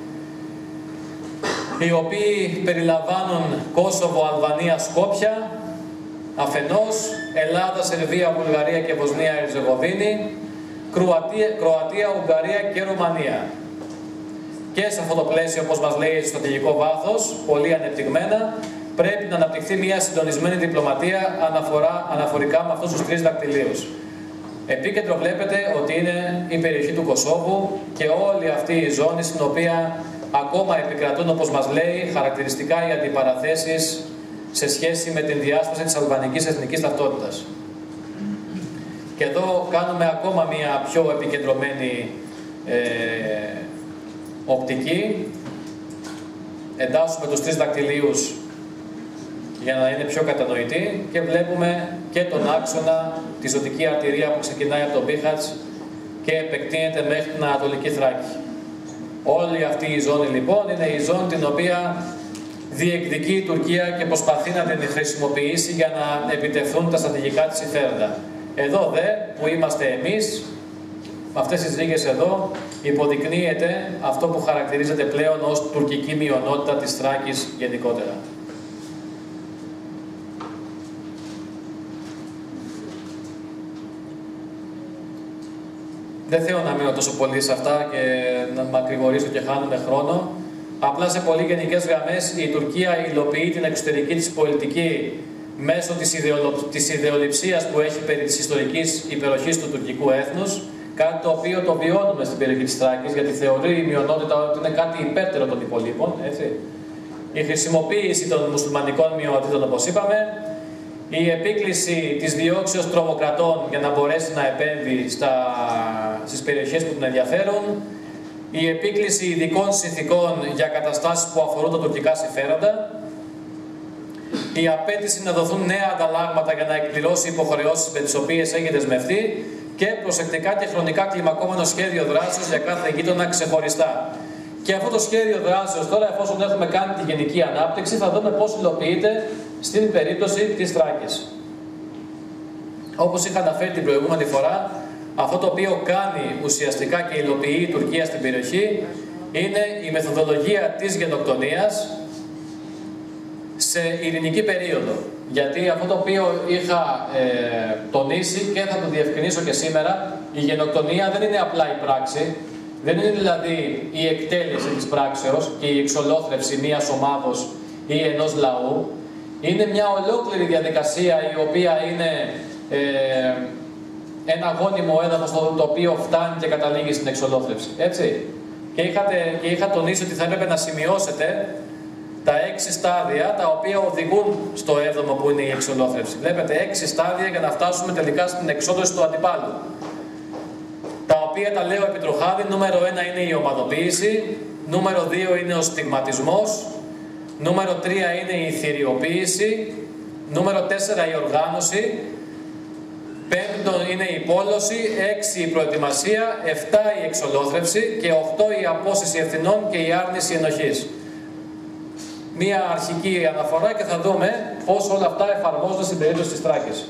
οι οποίοι περιλαμβάνουν Κόσοβο, Αλβανία, Σκόπια, αφενός, Ελλάδα, Σερβία, Βουλγαρία και Βοσνία, Ερζεγοβίνη, Κροατία, Κροατία, Ουγγαρία και Ρουμανία. Και σε αυτό το πλαίσιο, όπως μας λέει, στο στρατηγικό βάθος, πολύ ανεπτυγμένα, πρέπει να αναπτυχθεί μια συντονισμένη διπλωματία αναφορά, αναφορικά με αυτούς τους τρεις δακτυλίους. Επίκεντρο βλέπετε ότι είναι η περιοχή του Κωσόβου και όλη αυτή η ζώνη στην οποία ακόμα επικρατούν, όπως μας λέει, χαρακτηριστικά οι αντιπαραθέσεις σε σχέση με την διάσπαση της αλβανικής εθνικής ταυτότητας. Και εδώ κάνουμε ακόμα μια πιο επικεντρωμένη ε, οπτική. Εντάσσουμε τους τρεις δακτυλίους για να είναι πιο κατανοητή και βλέπουμε και τον άξονα, τη ζωτική αρτηρία που ξεκινάει από τον Μπίχατς και επεκτείνεται μέχρι την Ανατολική Θράκη. Όλη αυτή η ζώνη λοιπόν είναι η ζώνη την οποία διεκδικεί η Τουρκία και προσπαθεί να την χρησιμοποιήσει για να επιτευχθούν τα στρατηγικά της συμφέροντα. Εδώ δε που είμαστε εμείς, με αυτές τις ρήγες εδώ, υποδεικνύεται αυτό που χαρακτηρίζεται πλέον ως τουρκική μειονότητα της Θράκης γενικότερα. Δεν θέλω να μείνω τόσο πολύ σε αυτά και να μακρηγορήσω και χάνουμε χρόνο. Απλά σε πολύ γενικές γραμμές η Τουρκία υλοποιεί την εξωτερική της πολιτική μέσω της, ιδεολο... της ιδεολειψίας που έχει περί της ιστορικής υπεροχής του τουρκικού έθνους, κάτι το οποίο το βιώνουμε στην περιοχή της Θράκης, γιατί θεωρεί η μειονότητα ότι είναι κάτι υπέρτερο των υπολείπων. Έτσι. Η χρησιμοποίηση των μουσουλμανικών μειονοτήτων, όπως είπαμε, η επίκληση της διώξεως τρομοκρατών για να μπορέσει να επέμβει στα... στις περιοχές που την ενδιαφέρουν, η επίκληση ειδικών συνθηκών για καταστάσεις που αφορούν τα τουρκικά συμφέροντα, η απέτηση να δοθούν νέα ανταλλάγματα για να εκπληρώσει υποχρεώσεις με τις οποίες έχει δεσμευτεί και προσεκτικά και χρονικά κλιμακόμενο σχέδιο δράσεως για κάθε γείτονα ξεχωριστά. Και αυτό το σχέδιο δράσεως τώρα, εφόσον έχουμε κάνει τη γενική ανάπτυξη, θα δούμε πώς υλοποιείται στην περίπτωση της Θράκης. Όπως είχα αναφέρει την προηγούμενη φορά, αυτό το οποίο κάνει ουσιαστικά και υλοποιεί η Τουρκία στην περιοχή είναι η μεθοδολογία της γενοκτονίας σε ειρηνική περίοδο. Γιατί αυτό το οποίο είχα ε, τονίσει και θα το διευκρινίσω και σήμερα, η γενοκτονία δεν είναι απλά η πράξη, δεν είναι δηλαδή η εκτέλεση της πράξεως και η εξολόθρευση μιας ομάδος ή ενός λαού. Είναι μια ολόκληρη διαδικασία η οποία είναι ε, ένα γόνιμο έδαφος το οποίο φτάνει και καταλήγει στην εξολόθρευση. Έτσι. Και, είχατε, και είχα τονίσει ότι θα έπρεπε να σημειώσετε τα έξι στάδια τα οποία οδηγούν στο έβδομο που είναι η εξολόθρευση. Βλέπετε έξι στάδια για να φτάσουμε τελικά στην εξόδωση του αντιπάλου. Τα οποία τα λέω επιτροχάδι. Νούμερο ένα είναι η ομαδοποίηση. Νούμερο δύο είναι ο στιγματισμός. Νούμερο τρία είναι η θηριοποίηση. Νούμερο τέσσερα η οργάνωση. Πέμπτον είναι η πόλωση. Έξι η προετοιμασία. Εφτά η εξολόθρευση. Και οκτώ η απόσυση ευθυνών και η άρνηση ενοχής. Μία αρχική αναφορά και θα δούμε πώς όλα αυτά εφαρμόζονται στην περίπτωση της Θράκης.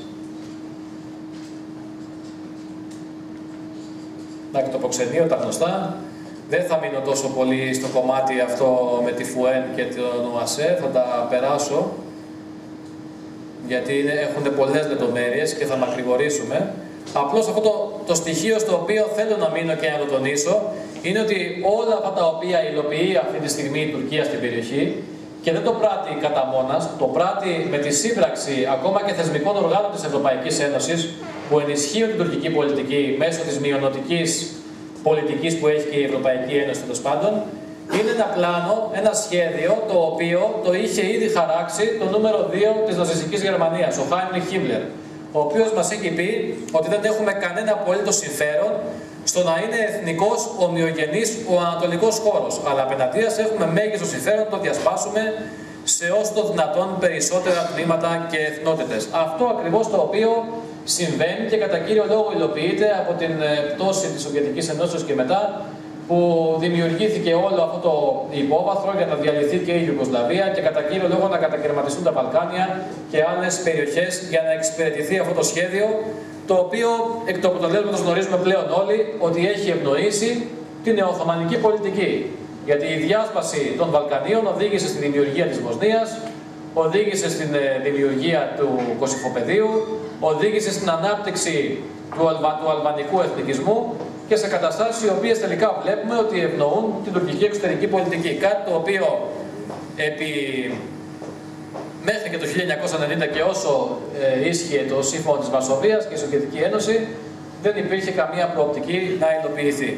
Εντάξει, το προξενείο, τα γνωστά. Δεν θα μείνω τόσο πολύ στο κομμάτι αυτό με τη Φουέν και τον ΟΑΣΕ, θα τα περάσω, γιατί έχουν πολλές λεπτομέρειες και θα μακρηγορήσουμε. Απλώς αυτό το, το στοιχείο στο οποίο θέλω να μείνω και να το τονίσω, είναι ότι όλα αυτά τα οποία υλοποιεί αυτή τη στιγμή η Τουρκία στην περιοχή, και δεν το πράττει κατά μόνας, το πράττει με τη σύμπραξη ακόμα και θεσμικών οργάνων της Ευρωπαϊκής Ένωσης που ενισχύουν την τουρκική πολιτική μέσω της μειονοτικής πολιτικής που έχει και η Ευρωπαϊκή Ένωση τέλος πάντων, είναι ένα πλάνο, ένα σχέδιο το οποίο το είχε ήδη χαράξει το νούμερο δύο της ναζιστικής Γερμανίας, ο Χάινριχ Χίμλερ, ο οποίος μας έχει πει ότι δεν έχουμε κανένα απολύτως συμφέρον στο να είναι εθνικός ομοιογενής ο ανατολικός χώρος, αλλά απέναντίας έχουμε μέγιστο συμφέρον να το διασπάσουμε σε όσο το δυνατόν περισσότερα τμήματα και εθνότητες. Αυτό ακριβώς το οποίο συμβαίνει και κατά κύριο λόγο υλοποιείται από την πτώση της Σοβιετικής Ενώσεως και μετά που δημιουργήθηκε όλο αυτό το υπόβαθρο για να διαλυθεί και η Ιουγκοσλαβία και κατά κύριο λόγο να κατακαιρματιστούν τα Βαλκάνια και άλλες περιοχές για να εξυπηρετηθεί αυτό το σχέδιο, το οποίο εκ του αποτελέσματος γνωρίζουμε πλέον όλοι ότι έχει ευνοήσει την νεοοθωμανική πολιτική. Γιατί η διάσπαση των Βαλκανίων οδήγησε στη δημιουργία της Βοσνίας, οδήγησε στην δημιουργία του Κωσυφοπεδίου, οδήγησε στην ανάπτυξη του, αλβα, του αλβανικού εθνικισμού και σε καταστάσεις οι οποίες τελικά βλέπουμε ότι ευνοούν την τουρκική εξωτερική πολιτική. Κάτι το οποίο επί... μέχρι και το χίλια εννιακόσια ενενήντα και όσο ε, ίσχυε το σύμφωνο της Βαρσοβίας και η Σοβιετική Ένωση, δεν υπήρχε καμία προοπτική να υλοποιηθεί.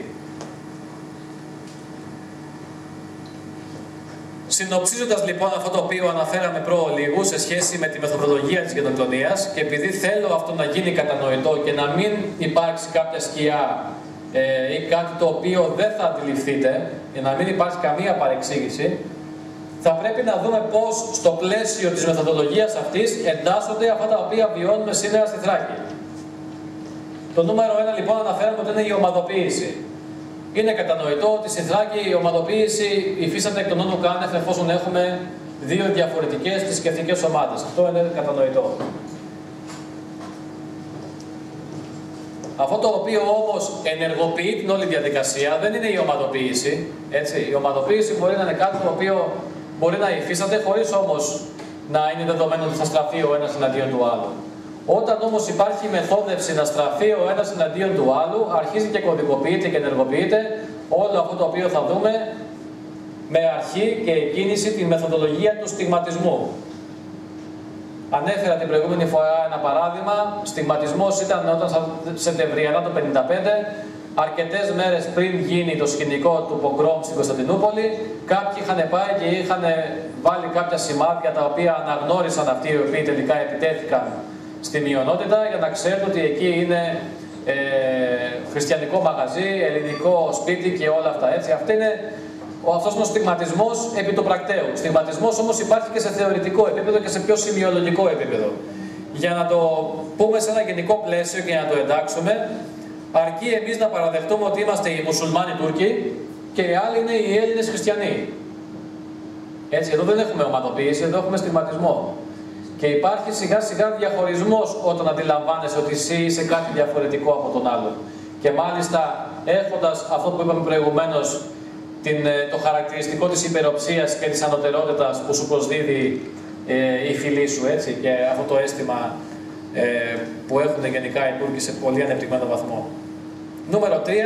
Συνοψίζοντας λοιπόν αυτό το οποίο αναφέραμε προλίγου σε σχέση με τη μεθοδολογία της γενοκτονίας και επειδή θέλω αυτό να γίνει κατανοητό και να μην υπάρξει κάποια σκιά ε, ή κάτι το οποίο δεν θα αντιληφθείτε, για να μην υπάρχει καμία παρεξήγηση, θα πρέπει να δούμε πώς στο πλαίσιο της μεθοδολογίας αυτής εντάσσονται αυτά τα οποία βιώνουμε σήμερα στη Θράκη. Το νούμερο ένα λοιπόν αναφέραμε ότι είναι η ομαδοποίηση. Είναι κατανοητό ότι στη Θράκη η ομαδοποίηση υφίσταται εκ των όνων κάνευ εφόσον έχουμε δύο διαφορετικές θρησκευτικές ομάδες. Αυτό είναι κατανοητό. Αυτό το οποίο όμως ενεργοποιεί την όλη διαδικασία δεν είναι η ομαδοποίηση. Έτσι. Η ομαδοποίηση μπορεί να είναι κάτι το οποίο μπορεί να υφίσταται χωρίς όμως να είναι δεδομένο ότι θα στραφεί ο ένας εναντίον του άλλου. Όταν όμως υπάρχει μεθόδευση να στραφεί ο ένας εναντίον του άλλου, αρχίζει και κωδικοποιείται και ενεργοποιείται όλο αυτό το οποίο θα δούμε με αρχή και εκκίνηση τη μεθοδολογία του στιγματισμού. Ανέφερα την προηγούμενη φορά ένα παράδειγμα. Στιγματισμός ήταν όταν Σεπτεμβριανά το χίλια εννιακόσια πενήντα πέντε, αρκετές μέρες πριν γίνει το σκηνικό του πογκρόμ στην Κωνσταντινούπολη, κάποιοι είχαν πάει και είχαν βάλει κάποια σημάδια τα οποία αναγνώρισαν αυτοί οι οποίοι τελικά επιτέθηκαν στη μειονότητα, για να ξέρουν ότι εκεί είναι ε, χριστιανικό μαγαζί, ελληνικό σπίτι και όλα αυτά. Έτσι. Αυτή είναι, ο, αυτός είναι ο στιγματισμός επί του πρακτέου. Στιγματισμός όμως υπάρχει και σε θεωρητικό επίπεδο και σε πιο σημειολογικό επίπεδο. Για να το πούμε σε ένα γενικό πλαίσιο και να το εντάξουμε, αρκεί εμείς να παραδεχτούμε ότι είμαστε οι μουσουλμάνοι Τούρκοι και οι άλλοι είναι οι Έλληνες χριστιανοί. Έτσι, εδώ δεν έχουμε ομαδοποίηση, εδώ έχουμε στιγματισμό. Και υπάρχει σιγά σιγά διαχωρισμός όταν αντιλαμβάνεσαι ότι εσύ είσαι κάτι διαφορετικό από τον άλλον. Και μάλιστα έχοντας αυτό που είπαμε προηγουμένως, την, το χαρακτηριστικό της υπεροψίας και της ανωτερότητας που σου προσδίδει ε, η φυλή σου, έτσι, και αυτό το αίσθημα ε, που έχουν γενικά οι Τούρκοι σε πολύ ανεπτυγμένο βαθμό. Νούμερο τρία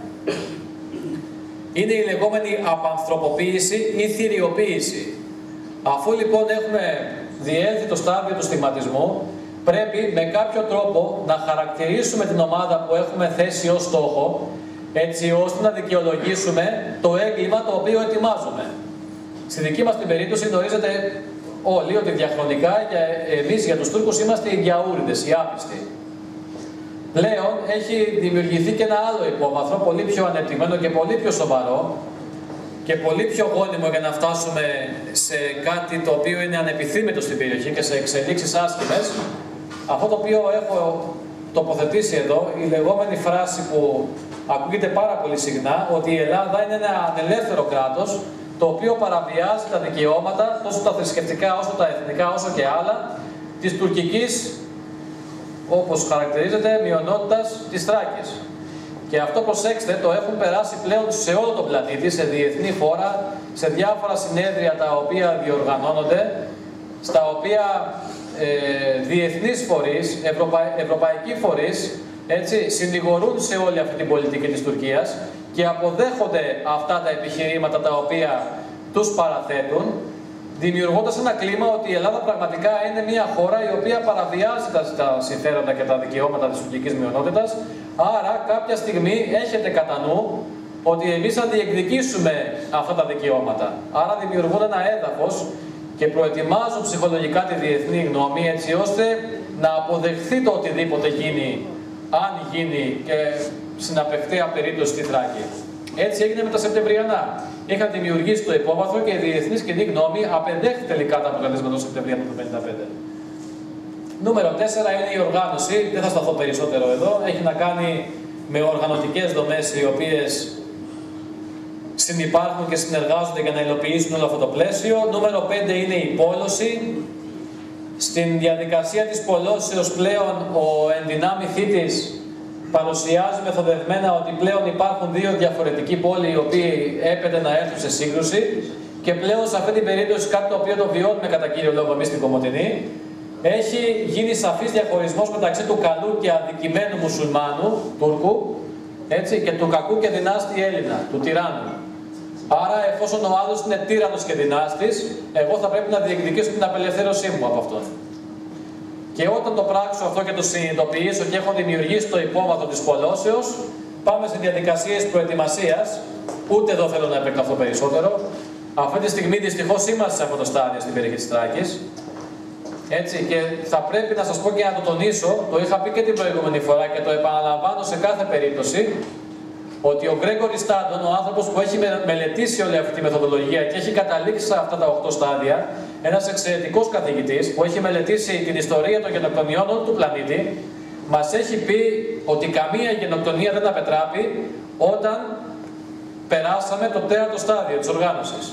είναι η λεγόμενη απανθρωποποίηση ή θηριοποίηση. Αφού λοιπόν έχουμε διέλθει το στάδιο του στιγματισμού, πρέπει με κάποιο τρόπο να χαρακτηρίσουμε την ομάδα που έχουμε θέσει ως στόχο, έτσι ώστε να δικαιολογήσουμε το έγκλημα το οποίο ετοιμάζουμε. Στη δική μας την περίπτωση γνωρίζετε όλοι ότι διαχρονικά για εμείς για τους Τούρκους είμαστε οι γιαούριδες, οι άπιστοι. Πλέον έχει δημιουργηθεί και ένα άλλο υπόβαθρο, πολύ πιο ανεπτυγμένο και πολύ πιο σοβαρό, και πολύ πιο γόνιμο για να φτάσουμε σε κάτι το οποίο είναι ανεπιθύμητο στην περιοχή και σε εξελίξεις άσχημες. Αυτό το οποίο έχω τοποθετήσει εδώ, η λεγόμενη φράση που ακούγεται πάρα πολύ συχνά, ότι η Ελλάδα είναι ένα ανελεύθερο κράτος, το οποίο παραβιάζει τα δικαιώματα, τόσο τα θρησκευτικά όσο τα εθνικά όσο και άλλα, της τουρκικής, όπως χαρακτηρίζεται, μειονότητας της Θράκης. Και αυτό, προσέξτε, το έχουν περάσει πλέον σε όλο τον πλανήτη, σε διεθνή φόρα, σε διάφορα συνέδρια τα οποία διοργανώνονται, στα οποία ε, διεθνείς φορείς, ευρωπα... ευρωπαϊκοί φορείς, έτσι, συνηγορούν σε όλη αυτή την πολιτική της Τουρκίας και αποδέχονται αυτά τα επιχειρήματα τα οποία τους παραθέτουν, δημιουργώντας ένα κλίμα ότι η Ελλάδα πραγματικά είναι μια χώρα η οποία παραβιάζει τα συμφέροντα και τα δικαιώματα της τουρκικής μειονότητας. Άρα κάποια στιγμή έχετε κατά νου ότι εμείς θα διεκδικήσουμε αυτά τα δικαιώματα. Άρα δημιουργούν ένα έδαφος και προετοιμάζουν ψυχολογικά τη διεθνή γνώμη, έτσι ώστε να αποδεχθεί το οτιδήποτε γίνει, αν γίνει και στην απευθεία περίπτωση στη Θράκη. Έτσι έγινε με τα Σεπτεμβριανά. Είχαν δημιουργήσει το υπόβαθρο και η διεθνής κοινή γνώμη απεδέχθη τελικά τα αποτελέσματα του Σεπτεμβριανού του χίλια εννιακόσια πενήντα πέντε. Νούμερο τέσσερα είναι η οργάνωση. Δεν θα σταθώ περισσότερο εδώ. Έχει να κάνει με οργανωτικές δομές οι οποίες συνυπάρχουν και συνεργάζονται για να υλοποιήσουν όλο αυτό το πλαίσιο. Νούμερο πέντε είναι η πόλωση. Στην διαδικασία της πολώσεως πλέον ο ενδυνάμει θήτης παρουσιάζει μεθοδευμένα ότι πλέον υπάρχουν δύο διαφορετικοί πόλοι οι οποίοι έπεται να έρθουν σε σύγκρουση και πλέον σε αυτή την περίπτωση, κάτι το οποίο το βιώνουμε κατά κύριο λόγο εμείς στην Κομοτηνή, έχει γίνει σαφής διαχωρισμός μεταξύ του καλού και αδικημένου μουσουλμάνου, Τούρκου, έτσι, και του κακού και δυνάστη Έλληνα, του τυράννου. Άρα, εφόσον ο άλλος είναι τύραννος και δυνάστης, εγώ θα πρέπει να διεκδικήσω την απελευθέρωσή μου από αυτόν. Και όταν το πράξω αυτό και το συνειδητοποιήσω και έχω δημιουργήσει το υπόβαθρο της πολώσεως, πάμε σε διαδικασίες προετοιμασίας. Ούτε εδώ θέλω να επεκταθώ περισσότερο. Αυτή τη στιγμή δυστυχώς είμαστε σε αυτό το στάδιο στην περιοχή της Θράκης. Έτσι, και θα πρέπει να σας πω και να το τονίσω, το είχα πει και την προηγούμενη φορά και το επαναλαμβάνω σε κάθε περίπτωση, ότι ο Γκρέγκορι Στάντον, ο άνθρωπος που έχει μελετήσει όλη αυτή τη μεθοδολογία και έχει καταλήξει σε αυτά τα οκτώ στάδια, ένας εξαιρετικός καθηγητής που έχει μελετήσει την ιστορία των γενοκτονιών όλου του πλανήτη, μας έχει πει ότι καμία γενοκτονία δεν απετράπει όταν περάσαμε το τέταρτο στάδιο της οργάνωσης.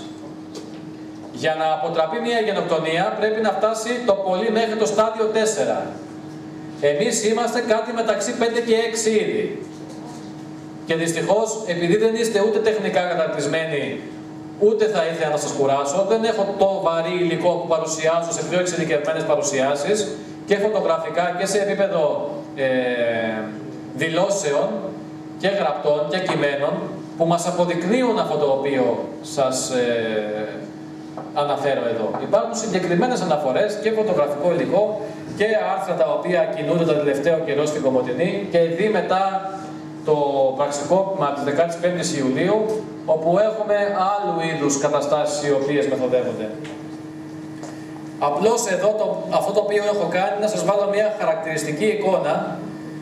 Για να αποτραπεί μια γενοκτονία πρέπει να φτάσει το πολύ μέχρι το στάδιο τέσσερα. Εμείς είμαστε κάτι μεταξύ πέντε και έξι ήδη. Και δυστυχώς, επειδή δεν είστε ούτε τεχνικά καταρτισμένοι, ούτε θα ήθελα να σας κουράσω, δεν έχω το βαρύ υλικό που παρουσιάζω σε πιο εξειδικευμένες παρουσιάσεις και φωτογραφικά και σε επίπεδο ε, δηλώσεων και γραπτών και κειμένων που μας αποδεικνύουν αυτό το οποίο σας ε, αναφέρω εδώ. Υπάρχουν συγκεκριμένες αναφορές και φωτογραφικό υλικό και άρθρα τα οποία κινούνται το τελευταίο καιρό στην Κομοτηνή και δει μετά το πραξικόπημα της δεκάτης πέμπτης Ιουλίου, όπου έχουμε άλλου είδους καταστάσεις οι οποίες μεθοδεύονται. Απλώς εδώ το, αυτό το οποίο έχω κάνει είναι να σας βάλω μια χαρακτηριστική εικόνα,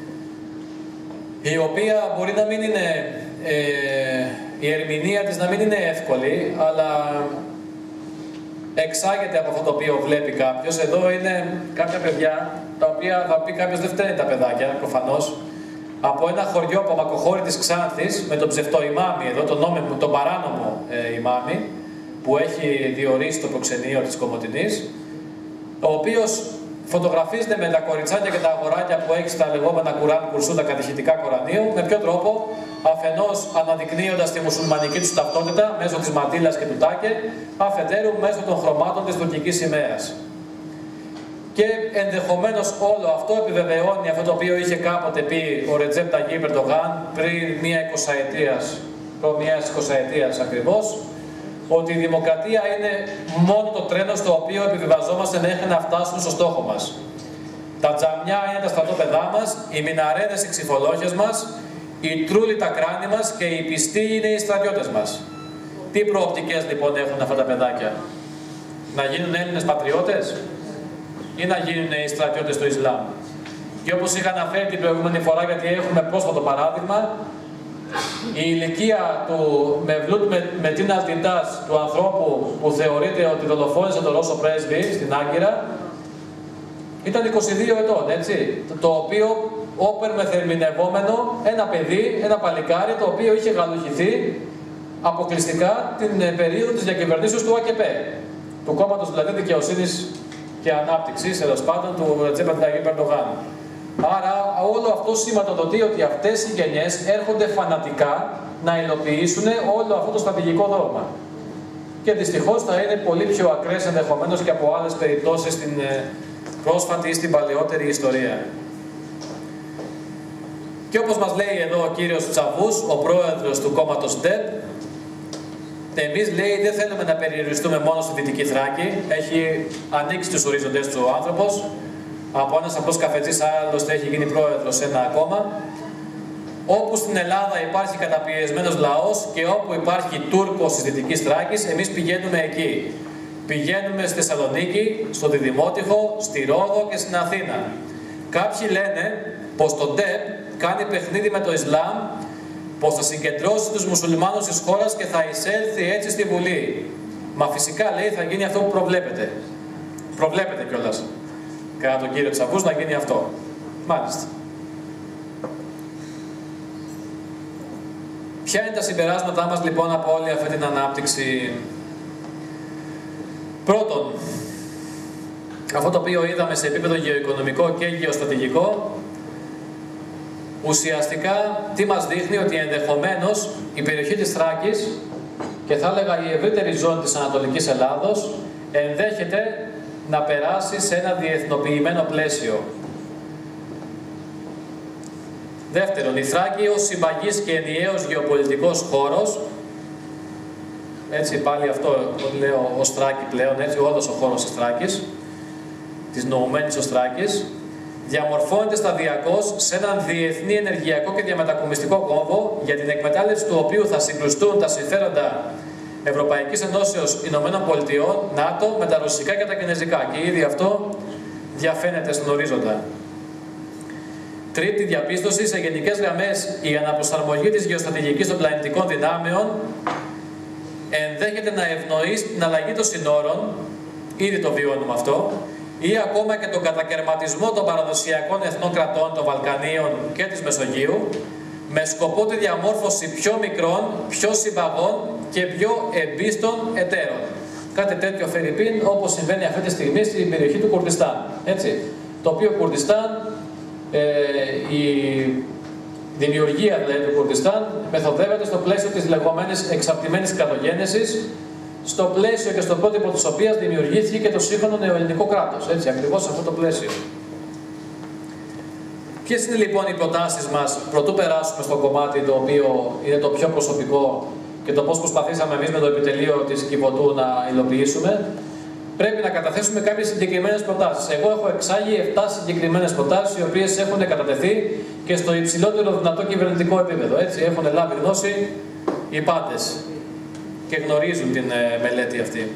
η οποία μπορεί να μην είναι, ε, η ερμηνεία της να μην είναι εύκολη, αλλά εξάγεται από αυτό το οποίο βλέπει κάποιος. Εδώ είναι κάποια παιδιά, τα οποία θα πει κάποιος δεν φταίνει τα παιδάκια, προφανώς, από ένα χωριό από Μακοχώρη της Ξάνθης, με τον ψευτοημάμι εδώ, τον, νόμιμο, τον παράνομο ε, ημάμι, που έχει διορίσει το προξενείο της Κομοτηνής, ο οποίος φωτογραφίζεται με τα κοριτσάκια και τα αγοράκια που έχει στα λεγόμενα Κουράν Κουρσού, τα κατηχητικά Κορανίου. Με ποιο τρόπο? Αφενός αναδεικνύοντας τη μουσουλμανική του ταυτότητα μέσω της μαντήλας και του τάκε, αφετέρου μέσω των χρωμάτων της τουρκικής σημαίας. Και ενδεχομένως όλο αυτό επιβεβαιώνει αυτό το οποίο είχε κάποτε πει ο Ρετζέπ Ταγιίπ Ερντογάν πριν μία εικοσαετίας, προ μία εικοσαετίας ακριβώς, ότι η δημοκρατία είναι μόνο το τρένο στο οποίο επιβιβαζόμαστε μέχρι να φτάσουμε στο στόχο μας. Τα τζαμιά είναι τα στρατόπεδά μας, οι μιναρέδες οι ξυφολόχες μας, οι τρούλοι τα κράνη μας και οι πιστοί είναι οι στρατιώτες μας. Τι προοπτικές λοιπόν έχουν αυτά τα παιδάκια? Να γίνουν Έλληνες πατριώτες ή να γίνουν οι στρατιώτες του Ισλάμ? Και όπως είχα αναφέρει την προηγούμενη φορά, γιατί έχουμε πρόσφατο παράδειγμα, η ηλικία του Μευλούτ Μετίν Αλτιντάς, του ανθρώπου που θεωρείται ότι δολοφόνησε τον Ρώσο πρέσβη στην Άγκυρα, ήταν είκοσι δύο ετών, έτσι, το οποίο όπερ μεθερμινευόμενο ένα παιδί, ένα παλικάρι, το οποίο είχε γαλουχηθεί αποκλειστικά την περίοδο της διακυβερνήσεως του ΑΚΕΠΕ, του κόμματος δηλαδή Δικαιοσύνης και Ανάπτυξης, τέλος πάντων, του Ρετζέπ Ταγιίπ Ερντογάν. Άρα όλο αυτό σηματοδοτεί ότι αυτές οι γενιές έρχονται φανατικά να υλοποιήσουν όλο αυτό το στρατηγικό δόγμα. Και δυστυχώς θα είναι πολύ πιο ακραίες ενδεχομένως και από άλλες περιπτώσεις στην πρόσφατη ή στην παλαιότερη ιστορία. Και όπως μας λέει εδώ ο κύριος Τσαβούς, ο πρόεδρος του κόμματος ΝΤΕΠ, εμείς, λέει, δεν θέλουμε να περιοριστούμε μόνο στη Δυτική Θράκη. Έχει ανοίξει τους ορίζοντες του ο άνθρωπος. Από ένας απλός καφετζής, άλλωστε έχει γίνει πρόεδρος σε ένα κόμμα. Όπου στην Ελλάδα υπάρχει καταπιεσμένος λαός και όπου υπάρχει Τούρκος της Δυτικής Θράκης, εμείς πηγαίνουμε εκεί. Πηγαίνουμε στη Θεσσαλονίκη, στο Διδημότυχο, στη Ρόδο και στην Αθήνα. Κάποιοι λένε πως το ΝΤΕΠ κάνει παιχνίδι με το Ισλάμ, πως θα συγκεντρώσει τους μουσουλμάνους της χώρας και θα εισέλθει έτσι στη Βουλή. Μα φυσικά, λέει, θα γίνει αυτό που προβλέπετε. Προβλέπετε κιόλας, κατά τον κύριο Τσαβούς, να γίνει αυτό. Μάλιστα. Ποια είναι τα συμπεράσματά μας λοιπόν από όλη αυτή την ανάπτυξη? Πρώτον, αυτό το οποίο είδαμε σε επίπεδο γεωοικονομικό και γεωστρατηγικό, ουσιαστικά τι μας δείχνει? Ότι ενδεχομένως η περιοχή της Θράκης και θα έλεγα η ευρύτερη ζώνη της Ανατολικής Ελλάδος ενδέχεται να περάσει σε ένα διεθνοποιημένο πλαίσιο. Δεύτερον, η Θράκη ως συμπαγής και ενιαίος γεωπολιτικός χώρος, έτσι πάλι αυτό λέω ως Θράκη πλέον, έτσι όλος ο χώρος της Θράκης, της νοουμένης ως Θράκης, διαμορφώνεται σταδιακώς σε έναν διεθνή ενεργειακό και διαμετακομιστικό κόμβο, για την εκμετάλλευση του οποίου θα συγκρουστούν τα συμφέροντα Ευρωπαϊκής Ενώσεως Ηνωμένων Πολιτειών, ΝΑΤΟ, με τα ρωσικά και τα κινέζικα. Και ήδη αυτό διαφαίνεται στον ορίζοντα. Τρίτη διαπίστωση, σε γενικές γραμμές, η αναπροσαρμογή της γεωστρατηγικής των πλανητικών δυνάμεων ενδέχεται να ευνοήσει την αλλαγή των συνόρων, ήδη το βιώνουμε αυτό, ή ακόμα και τον κατακαιρματισμό των παραδοσιακών εθνών κρατών των Βαλκανίων και της Μεσογείου, με σκοπό τη διαμόρφωση πιο μικρών, πιο συμπαγών και πιο εμπίστων εταίρων. Κάτι τέτοιο φερειπίν, όπως συμβαίνει αυτή τη στιγμή στην περιοχή του Κουρδιστάν. Έτσι. Το οποίο Κουρδιστάν, ε, η δημιουργία δηλαδή του Κουρδιστάν, μεθοδεύεται στο πλαίσιο της λεγόμενης εξαρτημένης κρατογένεσης, στο πλαίσιο και στο πρότυπο της οποίας δημιουργήθηκε και το σύγχρονο νεοελληνικό κράτος. Έτσι, ακριβώς σε αυτό το πλαίσιο. Ποιες είναι λοιπόν οι προτάσεις μας, προτού περάσουμε στο κομμάτι το οποίο είναι το πιο προσωπικό και το πώς προσπαθήσαμε εμείς με το επιτελείο της Κιβωτού να υλοποιήσουμε? Πρέπει να καταθέσουμε κάποιες συγκεκριμένες προτάσεις. Εγώ έχω εξάγει επτά συγκεκριμένες προτάσεις, οι οποίες έχουν κατατεθεί και στο υψηλότερο δυνατό κυβερνητικό επίπεδο. Έτσι, έχουν λάβει γνώση οι πάντες και γνωρίζουν την ε, μελέτη αυτή.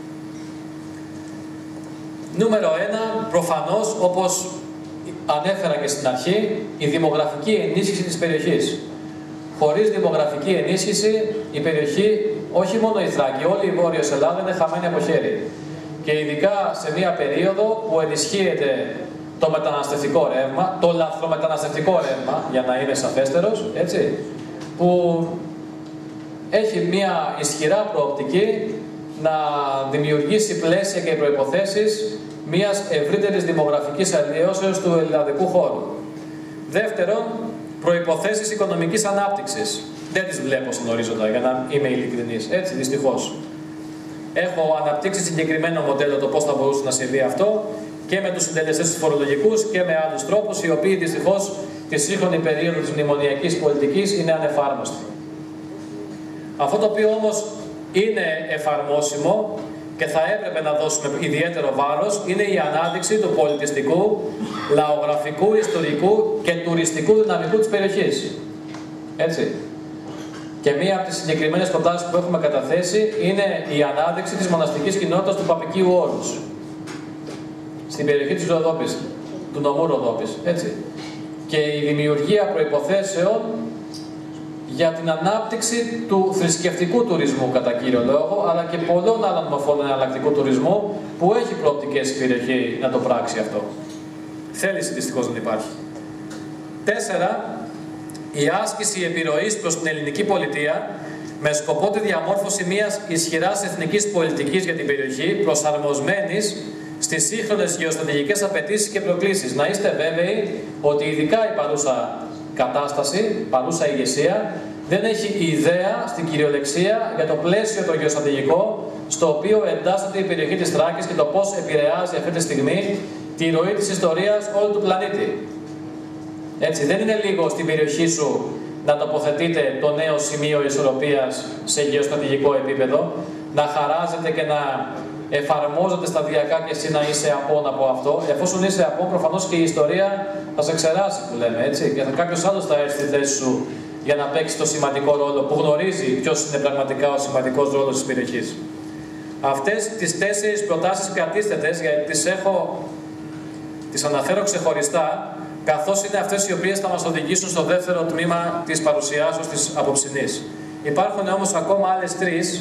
Νούμερο ένα, προφανώς, όπως ανέφερα και στην αρχή, η δημογραφική ενίσχυση της περιοχής. Χωρίς δημογραφική ενίσχυση, η περιοχή, όχι μόνο η Θράκη, όλη η Βόρειος Ελλάδα είναι χαμένη από χέρι. Και ειδικά σε μια περίοδο που ενισχύεται το μεταναστευτικό ρεύμα, το λαθρομεταναστευτικό ρεύμα, για να είναι σαφέστερος, έτσι, που έχει μια ισχυρά προοπτική να δημιουργήσει πλαίσια και προϋποθέσεις μιας ευρύτερης δημογραφικής αλλοιώσεως του ελλαδικού χώρου. Δεύτερον, προϋποθέσεις οικονομικής ανάπτυξης. Δεν τις βλέπω στον ορίζοντα, για να είμαι ειλικρινής. Έτσι, δυστυχώς. Έχω αναπτύξει συγκεκριμένο μοντέλο το πώς θα μπορούσε να συμβεί αυτό και με τους συντελεστές τους φορολογικούς και με άλλους τρόπους, οι οποίοι δυστυχώς τη σύγχρονη περίοδο της μνημονιακής πολιτικής είναι ανεφάρμοστοι. Αυτό το οποίο όμως είναι εφαρμόσιμο και θα έπρεπε να δώσουμε ιδιαίτερο βάρος είναι η ανάδειξη του πολιτιστικού, λαογραφικού, ιστορικού και τουριστικού δυναμικού της περιοχής. Έτσι. Και μία από τις συγκεκριμένες προτάσεις που έχουμε καταθέσει είναι η ανάδειξη της μοναστικής κοινότητας του Παπικίου Όρους στην περιοχή της Ροδόπης, του νομού Ροδόπης. Έτσι. Και η δημιουργία προϋποθέσεων για την ανάπτυξη του θρησκευτικού τουρισμού κατά κύριο λόγο, αλλά και πολλών άλλων μορφών εναλλακτικού τουρισμού που έχει προοπτικές η περιοχή να το πράξει αυτό. Θέληση δυστυχώς δεν υπάρχει. Τέσσερα, η άσκηση επιρροής προς την ελληνική πολιτεία με σκοπό τη διαμόρφωση μιας ισχυράς εθνικής πολιτικής για την περιοχή, προσαρμοσμένης στις σύγχρονες γεωστρατηγικές απαιτήσεις και προκλήσεις. Να είστε βέβαιοι ότι ειδικά η παρούσα κατάσταση, παρούσα ηγεσία, δεν έχει ιδέα στην κυριολεξία για το πλαίσιο το γεωστρατηγικό στο οποίο εντάσσεται η περιοχή της Θράκης και το πώς επηρεάζει αυτή τη στιγμή τη ροή της ιστορίας όλου του πλανήτη. Έτσι, δεν είναι λίγο στην περιοχή σου να τοποθετείτε το νέο σημείο ισορροπίας σε γεωστρατηγικό επίπεδο, να χαράζεται και να εφαρμόζεται σταδιακά και εσύ να είσαι απόν από αυτό. Εφόσον είσαι απόν, προφανώς και η ιστορία θα σε ξεράσει, που λέμε, έτσι. Και κάποιος άλλος θα έρθει στη θέση σου για να παίξει το σημαντικό ρόλο, που γνωρίζει ποιος είναι πραγματικά ο σημαντικός ρόλος της περιοχής. Αυτές τις τέσσερις προτάσεις κρατήστε τες, γιατί τις έχω, τις αναφέρω ξεχωριστά, καθώς είναι αυτές οι οποίες θα μας οδηγήσουν στο δεύτερο τμήμα της παρουσιάσεως της απόψινής. Υπάρχουν όμως ακόμα άλλες τρεις.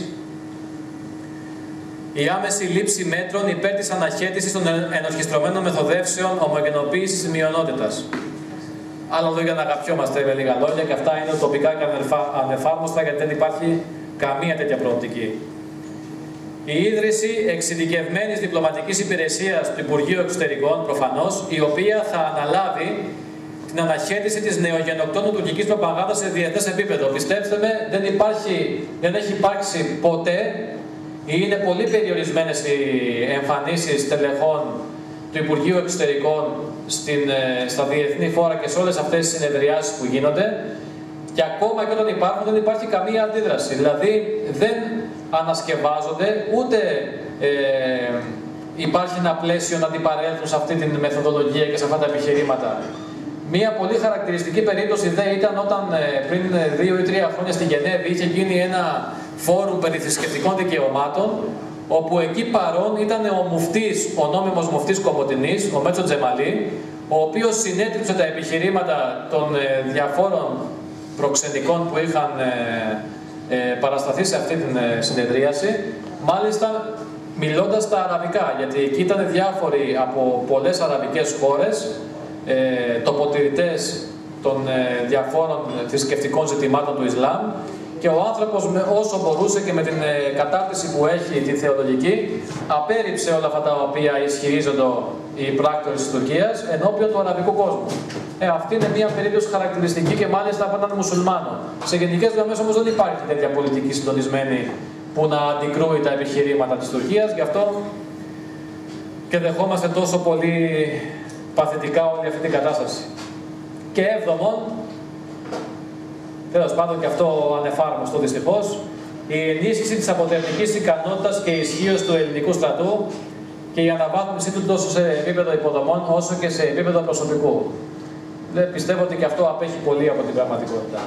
Η άμεση λήψη μέτρων υπέρ της αναχέτησης των ενορχιστρωμένων μεθοδεύσεων ομογενοποίησης της μειονότητας. άλλα λόγια να αγαπιόμαστε με λίγα λόγια, και αυτά είναι τοπικά και ανεφάρμοστα, γιατί δεν υπάρχει καμία τέτοια προοπτική. Η ίδρυση εξειδικευμένης διπλωματικής υπηρεσίας του Υπουργείου Εξωτερικών, προφανώς, η οποία θα αναλάβει την αναχέτηση της νεογενοκτώνου τουρκικής προπαγάνδας σε διεθνές επίπεδο. Πιστέψτε με, δεν, υπάρχει, δεν έχει υπάρξει ποτέ, ή είναι πολύ περιορισμένες οι εμφανίσεις τελεχών του Υπουργείου Εξωτερικών στην, στα διεθνή φόρα και σε όλες αυτές τις συνεδριάσεις που γίνονται, και ακόμα και όταν υπάρχουν δεν υπάρχει καμία αντίδραση. Δηλαδή δεν ανασκευάζονται, ούτε ε, υπάρχει ένα πλαίσιο να αντιπαρέλθουν σε αυτή τη μεθοδολογία και σε αυτά τα επιχειρήματα. Μία πολύ χαρακτηριστική περίπτωση δε ήταν όταν ε, πριν δύο ή τρία χρόνια στη Γενέβη είχε γίνει ένα φόρουμ περί θρησκευτικών δικαιωμάτων, όπου εκεί παρόν ήταν ο μουφτής, ο νόμιμος μουφτής Κομοτηνής, ο Μέτσο Τζεμαλή, ο οποίος συνέτριψε τα επιχειρήματα των ε, διαφόρων προξενικών που είχαν ε, ε, παρασταθεί σε αυτή την ε, συνεδρίαση, μάλιστα μιλώντας στα αραβικά, γιατί εκεί ήταν διάφοροι από πολλές αραβικές χώρες, ε, τοποτηρητές των ε, διαφόρων θρησκευτικών ζητημάτων του Ισλάμ, και ο άνθρωπος με όσο μπορούσε και με την ε, κατάρτιση που έχει τη θεολογική, απέρριψε όλα αυτά τα οποία ισχυρίζονται οι πράκτορες της Τουρκίας ενώπιον του αραβικού κόσμου. Ε, αυτή είναι μια περίπτωση χαρακτηριστική και μάλιστα από έναν μουσουλμάνο. Σε γενικές γραμμές όμως δεν υπάρχει τέτοια πολιτική συντονισμένη που να αντικρούει τα επιχειρήματα της Τουρκίας, γι' αυτό και δεχόμαστε τόσο πολύ παθητικά όλη αυτή την κατάσταση. Και έβδομον, τέλος πάντων και αυτό ανεφάρμοστο δυστυχώς, η ενίσχυση της αποτρεπτικής ικανότητας και ισχύως του ελληνικού στρατού και η αναβάθμιση του τόσο σε επίπεδο υποδομών όσο και σε επίπεδο προσωπικού. Δεν πιστεύω ότι και αυτό απέχει πολύ από την πραγματικότητα.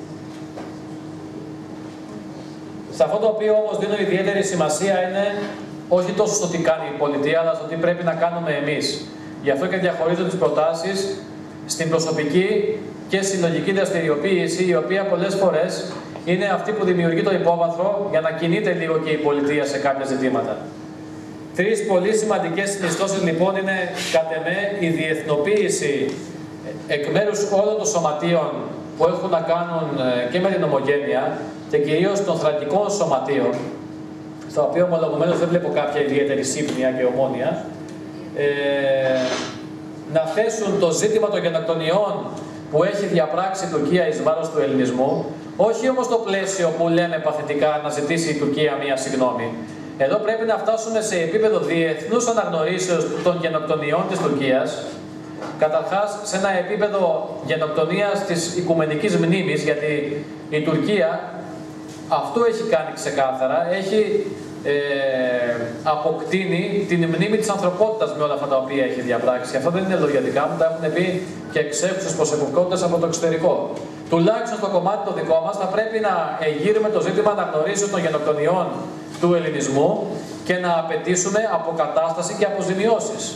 Σε αυτό το οποίο όμως δίνω ιδιαίτερη σημασία είναι όχι τόσο στο τι κάνει η πολιτεία, αλλά στο τι πρέπει να κάνουμε εμείς. Γι' αυτό και διαχωρίζω τις προτάσεις στην προσωπική και συλλογική δραστηριοποίηση, η οποία πολλές φορές είναι αυτή που δημιουργεί το υπόβαθρο για να κινείται λίγο και η πολιτεία σε κάποια ζητήματα. Τρεις πολύ σημαντικές συνιστώσεις λοιπόν είναι κατ' εμέ η διεθνοποίηση εκ μέρους όλων των σωματείων που έχουν να κάνουν και με την ομογένεια και κυρίως των θρακικών σωματείων, στα οποία ομολογουμένως δεν βλέπω κάποια ιδιαίτερη σύμπνοια και ομόνοια, ε, να θέσουν το ζήτημα των γενοκτονιών που έχει διαπράξει η Τουρκία εις βάρος του ελληνισμού, όχι όμως το πλαίσιο που λέμε παθητικά να ζητήσει η Τουρκία μία συγγνώμη. Εδώ πρέπει να φτάσουμε σε επίπεδο διεθνούς αναγνωρίσεως των γενοκτονιών της Τουρκίας, καταρχάς σε ένα επίπεδο γενοκτονίας της οικουμενικής μνήμης, γιατί η Τουρκία αυτό έχει κάνει ξεκάθαρα, έχει ε, αποκτήνει την μνήμη της ανθρωπότητας με όλα αυτά τα οποία έχει διαπράξει. Αυτό δεν είναι λόγια δικά μου, τα έχουν πει και εξέχουσες προσωπικότητες από το εξωτερικό. Τουλάχιστον στο κομμάτι το δικό μας θα πρέπει να εγείρουμε το ζήτημα αναγνωρίσεως των γενοκτονιών του ελληνισμού και να απαιτήσουμε αποκατάσταση και αποζημιώσεις.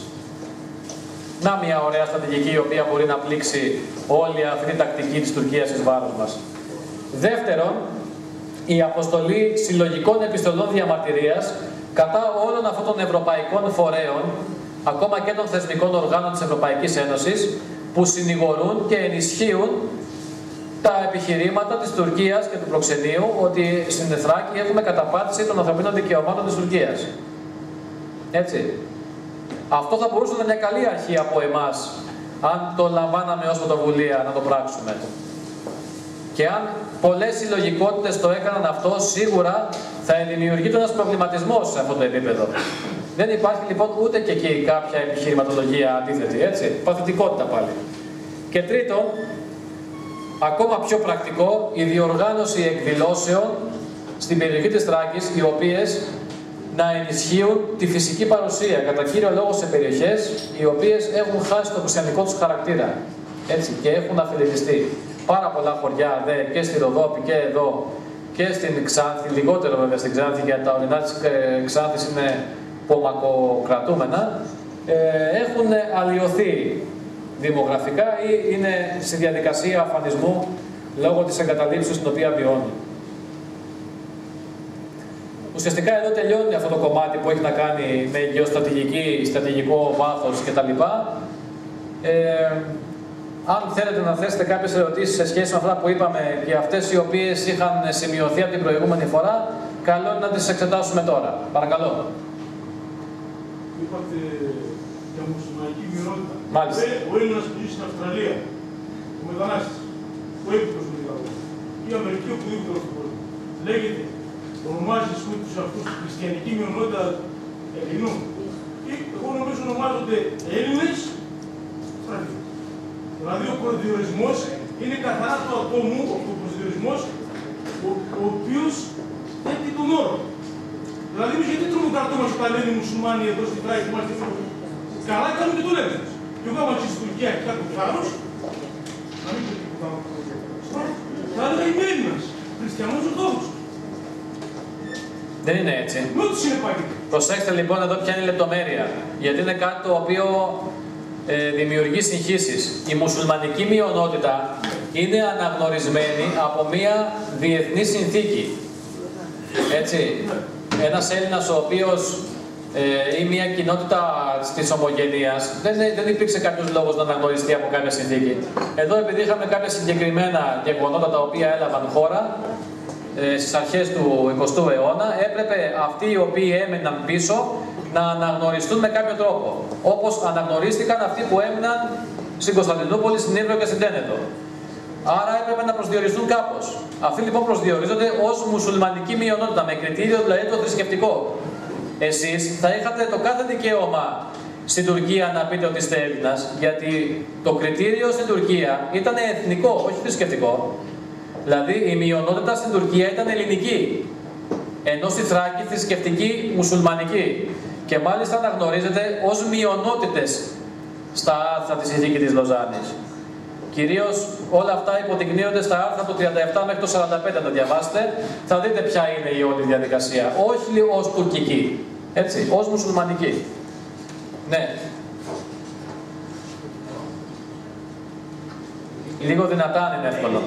Να μια ωραία στρατηγική η οποία μπορεί να πλήξει όλη αυτή την τακτική της Τουρκίας εις βάρος μας. Δεύτερον, η αποστολή συλλογικών επιστολών διαμαρτυρίας κατά όλων αυτών των ευρωπαϊκών φορέων, ακόμα και των θεσμικών οργάνων της Ευρωπαϊκής Ένωσης, που συνηγορούν και ενισχύουν τα επιχειρήματα της Τουρκίας και του προξενείου ότι στην Θράκη έχουμε καταπάτηση των ανθρωπίνων δικαιωμάτων της Τουρκίας. Έτσι. Αυτό θα μπορούσε να είναι μια καλή αρχή από εμάς, αν το λαμβάναμε ως πρωτοβουλία να το πράξουμε. Και αν πολλές συλλογικότητες το έκαναν αυτό, σίγουρα θα δημιουργείται ένας προβληματισμός σε αυτό το επίπεδο. Δεν υπάρχει λοιπόν ούτε και εκεί κάποια επιχειρηματολογία αντίθετη, έτσι. Παθητικότητα πάλι. Και τρίτον, ακόμα πιο πρακτικό, η διοργάνωση εκδηλώσεων στην περιοχή της Θράκης, οι οποίες να ενισχύουν τη φυσική παρουσία, κατά κύριο λόγο σε περιοχές οι οποίες έχουν χάσει το χριστιανικό τους χαρακτήρα, έτσι, και έχουν αφιλελιστεί. Πάρα πολλά χωριά δε, και στη Ροδόπη και εδώ και στην Ξάνθη, λιγότερο βέβαια στην Ξάνθη, γιατί τα ορεινά της Ξάνθης είναι πομακοκρατούμενα, ε, έχουν αλλοιωθεί δημογραφικά ή είναι στη διαδικασία αφανισμού λόγω της εγκαταλείψης την οποία βιώνουν. Ουσιαστικά εδώ τελειώνει αυτό το κομμάτι που έχει να κάνει με γεωστρατηγική, στρατηγικό βάθος κτλ. Ε, αν θέλετε να θέσετε κάποιες ερωτήσεις σε σχέση με αυτά που είπαμε και αυτές οι οποίες είχαν σημειωθεί από την προηγούμενη φορά, καλό είναι να τις εξετάσουμε τώρα. Παρακαλώ. Είπατε για μουσουλμανική μειονότητα. Μάλιστα. Ο Έλληνας που ζει στην Αυστραλία, ο μετανάστης, ο έπικος του Νικαραγουά, η Αμερική, οπουδήποτε στον κόσμο, λέγεται, ονομάζει τους αυτούς τη χριστιανική μειονότητα Ελληνών. Και εγώ νομίζω ονομάζονται Έλληνες στρατιώτες. Δηλαδή ο προσδιορισμός είναι καθαρά του ατόμου, ο προσδιορισμός, ο, ο οποίος έχει τον όρο. Δηλαδή εμείς γιατί τρώμε καρτό μας όταν λένε οι μουσουλμάνοι εδώ στην Τράκη, είμαστε καλά κάνουν και το λέμε. Και εγώ άμα ζει στην Τουρκία και κάποιος άλλος, να μην πω τίποτα άλλο, θα έλεγα είμαι Έλληνας, χριστιανός Ορθόδοξος. Δεν είναι έτσι. Με ό,τι συνεπάγεται. Προσέξτε λοιπόν εδώ ποια είναι η λεπτομέρεια. Γιατί είναι κάτι το οποίο ε, δημιουργεί συγχύσεις. Η μουσουλμανική μειονότητα είναι αναγνωρισμένη από μια διεθνή συνθήκη. Έτσι. Ένας Έλληνας ο οποίος ε, ή μια κοινότητα της ομογενείας, δεν, δεν υπήρξε κάποιος λόγος να αναγνωριστεί από κάποια συνθήκη. Εδώ επειδή είχαμε κάποια συγκεκριμένα γεγονότα τα οποία έλαβαν χώρα, στις αρχές του εικοστού αιώνα, έπρεπε αυτοί οι οποίοι έμεναν πίσω να αναγνωριστούν με κάποιο τρόπο. Όπως αναγνωρίστηκαν αυτοί που έμειναν στην Κωνσταντινούπολη, στην Ύβρο και στην Τένεδο. Άρα έπρεπε να προσδιοριστούν κάπως. Αυτοί λοιπόν προσδιορίζονται ως μουσουλμανική μειονότητα, με κριτήριο δηλαδή το θρησκευτικό. Εσείς θα είχατε το κάθε δικαίωμα στην Τουρκία να πείτε ότι είστε Έλληνας, γιατί το κριτήριο στην Τουρκία ήταν εθνικό, όχι θρησκευτικό. Δηλαδή η μειονότητα στην Τουρκία ήταν ελληνική, ενώ στη Θράκη θρησκευτική μουσουλμανική. Και μάλιστα αναγνωρίζεται ως μειονότητες στα άρθρα της Συνθήκης της Λοζάνης. Κυρίως όλα αυτά υποδεικνύονται στα άρθρα του τριάντα επτά μέχρι το σαράντα πέντε, αν τα διαβάσετε, θα δείτε ποια είναι η όλη διαδικασία. Όχι ως τουρκική, έτσι, ως μουσουλμανική. Ναι. Λίγο δυνατά αν είναι εύκολο.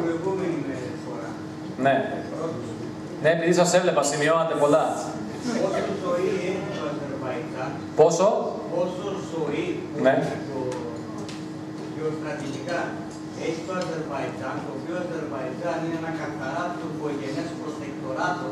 Ναι. Ναι, επειδή σας έβλεπα, σημειώνατε πολλά. Πόσο ζωή έχει το Αζερβαϊτζάν. Πόσο? Πόσο ζωή ναι. το γεωστρατηγικά έχει το Αζερβαϊτζάν, το οποίο Αζερβαϊτζάν είναι ένα καθαρά τουρκογενές προστεκτοράτο.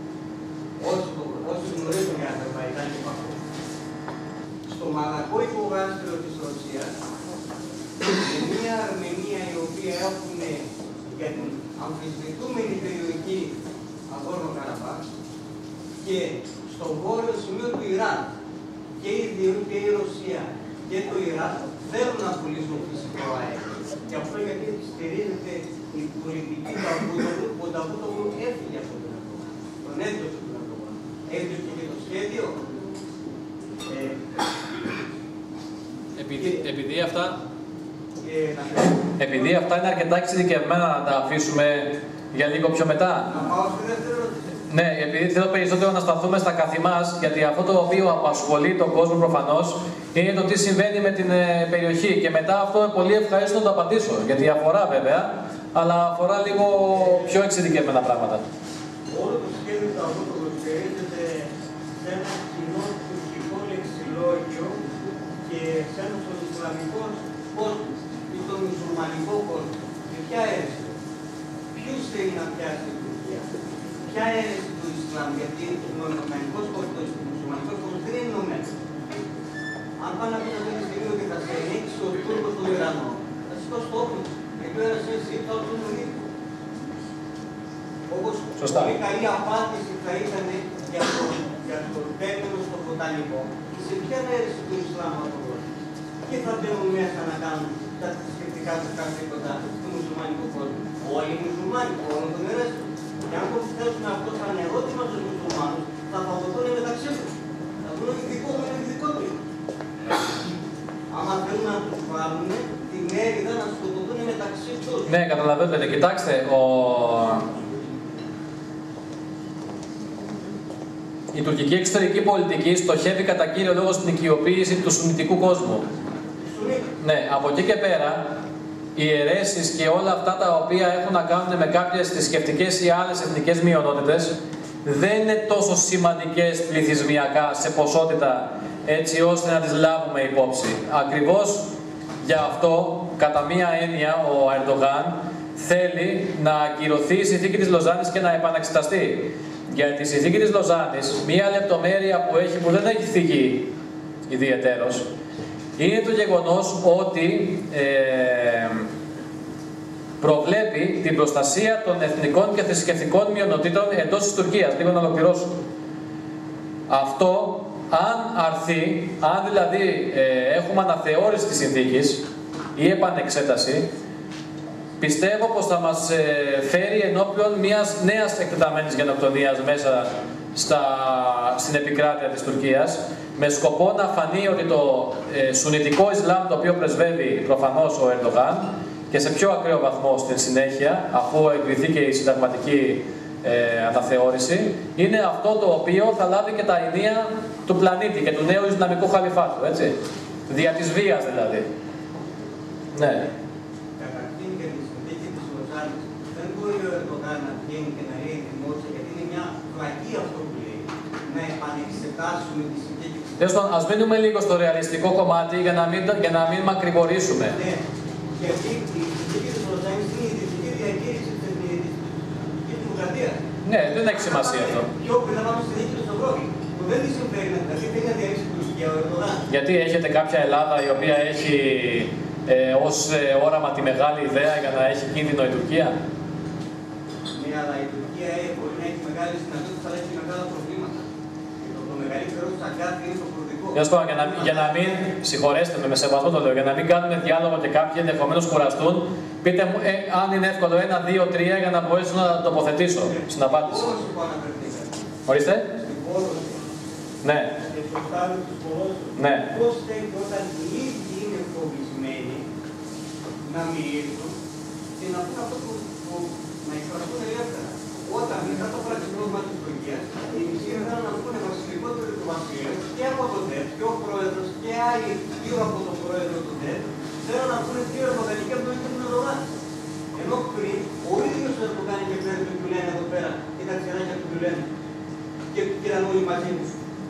Όσοι γνωρίζουν για Αζερβαϊτζάν και Πακού. Στο μαλακό υπογάστριο της Ρωσίας, σε μια Αρμενία η οποία έχουν για την αμφισβητούμενη περιοχή Αγόρνο Καραμπάχ και στο βόρειο σημείο του Ιράν και η, και η Ρωσία και το Ιράν θέλουν να πουλήσουν φυσικό αέριο. Και αυτό γιατί στηρίζεται η πολιτική του Αβούτογλου, που το Αβούτογλου έφυγε από τον Ερντογάν. Τον έδωσε τον Ερντογάν. Έδωσε και το σχέδιο. Ε, επειδή, και, επειδή αυτά... Και, επειδή αυτά είναι αρκετά εξειδικευμένα να τα αφήσουμε για λίγο πιο μετά. Να πάω στη δεύτερη ερώτηση. Ναι, επειδή θέλω περισσότερο να σταθούμε στα καθημάς, γιατί αυτό το οποίο απασχολεί τον κόσμο προφανώς είναι το τι συμβαίνει με την ε, περιοχή. Και μετά αυτό είναι πολύ ευχαρίστω να το απαντήσω, γιατί αφορά βέβαια, αλλά αφορά λίγο πιο εξειδικευμένα πράγματα. Όλο το σχέδιο του Αβούτογλου στηρίζεται σε ένα κοινό τουρκικό λεξιλόγιο και σε ένα στον Ισλαμικό κόσμο ή στον μουσουλμανικό κόσμο. Και ποια αίρεση. Ποιους θέλει να πιάσει η Τουρκία. Ποια αίρεση του Ισλάμ, γιατί ο Ισλαμικός κόσμος, ο μουσουλμανικός κόσμος δεν είναι ενωμένος. Αν πάνε να πείτε αυτή τη στιγμή ότι θα σε ελέγξει ο Τούρκος στον Ιρανό, θα σηκώσει το όπλο. Γιατί ο ένας εσύ θα τον ίδιο. Όπως πολύ καλή απάντηση θα ήταν για το, για το τέκνο στο βοτανικό. Σε ποια αίρεση του Ισλάμ αυτό. Και θα μπαίνουν μέσα να κάνουν τα θρησκευτικά του καθήκοντα του μουσουλμανικού κόσμου. Όλοι οι μουσουλμάνοι, όλων των αιρέσεων. Και αν το θέσουν αυτό σαν ερώτημα στους μουσουλμάνους, θα φαγωθούν μεταξύ τους. Θα πούνε ότι δικό μου είναι δικό του. Άμα θέλουν να τους βάλουν την έρηδα να σκοτωθούν μεταξύ τους. Ναι, καταλαβαίνετε. Κοιτάξτε, ο... η τουρκική εξωτερική πολιτική στοχεύει κατά κύριο λόγο στην οικειοποίηση του σουννιτικού κόσμου. Ναι, από εκεί και πέρα, οι αιρέσεις και όλα αυτά τα οποία έχουν να κάνουν με κάποιες θρησκευτικές ή άλλες εθνικές μειονότητες δεν είναι τόσο σημαντικές πληθυσμιακά σε ποσότητα έτσι ώστε να τις λάβουμε υπόψη. Ακριβώς γι' αυτό κατά μία έννοια, ο Ερντογάν θέλει να ακυρωθεί η συνθήκη της Λοζάνης και να επαναξεταστεί. Γιατί η συνθήκη της Λοζάνης, μία λεπτομέρεια που έχει, που δεν έχει θυγεί ιδιαιτέρως, είναι το γεγονός ότι ε, προβλέπει την προστασία των εθνικών και θρησκευτικών μειονοτήτων εντός της Τουρκίας. Λίγο να ολοκληρώσω. Αυτό, αν αρθεί, αν δηλαδή ε, έχουμε αναθεώρηση της συνθήκης ή επανεξέταση, πιστεύω πως θα μας ε, φέρει ενώπιον μιας νέας εκτεταμένης γενοκτονίας μέσα στα, στην επικράτεια της Τουρκίας, με σκοπό να φανεί ότι το ε, σουνιτικό Ισλάμ, το οποίο πρεσβεύει προφανώς ο Ερντογάν, και σε πιο ακραίο βαθμό στην συνέχεια, αφού εγκριθεί και η συνταγματική ε, αναθεώρηση, είναι αυτό το οποίο θα λάβει και τα ενία του πλανήτη και του νέου Ισλαμικού Χαλιφάτου, έτσι. Δια της βίας δηλαδή. Ναι. Καταρχήν για τη συνθήκη της Λοζάνης, δεν μπορεί ο Ερντογάν να βγαίνει και να λέει δημόσια, γιατί είναι μια βλακή αυτό που λέει, να επανεξετάσουμε τη συνθήκη της Λοζάνης. Τέλος πάντων, ας μείνουμε λίγο στο ρεαλιστικό κομμάτι για να μην, για να μην μακρηγορήσουμε. Ναι, γιατί η συνθήκη της Λοζάνης είναι η ιδρυτική διακήρυξη της τουρκικής δημοκρατίας. Ναι, δεν έχει σημασία αυτό. Πιο πριν να πάμε στη δίκη του Ευρώπη, που δεν τη συμφέρει να δηλαδή θέλει να διαρρήξει την Τουρκία ο Ερντογάν. Γιατί έχετε κάποια Ελλάδα η οποία έχει ε, ως ε, όραμα τη μεγάλη ιδέα για να έχει κίνδυνο η Τουρκία. Ναι, αλλά η Τουρκία μπορεί να έχει μεγάλες δυνατότητες, αλλά έχει μεγάλα προβλήματα. Και το, το μεγαλύτερο του αγκάθι είναι το κουρδικό. Για να, για να μην, συγχωρέστε με, με σεβασμό το λέω, για να μην κάνουμε διάλογο και κάποιοι ενδεχομένως κουραστούν, πείτε μου ε, αν είναι εύκολο ένα, δύο, τρία για να μπορέσω να τοποθετήσω στην απάντηση. Πόλωση που αναφερθήκατε. Ορίστε. Στην πόλωση. Ναι. Και στο στάδιο της πόλωσης. Ναι. Πώς θέλει όταν οι ίδιοι είναι φοβισμένοι να μιλήσουν και να πούν αυτό που, που να εκφραστούν ελεύθερα. Όταν μετά το πραξικόπημα της Τουρκίας, οι μισοί ήθελαν να πούνε βασιλικότερο του βασιλείου και από τον ΤΕΠ και ο πρόεδρος και άλλοι γύρω από τον πρόεδρο του ΤΕΠ θέλουν να πούνε δύο εργοδανικές που είναι τον Ερντογάν. Ενώ πριν ο ίδιος ο Ερντογάν και πέρα του του λένε εδώ πέρα και τα ξεράκια του του λένε και ήταν όλοι μαζί τους.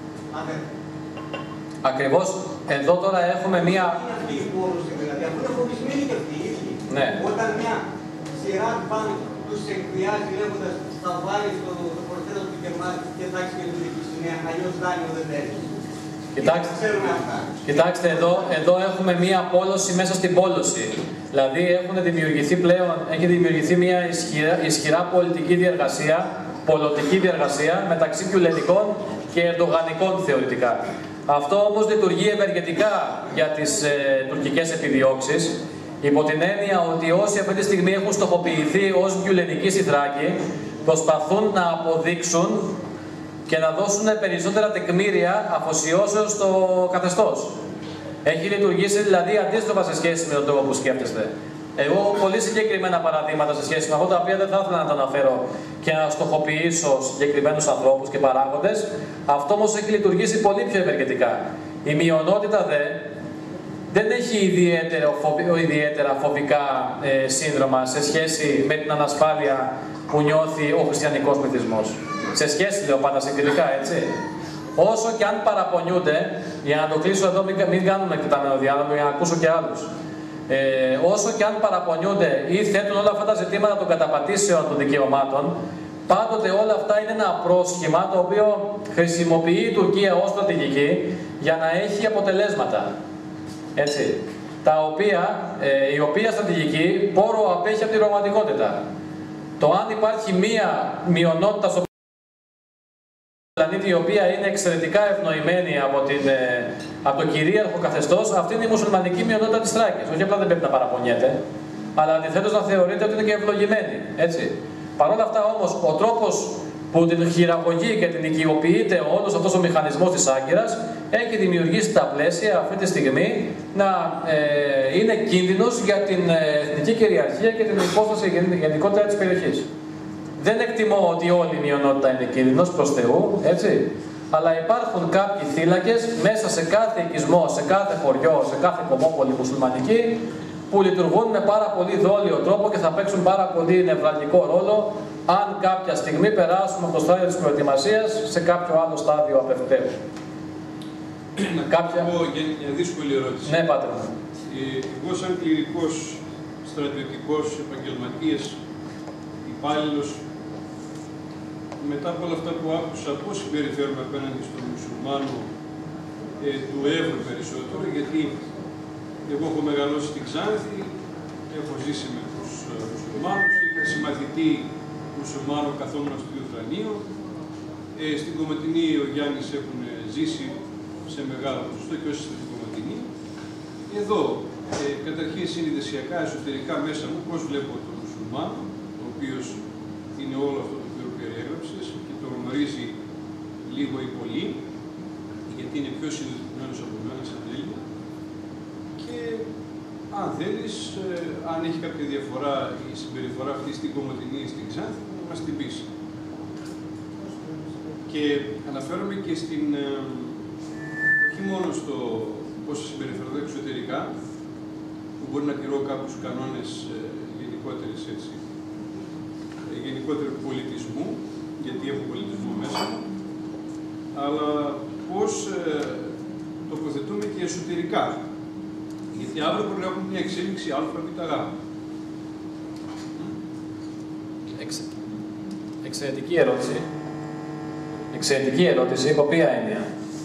Ακριβώς εδώ τώρα έχουμε μία. Είναι αυτή η πόλωση δηλαδή, αφού είναι φοβισμένοι και αυτοί οι ίδιοι. Ναι. Όταν μια σειρά πάνω τους εκβιάζει λέγοντας θα βάλει στο πορτρέτο του Κεμάλ και τάξη και του δική σημαία, αλλιώς δάνειο δεν θέλει. Κοιτάξτε, κοιτάξτε εδώ, εδώ έχουμε μία πόλωση μέσα στην πόλωση. Δηλαδή έχουν δημιουργηθεί πλέον, έχει δημιουργηθεί μία ισχυρά, ισχυρά πολιτική διεργασία, πολιτική διεργασία μεταξύ κιουλενικών και ερντογανικών θεωρητικά. Αυτό όμως λειτουργεί ευεργετικά για τις ε, τουρκικές επιδιώξεις, υπό την έννοια ότι όσοι αυτή τη στιγμή έχουν στοχοποιηθεί ως γκιουλενικοί στη Θράκη προσπαθούν να αποδείξουν και να δώσουν περισσότερα τεκμήρια αφοσιώσεως στο καθεστώς. Έχει λειτουργήσει δηλαδή αντίστροφα σε σχέση με τον τρόπο που σκέφτεστε. Εγώ έχω πολύ συγκεκριμένα παραδείγματα σε σχέση με αυτό, τα οποία δεν θα ήθελα να τα αναφέρω και να στοχοποιήσω συγκεκριμένους ανθρώπους και παράγοντες. Αυτό όμως έχει λειτουργήσει πολύ πιο ευεργετικά. Η μειονότητα δε δεν έχει ιδιαίτερα, ιδιαίτερα φοβικά ε, σύνδρομα σε σχέση με την ανασφάλεια που νιώθει ο χριστιανικός πληθυσμός. Σε σχέση, λέω πάντα συγκριτικά, έτσι. Όσο και αν παραπονιούνται, για να το κλείσω εδώ, μην, μην κάνουμε εκτεταμένο διάλογο, για να ακούσω και άλλους. Ε, όσο και αν παραπονιούνται ή θέτουν όλα αυτά τα ζητήματα των καταπατήσεων των δικαιωμάτων, πάντοτε όλα αυτά είναι ένα πρόσχημα το οποίο χρησιμοποιεί η Τουρκία ως στρατηγική για να έχει αποτελέσματα. Έτσι, τα οποία, ε, η οποία στρατηγική πόρο απέχει από την πραγματικότητα. Το αν υπάρχει μία μειονότητα στο πλανήτη η οποία είναι εξαιρετικά ευνοημένη από, την, ε, από το κυρίαρχο καθεστώς, αυτή είναι η μουσουλμανική μειονότητα της Θράκης. Όχι απλά δεν πρέπει να παραπονιέται, αλλά αντιθέτως να θεωρείται ότι είναι και ευλογημένη. Έτσι. Παρ' όλα αυτά όμως, ο τρόπος που την χειραγωγεί και την οικειοποιείται όλος αυτός ο μηχανισμός της Άγκυρας έχει δημιουργήσει τα πλαίσια αυτή τη στιγμή να ε, είναι κίνδυνος για την εθνική κυριαρχία και την υπόσταση γενικότερα της περιοχής. Δεν εκτιμώ ότι όλη η μειονότητα είναι κίνδυνος προς Θεού, έτσι. Αλλά υπάρχουν κάποιοι θύλακες μέσα σε κάθε οικισμό, σε κάθε χωριό, σε κάθε κομμόπολη μουσουλμανική που λειτουργούν με πάρα πολύ δόλιο τρόπο και θα παίξουν πάρα πολύ νευραλγικό ρόλο αν κάποια στιγμή περάσουμε από το στάδιο της προετοιμασίας σε κάποιο άλλο στάδιο απευθείου. Να κάποια... πω για μια δύσκολη ερώτηση. Ναι, πάτε μου. Η Ε, εγώ σαν κληρικός, στρατιωτικός, επαγγελματίας, υπάλληλος, μετά από όλα αυτά που άκουσα, πώς συμπεριφέρομαι απέναντι στον μουσουλμάνο ε, του Εύρου περισσότερο, γιατί εγώ έχω μεγαλώσει στην Ξάνθη, έχω ζήσει με τους ε, μουσουλμάνους, είχα συμμαθητή μουσουλμάνο καθόμουν στο Ιουδρανείο. Ε, στην Κομοτηνή ο Γιάννης έχουν ζήσει σε μεγάλο ποσοστό και όσοι στην Κομοτηνή. Εδώ, ε, καταρχήν συνειδησιακά, εσωτερικά μέσα μου, πώς βλέπω τον μουσουλμάνο, ο οποίος είναι όλο αυτό το οποίο περιέγραψες και το γνωρίζει λίγο ή πολύ, γιατί είναι πιο συνειδητοποιημένος από μένα σαν Έλληνα. Και αν θέλεις, ε, αν έχει κάποια διαφορά η συμπεριφορά αυτή στην Κομοτηνή ή στην Ξάνθη, να μας την πεις. Και αναφέρομαι και στην, ε, όχι μόνο στο πώς συμπεριφερθώ εξωτερικά, που μπορεί να τηρώ κάποιους κανόνες ε, γενικότερης, έτσι, ε, γενικότερου πολιτισμού, γιατί έχω πολιτισμό μέσα μου, αλλά πώς ε, τοποθετούμε και εσωτερικά. Γιατί αύριο μπορεί να έχουμε μια εξέλιξη α, β, γ. Εξ... Εξαιρετική ερώτηση. Εξαιρετική ερώτηση, υπό ποια έννοια.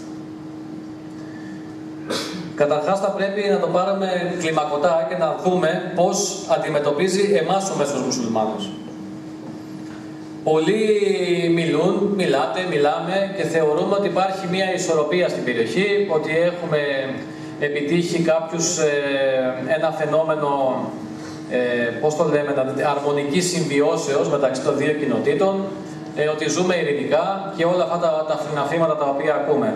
Καταρχάς θα πρέπει να το πάρουμε κλιμακωτά και να δούμε πώς αντιμετωπίζει εμάς ο μέσος μουσουλμάνος. Πολλοί μιλούν, μιλάτε, μιλάμε και θεωρούμε ότι υπάρχει μια ισορροπία στην περιοχή, ότι έχουμε επιτύχει κάποιους ε, ένα φαινόμενο, ε, πώς το λέμε, αρμονικής συμβιώσεως μεταξύ των δύο κοινοτήτων, ε, ότι ζούμε ειρηνικά και όλα αυτά τα, τα φρυναφήματα τα οποία ακούμε.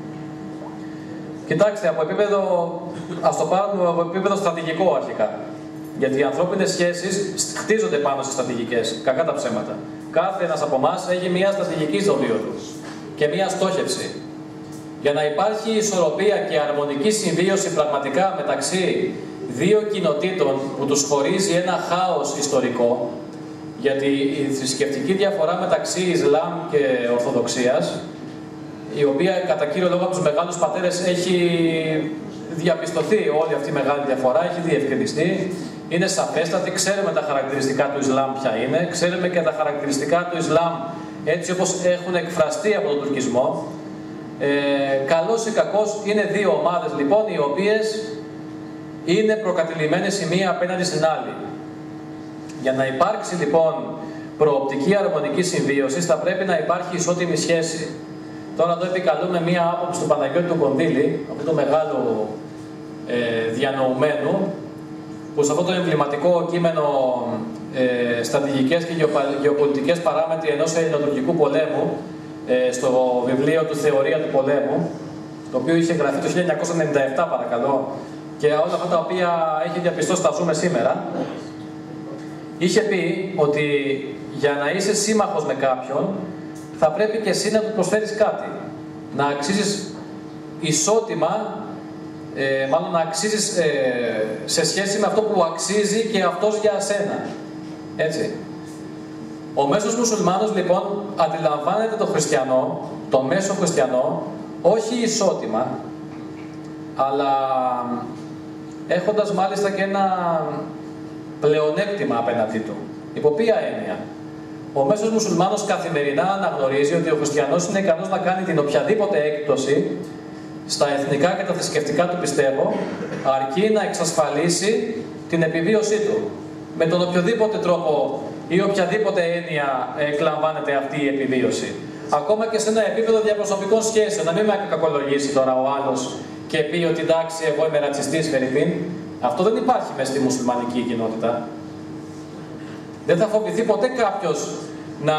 Κοιτάξτε, από επίπεδο, ας το πάρουμε από επίπεδο στρατηγικό αρχικά. Γιατί οι ανθρώπινες σχέσεις χτίζονται πάνω στις στρατηγικές, κακά τα ψέματα. Κάθε ένας από εμάς έχει μια στρατηγική στο βίο του και μια στόχευση. Για να υπάρχει ισορροπία και αρμονική συμβίωση πραγματικά μεταξύ δύο κοινοτήτων που τους χωρίζει ένα χάος ιστορικό, γιατί η θρησκευτική διαφορά μεταξύ Ισλάμ και Ορθοδοξίας, η οποία κατά κύριο λόγο από τους μεγάλους πατέρες έχει διαπιστωθεί όλη αυτή η μεγάλη διαφορά, έχει διευκρινιστεί, είναι σαφέστατη, ξέρουμε τα χαρακτηριστικά του Ισλάμ ποια είναι, ξέρουμε και τα χαρακτηριστικά του Ισλάμ έτσι όπως έχουν εκφραστεί από τον τουρκισμό. Ε, καλός ή κακός είναι δύο ομάδες λοιπόν οι οποίες είναι προκατηλημένες η μία απέναντι στην άλλη. Για να υπάρξει λοιπόν προοπτική αρμονική συμβίωση θα πρέπει να υπάρχει ισότιμη σχέση. Τώρα εδώ επικαλούμε μία άποψη του Παναγιώτη του Κονδύλη, αυτού του μεγάλου ε, διανοουμένου, που σε αυτό το εμβληματικό κείμενο ε, στρατηγικές και γεωπολιτικές παράμετροι ενός ελληνοτουρκικού πολέμου, ε, στο βιβλίο του «Θεωρία του πολέμου», το οποίο είχε γραφεί το χίλια εννιακόσια ενενήντα επτά παρακαλώ, και όλα αυτά τα οποία έχει διαπιστώσει τα ζούμε σήμερα, είχε πει ότι για να είσαι σύμμαχος με κάποιον, θα πρέπει και εσύ να του προσφέρεις κάτι. Να αξίζεις ισότιμα, ε, μάλλον να αξίζεις ε, σε σχέση με αυτό που αξίζει και αυτός για σένα. Έτσι. Ο μέσος μουσουλμάνος λοιπόν αντιλαμβάνεται τον χριστιανό, τον μέσο χριστιανό, όχι ισότιμα, αλλά έχοντας μάλιστα και ένα πλεονέκτημα απέναντί του. Υπό ποια έννοια? Ο μέσος μουσουλμάνος καθημερινά αναγνωρίζει ότι ο χριστιανός είναι ικανός να κάνει την οποιαδήποτε έκπτωση στα εθνικά και τα θρησκευτικά του πιστεύω, αρκεί να εξασφαλίσει την επιβίωσή του. Με τον οποιοδήποτε τρόπο ή οποιαδήποτε έννοια εκλαμβάνεται αυτή η επιβίωση. Ακόμα και σε ένα επίπεδο διαπροσωπικών σχέσεων, να μην με κακολογήσει τώρα ο άλλος και πει ότι εντάξει, εγώ είμαι ρατσιστής, φερειπίν. Αυτό δεν υπάρχει μέσα στη μουσουλμανική κοινότητα. Δεν θα φοβηθεί ποτέ κάποιος να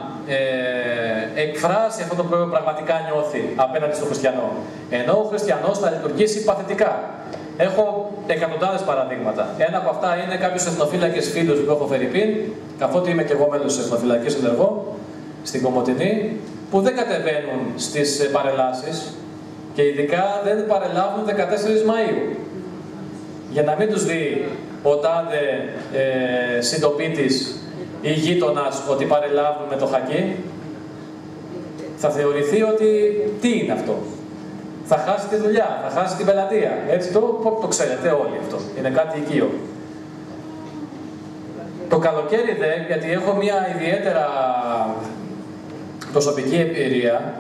ε, εκφράσει αυτό το οποίο πραγματικά νιώθει απέναντι στον χριστιανό. Ενώ ο χριστιανός θα λειτουργήσει παθητικά. Έχω εκατοντάδες παραδείγματα. Ένα από αυτά είναι κάποιους εθνοφύλακες φίλους που έχω φερειπίν, καθότι είμαι και εγώ μέλος της εθνοφυλακής ενεργό, στην Κομοτηνή, που δεν κατεβαίνουν στις παρελάσεις και ειδικά δεν παρελάβουν δεκατέσσερις Μαΐου. Για να μην τους δει ο τάδε ε, συντοπίτης ή γείτονας ότι παρελάβουν με το χακί, θα θεωρηθεί ότι τι είναι αυτό. θα χάσει τη δουλειά, θα χάσει την πελατεία. Έτσι το, το ξέρετε όλοι αυτό. Είναι κάτι οικείο. Το καλοκαίρι δε, γιατί έχω μια ιδιαίτερα προσωπική εμπειρία,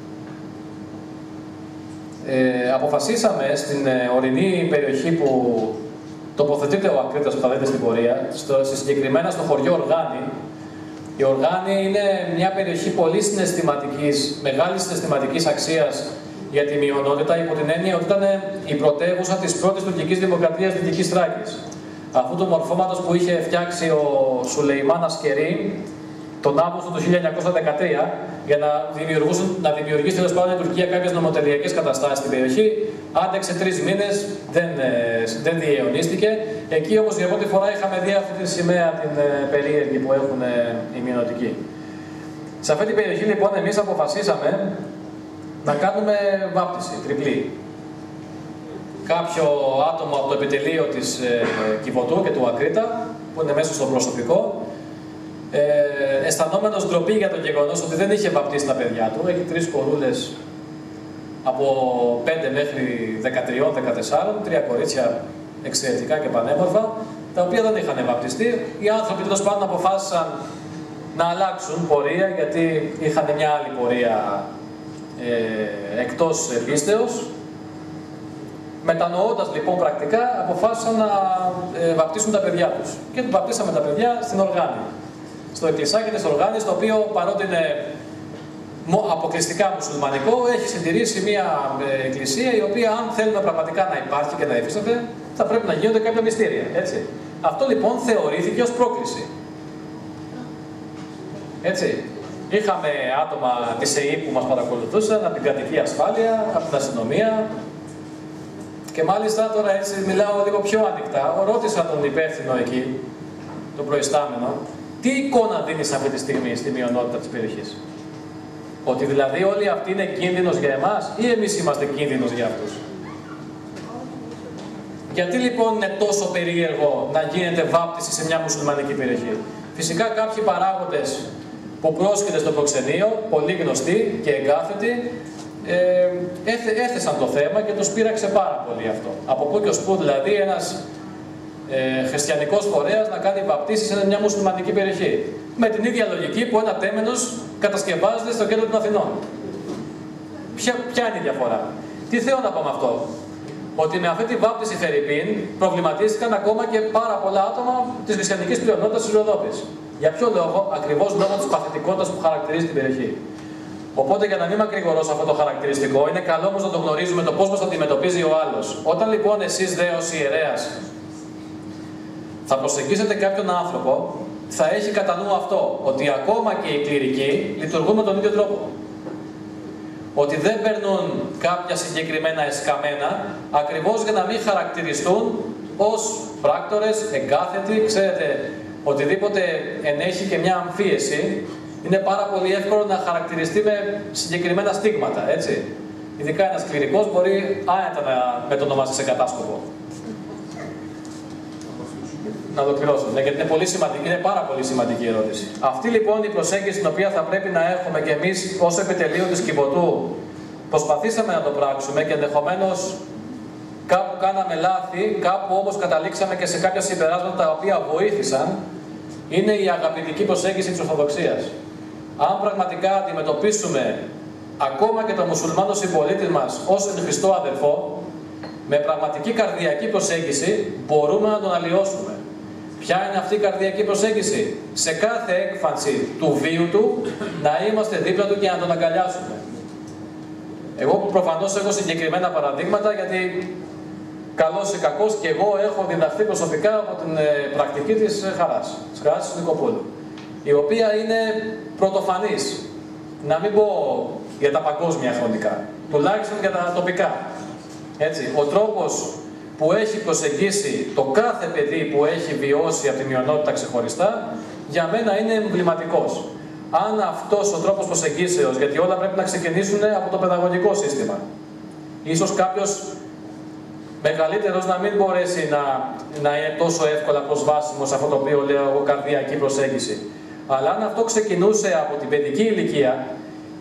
ε, αποφασίσαμε στην ε, ορεινή περιοχή που τοποθετείται ο Ακρίτας που θα δείτε στην πορεία, στο, συγκεκριμένα στο χωριό Οργάνη. Η Οργάνη είναι μια περιοχή πολύ συναισθηματικής, μεγάλης συναισθηματικής αξίας για τη μειονότητα, υπό την έννοια ότι ήταν η πρωτεύουσα της πρώτης τουρκικής δημοκρατίας Δυτικής Θράκης. Αυτού του μορφώματος που είχε φτιάξει ο Σουλεϊμάν Ασκερί τον Αύγουστο του χίλια εννιακόσια δεκατρία για να, να δημιουργήσει τέλος πάντων η Τουρκία κάποιες νομοτελειακές καταστάσεις στην περιοχή. Άντεξε τρεις μήνες, δεν, δεν διαιωνίστηκε. Εκεί όμως για πρώτη φορά είχαμε δει αυτή τη σημαία την περίεργη που έχουν οι μειονοτικοί. Σε αυτή την περιοχή λοιπόν εμείς αποφασίσαμε να κάνουμε βάπτιση τριπλή. Κάποιο άτομο από το επιτελείο της ε, Κιβωτού και του Ακρίτα, που είναι μέσα στο προσωπικό, ε, αισθανόμενος ντροπή για το γεγονός ότι δεν είχε βαπτίσει τα παιδιά του. Έχει τρεις κορούλες από πέντε μέχρι δεκατρία δεκατέσσερα, τρία κορίτσια εξαιρετικά και πανέμορφα, τα οποία δεν είχαν βαπτιστεί. Οι άνθρωποι τέλος πάντων αποφάσισαν να αλλάξουν πορεία, γιατί είχαν μια άλλη πορεία ε, εκτός πίστεως. Μετανοώντας λοιπόν πρακτικά, αποφάσισαν να ε, βαπτίσουν τα παιδιά τους. Και βαπτίσαμε τα παιδιά στην Οργάνη. Στο εκκλησάκι της Οργάνης, το οποίο παρότι είναι αποκλειστικά μουσουλμανικό, έχει συντηρήσει μια ε, εκκλησία η οποία, αν θέλουμε πραγματικά να υπάρχει και να υφίσταται, θα πρέπει να γίνονται κάποια μυστήρια. Έτσι. Αυτό λοιπόν θεωρήθηκε ως πρόκληση. Έτσι. Είχαμε άτομα της ΕΕ που μας παρακολουθούσαν από την κρατική ασφάλεια, από την αστυνομία. Και μάλιστα τώρα έτσι μιλάω λίγο πιο ανοιχτά. Ρώτησα τον υπεύθυνο εκεί, τον προϊστάμενο, τι εικόνα δίνεις αυτή τη στιγμή στη μειονότητα της περιοχής. Ότι δηλαδή όλοι αυτοί είναι κίνδυνος για εμάς ή εμείς είμαστε κίνδυνος για αυτούς. Γιατί λοιπόν είναι τόσο περίεργο να γίνεται βάπτιση σε μια μουσουλμανική περιοχή. Φυσικά κάποιοι παράγοντες που πρόσχεται στο προξενείο, πολύ γνωστοί και εγκάθετοι, Ε, έθε, έθεσαν το θέμα και τους πείραξε πάρα πολύ αυτό. Από πού και ως πού δηλαδή ένας ε, χριστιανικός φορέας να κάνει βαπτίσεις σε μια μουσουλμανική περιοχή. Με την ίδια λογική που ένα τέμενος κατασκευάζεται στο κέντρο των Αθηνών. Ποια, ποια είναι η διαφορά? Τι θέλω να πω με αυτό? Ότι με αυτή τη βάπτιση Φερρυπίν προβληματίστηκαν ακόμα και πάρα πολλά άτομα της χριστιανικής πλειονότητας της Ροδόπης. Για ποιο λόγο? Ακριβώς λόγω της παθητικότητας που χαρακτηρίζει την περιοχή. Οπότε, για να μην μακρηγορώ σε αυτό το χαρακτηριστικό, είναι καλό όμως να το γνωρίζουμε το πώς μας αντιμετωπίζει ο άλλος. Όταν λοιπόν εσείς δε ως ιερέας θα προσεγγίσετε κάποιον άνθρωπο, θα έχει κατά νου αυτό, ότι ακόμα και οι κληρικοί λειτουργούν με τον ίδιο τρόπο. Ότι δεν παίρνουν κάποια συγκεκριμένα εσκαμμένα, ακριβώς για να μην χαρακτηριστούν ως πράκτορες, εγκάθετοι. Ξέρετε, οτιδήποτε ενέχει και μια αμφίεση, είναι πάρα πολύ εύκολο να χαρακτηριστεί με συγκεκριμένα στίγματα, έτσι. Ειδικά ένας κληρικός μπορεί άνετα να μετονομάσει σε κατάσκοπο. Να ολοκληρώσω, ναι, γιατί είναι, πολύ σημαντική, είναι πάρα πολύ σημαντική ερώτηση. Αυτή λοιπόν η προσέγγιση την οποία θα πρέπει να έχουμε και εμείς ως επιτελείο της Κιβωτού, προσπαθήσαμε να το πράξουμε και ενδεχομένως κάπου κάναμε λάθη, κάπου όμως καταλήξαμε και σε κάποια συμπεράσματα τα οποία βοήθησαν, είναι η αγαπητική προσέγγιση της Ορθοδοξίας. Αν πραγματικά αντιμετωπίσουμε ακόμα και τον μουσουλμάνο συμπολίτη μας ως εν Χριστώ αδελφό, με πραγματική καρδιακή προσέγγιση μπορούμε να τον αλλοιώσουμε. Ποια είναι αυτή η καρδιακή προσέγγιση? Σε κάθε έκφανση του βίου του να είμαστε δίπλα του και να τον αγκαλιάσουμε. Εγώ προφανώς έχω συγκεκριμένα παραδείγματα, γιατί καλός ή κακός και εγώ έχω διδαχθεί προσωπικά από την ε, πρακτική της Χαράς, της Χαράς της Νικοπούλου, η οποία είναι πρωτοφανής, να μην πω για τα παγκόσμια χρονικά, τουλάχιστον για τα τοπικά. Έτσι, ο τρόπος που έχει προσεγγίσει το κάθε παιδί που έχει βιώσει από τη μειονότητα ξεχωριστά, για μένα είναι εμβληματικός. Αν αυτός ο τρόπος προσεγγίσεως, γιατί όλα πρέπει να ξεκινήσουν από το παιδαγωγικό σύστημα. Ίσως κάποιος μεγαλύτερος να μην μπορέσει να, να είναι τόσο εύκολα προσβάσιμο σε αυτό το οποίο λέω εγώ καρδιακή προσέγγιση. Αλλά αν αυτό ξεκινούσε από την παιδική ηλικία,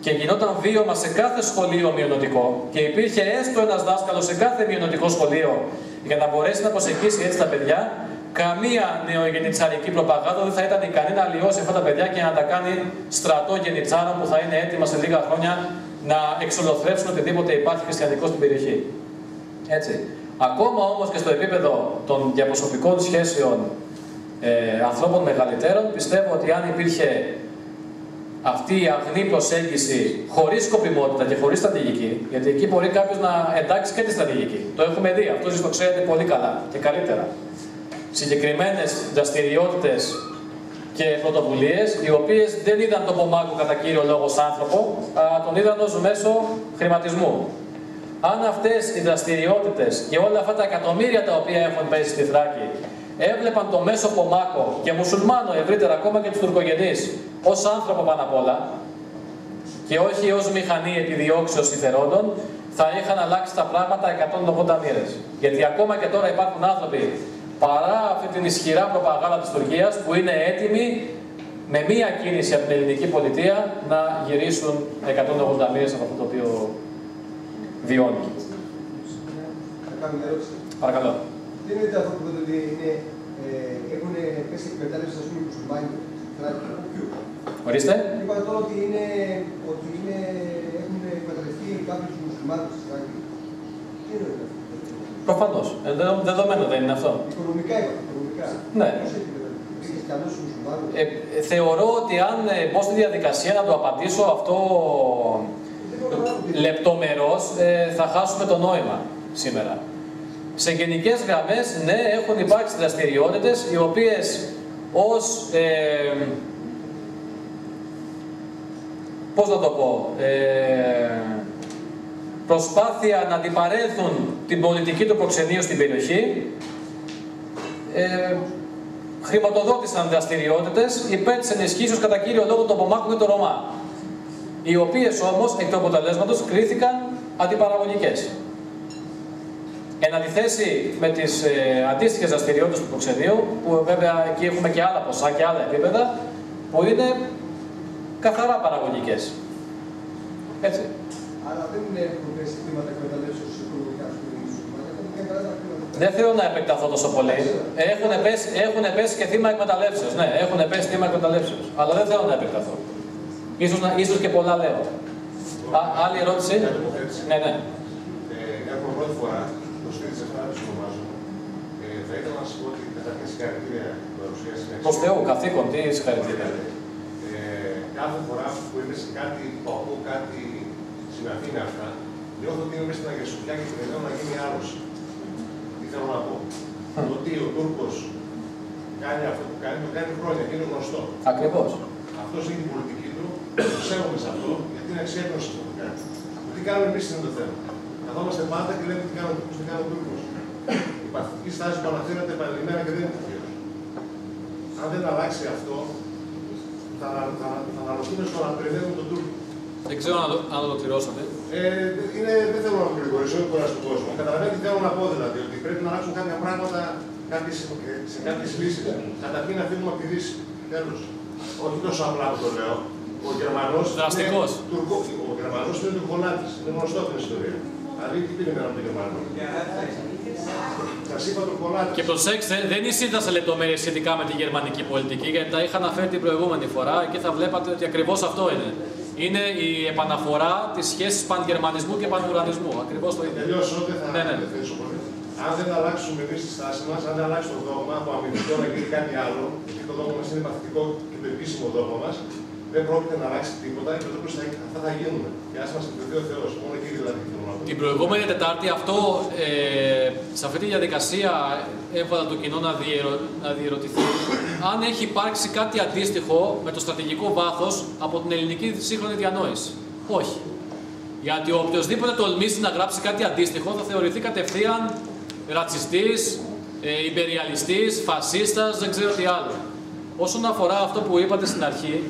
και γινόταν βίωμα σε κάθε σχολείο μειονοτικό και υπήρχε έστω ένας δάσκαλος σε κάθε μειονοτικό σχολείο για να μπορέσει να προσεγγίσει έτσι τα παιδιά, καμία νεογεννητσαρική προπαγάνδα δεν θα ήταν ικανή να αλλοιώσει αυτά τα παιδιά και να τα κάνει στρατό γεννητσάρων που θα είναι έτοιμα σε λίγα χρόνια να εξολοθρεύσουν οτιδήποτε υπάρχει χριστιανικό στην περιοχή. Έτσι. Ακόμα όμως και στο επίπεδο των διαπροσωπικών σχέσεων ε, ανθρώπων μεγαλύτερων, πιστεύω ότι αν υπήρχε αυτή η αγνή προσέγγιση χωρίς σκοπιμότητα και χωρίς στρατηγική, γιατί εκεί μπορεί κάποιος να εντάξει και τη στρατηγική. Το έχουμε δει, αυτό εσείς το ξέρετε πολύ καλά και καλύτερα. Συγκεκριμένες δραστηριότητες και πρωτοβουλίες, οι οποίες δεν είδαν τον Πομάκο κατά κύριο λόγο ως άνθρωπο, αλλά τον είδαν ως μέσο χρηματισμού. Αν αυτές οι δραστηριότητες και όλα αυτά τα εκατομμύρια τα οποία έχουν πέσει στη Θράκη έβλεπαν το μέσο Πομάκο και μουσουλμάνο ευρύτερα, ακόμα και τους τουρκογενείς, ως άνθρωπο πάνω απ' όλα και όχι ως μηχανή επιδιώξεως συμφερόντων, θα είχαν αλλάξει τα πράγματα εκατόν ογδόντα μοίρες. Γιατί ακόμα και τώρα υπάρχουν άνθρωποι, παρά αυτή την ισχυρά προπαγάνδα της Τουρκίας, που είναι έτοιμοι με μία κίνηση από την ελληνική πολιτεία να γυρίσουν εκατόν ογδόντα μοίρες από αυτό το οποίο βιώνει. Θα κάνω μια ερώτηση. Παρακαλώ. Δεν είναι αυτό που λέτε είναι, ε, έχουν πέσει εκμετάλλευση ας πούμε οι μουσουλμάνοι από ποιου? Ορίστε. Είπατε τώρα ότι, είναι, ότι είναι, έχουν εκμεταλλευτεί κάποιους μουσουλμάνους στη Θράκη. Τι εννοείται αυτό? Προφανώς. Ε, δεδομένο δεν είναι αυτό. Οικονομικά είπατε, οικονομικά. Ναι. Πώς έχει εκμεταλλευτεί κανένας μουσουλμάνους? Ε, ε, θεωρώ ότι αν ε, μπω στη διαδικασία να το απαντήσω αυτό λεπτομερώς, ε, θα χάσουμε το νόημα σήμερα. Σε γενικές γραμμές, ναι, έχουν υπάρξει δραστηριότητες οι οποίες ως, ε, πώς να το πω, ε, προσπάθεια να αντιπαρέλθουν την πολιτική του προξενείου στην περιοχή, ε, χρηματοδότησαν δραστηριότητες υπέρ της ενισχύσεως κατά κύριο λόγο των Πομάκων και των Ρωμά, οι οποίες όμως εκ του αποτελέσματος κρίθηκαν αντιπαραγωγικές. Εν αντιθέσει με τις ε, αντίστοιχες δραστηριότητες του προξενείου, που βέβαια εκεί έχουμε και άλλα ποσά και άλλα επίπεδα, που είναι καθαρά παραγωγικές. Έτσι. Αλλά δεν είναι προπέσει θύματα εκμεταλλεύσεως οικονομικά στους μουσουλμάνους. Δεν θέλω να επεκταθώ τόσο πολύ. Έχουν πέσει, έχουν πέσει και θύμα εκμεταλλεύσεως. Ναι, έχουν πέσει θύμα εκμεταλλεύσεως. Αλλά δεν θέλω να επεκταθώ. Ίσως, ίσως και πολλά λέω. Α, άλλη ερώτηση. Ναι, ναι. Έχουμε πρώτη φορά, το σπίτι της Εφράτης ονομάζω. Θα ήθελα να σας πω ότι καταρχήν συγχαρητήρια που παρουσίασε. Προς Θεού, καθήκον, τι συγχαρητήρια. Κάθε φορά που είμαι σε κάτι που ακούω κάτι συναφή με αυτά, νιώθω ότι είμαι μέσα στην Αγιασοφιά και περιμένω να γίνει άρρωση. Τι θέλω να πω. Το ότι ο Τούρκος κάνει αυτό που κάνει, το κάνει χρόνια και είναι γνωστό. Ακριβώς. Αυτός έχει την πολιτική του, το σέβομαι σε αυτό, γιατί είναι αξιέπαινος αυτό που κάνει. Το τι κάνουμε εμείς είναι το θέμα. Καθόμαστε πάντα και λέμε τι κάνει ο Τούρκος, τι κάνει ο Τούρκος. Η παθητική στάση που αναφέρατε επανειλημμένα και δεν είναι τυχαίο. Αν δεν αλλάξει αυτό, θα, θα, θα αναλωθούμε στο να περιμένουμε τον Τούρκο. Δεν ξέρω αν ολοκληρώσατε. Ε, είναι, δεν θέλω να γρηγορήσω, δεν κουράσω τον κόσμο. Καταλαβαίνετε τι θέλω να πω δηλαδή, ότι πρέπει να αλλάξουν κάποια πράγματα κάποιες, σε κάποιες λύσεις. Καταρχήν να φύγουμε από τη Δύση. Τέλος. Όχι τόσο απλά που το λέω. Ο Γερμανός Δραστικός. είναι τουρκο, ο Γερμανός είναι τουρκολάτης. Είναι γνωστό την ιστορία. Δηλαδή τι περιμένω από τον Γερμανό. Σας είπα τουρκολάτης. Και προσέξτε, δεν εισήλθα σε λεπτομέρειες σχετικά με τη γερμανική πολιτική, γιατί τα είχα αναφέρει την προηγούμενη φορά και θα βλέπατε ότι ακριβώς αυτό είναι. Είναι η επαναφορά της σχέσης παντγερμανισμού και πανουρανισμού. Ακριβώς το ίδιο. Τελειώσω, δεν θα ναι, ναι. θέσω πολύ. Αν δεν αλλάξουμε εμείς τη στάση μας, αν δεν αλλάξει το δόγμα από αμυντικό να γίνει κάτι άλλο, γιατί το δόγμα μας είναι παθητικό και το επίσημο δόγμα μας, δεν πρόκειται να αλλάξει τίποτα και το θα, αυτά θα γίνουν. Και ας μας επιβεβαιώσει ο Θεός. Μόνο εκεί δηλαδή θέλω να πω. Την προηγούμενη Τετάρτη αυτό, ε, σε αυτή τη διαδικασία έβαλα το κοινό να, διερω, να διερωτηθεί αν έχει υπάρξει κάτι αντίστοιχο με το στρατηγικό βάθος από την ελληνική σύγχρονη διανόηση. Όχι. Γιατί οποιοδήποτε τολμήσει να γράψει κάτι αντίστοιχο θα θεωρηθεί κατευθείαν ρατσιστής, ε, ιμπεριαλιστής, φασίστας, δεν ξέρω τι άλλο. Όσον αφορά αυτό που είπατε στην αρχή,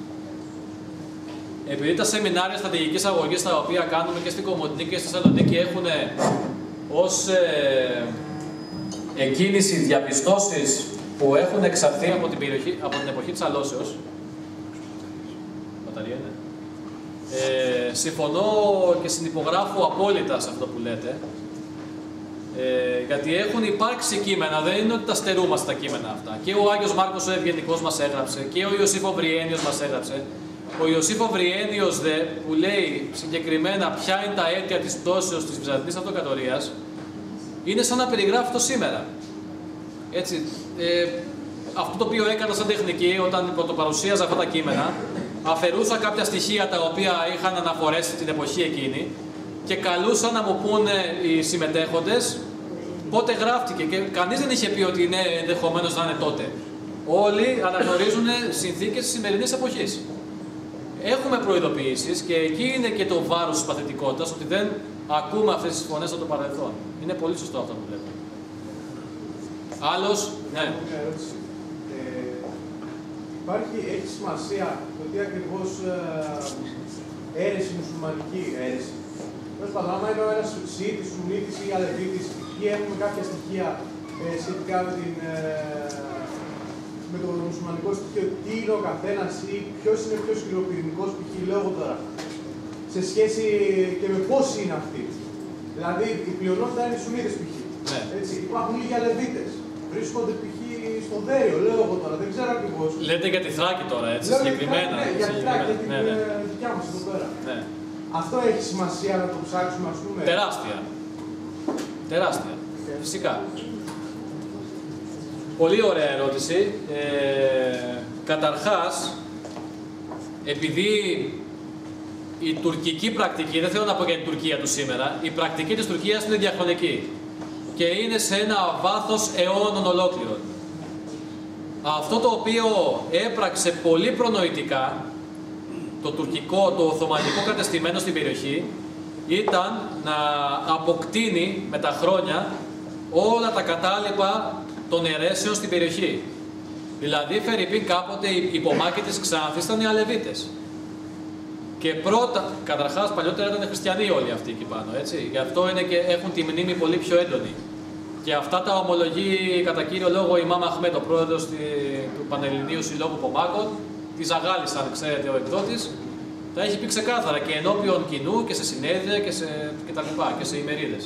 επειδή τα σεμινάρια στρατηγικής αγωγής τα οποία κάνουμε και στην Κομωτινή και στη Θεσσαλονίκη έχουν ως ε, εκκίνηση διαπιστώσεις που έχουν εξαρθεί από την, περιοχή, από την εποχή της αλώσεως. Μπαταρία, ναι. Ε, συμφωνώ και συνυπογράφω απόλυτα σε αυτό που λέτε. Ε, γιατί έχουν υπάρξει κείμενα, δεν είναι ότι τα στερούμαστε τα κείμενα αυτά. Και ο Άγιος Μάρκος ο Ευγενικός μας έγραψε και ο Ιωσήφ ο Βριένιος μας έγραψε. Ο Ιωσήφ ο Βριένιος δε, που λέει συγκεκριμένα ποια είναι τα αίτια της πτώσεως της Βυζαντινής Αυτοκρατορίας, είναι σαν να περιγράφει το σήμερα. Έτσι, ε, αυτό το οποίο έκανα σαν τεχνική όταν πρωτοπαρουσίαζα αυτά τα κείμενα, αφαιρούσα κάποια στοιχεία τα οποία είχαν αναφορές την εποχή εκείνη και καλούσα να μου πούνε οι συμμετέχοντες πότε γράφτηκε και κανείς δεν είχε πει ότι είναι ενδεχομένως να είναι τότε. Όλοι αναγνωρίζουν συνθήκες της σημερινής εποχής. Έχουμε προειδοποιήσεις και εκεί είναι και το βάρος της παθητικότητας, ότι δεν ακούμε αυτές τις φωνές από το παρελθόν. Είναι πολύ σωστό αυτό που λέτε. Άλλος, ναι. Μια ερώτηση. Ε, υπάρχει, έχει σημασία το τι ακριβώς ε, αίρεση, μουσουλμανική αίρεση. Τέλος πάντων, άμα είναι ένας Σιήτης, Σουνίτης ή Αλεβίτης, ή έχουμε κάποια στοιχεία ε, σχετικά με, την, ε, με το μουσουλμανικό στοιχείο, τι είναι ο καθένας ή ποιος είναι πιο σκληροπυρηνικός, π.χ. λόγω τώρα, σε σχέση και με πόσοι είναι αυτοί. Δηλαδή, η πλειονότητα είναι οι Σουνίτες π.χ. Ναι. Έτσι, υπάρχουν λίγοι Αλεβίτες. Βρίσκονται π.χ. στο Δέριο, λέω εγώ τώρα, δεν ξέρω ακριβώς. Λέτε για τη Θράκη τώρα, έτσι, Λέω συγκεκριμένα. Ναι, για τη Θράκη, για την ναι, ναι. δικιά μας εδώ πέρα. Ναι. Αυτό έχει σημασία να το ψάξουμε, ας πούμε. Τεράστια. Τεράστια. Φυσικά. Πολύ ωραία ερώτηση. Ε, καταρχάς, επειδή η τουρκική πρακτική, δεν θέλω να πω για την Τουρκία του σήμερα, η πρακτική της Τουρκίας είναι διαχρονική και είναι σε ένα βάθος αιώνων ολόκληρων. Αυτό το οποίο έπραξε πολύ προνοητικά το τουρκικό, το οθωμανικό κατεστημένο στην περιοχή ήταν να αποκτήνει με τα χρόνια όλα τα κατάλοιπα των αιρέσεων στην περιοχή. Δηλαδή, φερειπίν κάποτε οι υπομάκοι της Ξάνθης ήταν οι Αλεβίτες. Και πρώτα, καταρχάς, παλιότερα ήταν χριστιανοί όλοι αυτοί εκεί πάνω, έτσι. Γι' αυτό είναι και έχουν τη μνήμη πολύ πιο έντονη. Και αυτά τα ομολογεί κατά κύριο λόγο η Μάμα Αχμέτ, ο πρόεδρος του Πανελληνίου Συλλόγου Πομάκων, τη Ζαγάλης, αν ξέρετε, ο εκδότης, τα έχει πει ξεκάθαρα και ενώπιον κοινού και σε συνέδρια και, σε, και τα λοιπά, και σε ημερίδες.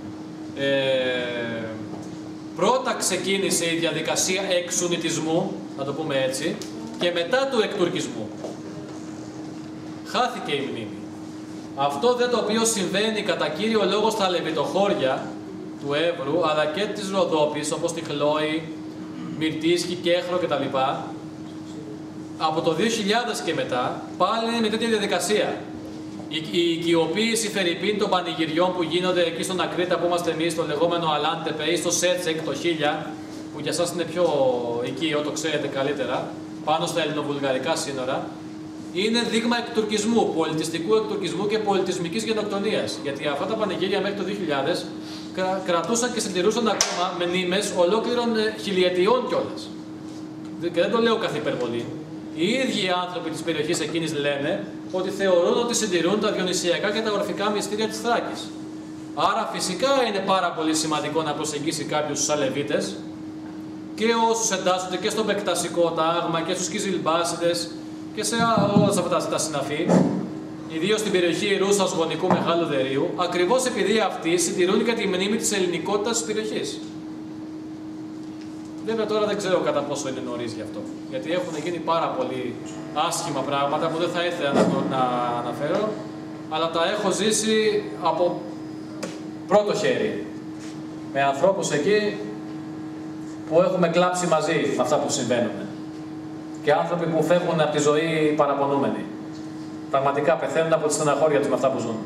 Ε, πρώτα ξεκίνησε η διαδικασία εξουνιτισμού, να το πούμε έτσι, και μετά του εκτουρκισμού. Χάθηκε η μνήμη. Αυτό δε το οποίο συμβαίνει κατά κύριο λόγο στα λεβιτοχώρια του Εύρου, αλλά και της Ροδόπης, όπως τη Χλόη, Μυρτίσκη, Κέχρο κτλ. Από το δύο χιλιάδες και μετά, πάλι είναι με τέτοια διαδικασία. Η, η οικειοποίηση φερειπίν των πανηγυριών που γίνονται εκεί στον Ακρίτα που είμαστε εμείς, το λεγόμενο Αλάντεπε ή στο Σέτσεκ το χίλια, που για σας είναι πιο οικείο, το ξέρετε καλύτερα, πάνω στα ελληνοβουλγαρικά σύνορα, είναι δείγμα εκτουρκισμού, πολιτιστικού εκτουρκισμού και πολιτισμικής γενοκτονίας. Γιατί αυτά τα πανηγύρια μέχρι το δύο χιλιάδες κρα, κρατούσαν και συντηρούσαν ακόμα μνήμες ολόκληρων χιλιετιών κιόλας. Και δεν το λέω καθ' υπερβολή. Οι ίδιοι οι άνθρωποι της περιοχής εκείνης λένε ότι θεωρούν ότι συντηρούν τα διονυσιακά και τα ορφικά μυστήρια της Θράκης. Άρα φυσικά είναι πάρα πολύ σημαντικό να προσεγγίσει κάποιος τους Αλεβίτες και όσους εντάσσονται και στο Μπεκτασικό τάγμα και στους Κιζιλμπάσιδες και σε όλα αυτά τα συναφή, ιδίως στην περιοχή Ρούσας Γονικού Μεγάλου Δερίου, ακριβώς επειδή αυτοί συντηρούν και τη μνήμη της ελληνικότητας της περιοχής. Βέβαια τώρα δεν ξέρω κατά πόσο είναι νωρίς γι' αυτό, γιατί έχουν γίνει πάρα πολύ άσχημα πράγματα που δεν θα ήθελα να, να αναφέρω, αλλά τα έχω ζήσει από πρώτο χέρι, με ανθρώπους εκεί που έχουμε κλάψει μαζί με αυτά που συμβαίνουν και άνθρωποι που φεύγουν από τη ζωή παραπονούμενοι. Πραγματικά πεθαίνουν από τη στεναχώρια τους με αυτά που ζουν.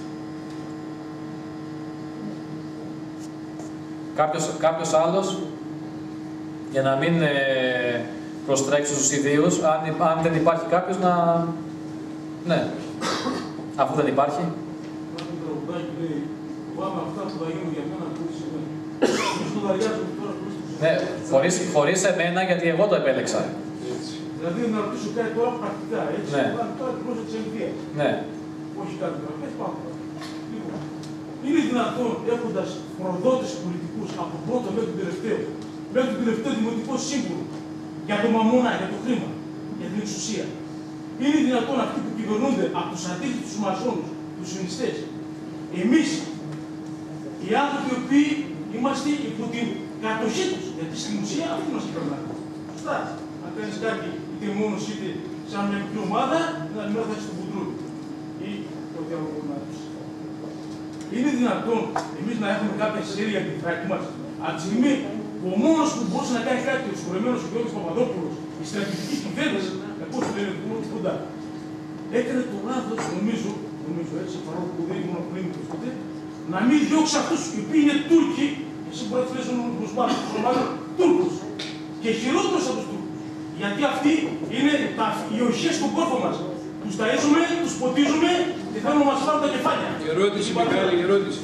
Κάποιος, κάποιος άλλος, για να μην ε, προστρέξω στους ιδίους, αν, αν δεν υπάρχει κάποιος να... Ναι, αφού δεν υπάρχει. Ναι, χωρίς, χωρίς εμένα, γιατί εγώ το επέλεξα. Δηλαδή να ρωτήσω κάτι τώρα πρακτικά, έτσι. Ναι. Τώρα την της Ελβίας. Ναι. Όχι κάτι γραφές, πάμε. Λοιπόν, είναι δυνατόν έχοντας προδότες πολιτικούς από τον πρώτο μέχρι τον τελευταίο, μέχρι τον τελευταίο δημοτικό σύμβουλο για το μαμόνα, για το χρήμα, για την εξουσία. Είναι δυνατόν αυτοί που κυβερνούνται από τους αντίθετους τους μασόνους, τους συνιστές. Εμείς, οι άνθρωποι οι οποίοι είμαστε υπό την κατοχή τους, γιατί στην ουσία αυτοί μας κυβερνάνε. Σωστά. Αν κάνεις κάτι είτε μόνος είτε σαν μια μικρή ομάδα, την άλλη μέρα θα είσαι στο κουντρούι ή ό,τι άλλο μπορεί να τους. Είναι δυνατόν εμείς να έχουμε κάποια σέρια για τη Θράκη μας, από τη στιγμή που ο μόνος που μπορούσε να κάνει κάτι, ο συγχωρεμένος ο Γιώργος Παπαδόπουλος, η στρατιωτική κυβέρνηση, πώς το λένε, του Μόρτου Κοντά, έκανε το λάθος, νομίζω, νομίζω έτσι, παρόλο που δεν ήμουν πριν τότε, να μην διώξει αυτούς οι οποίοι είναι Τούρκοι, εσύ μπορεί να τους λες τους Τούρκους, και χειρότερους από τους Τούρκους. Γιατί αυτοί είναι τα, οι οχές στον κόρφο μας. Τους ταΐζουμε, τους ποτίζουμε και θέλουν να μας πάρουν τα κεφάλια. Η ερώτηση, μεγάλη ερώτηση.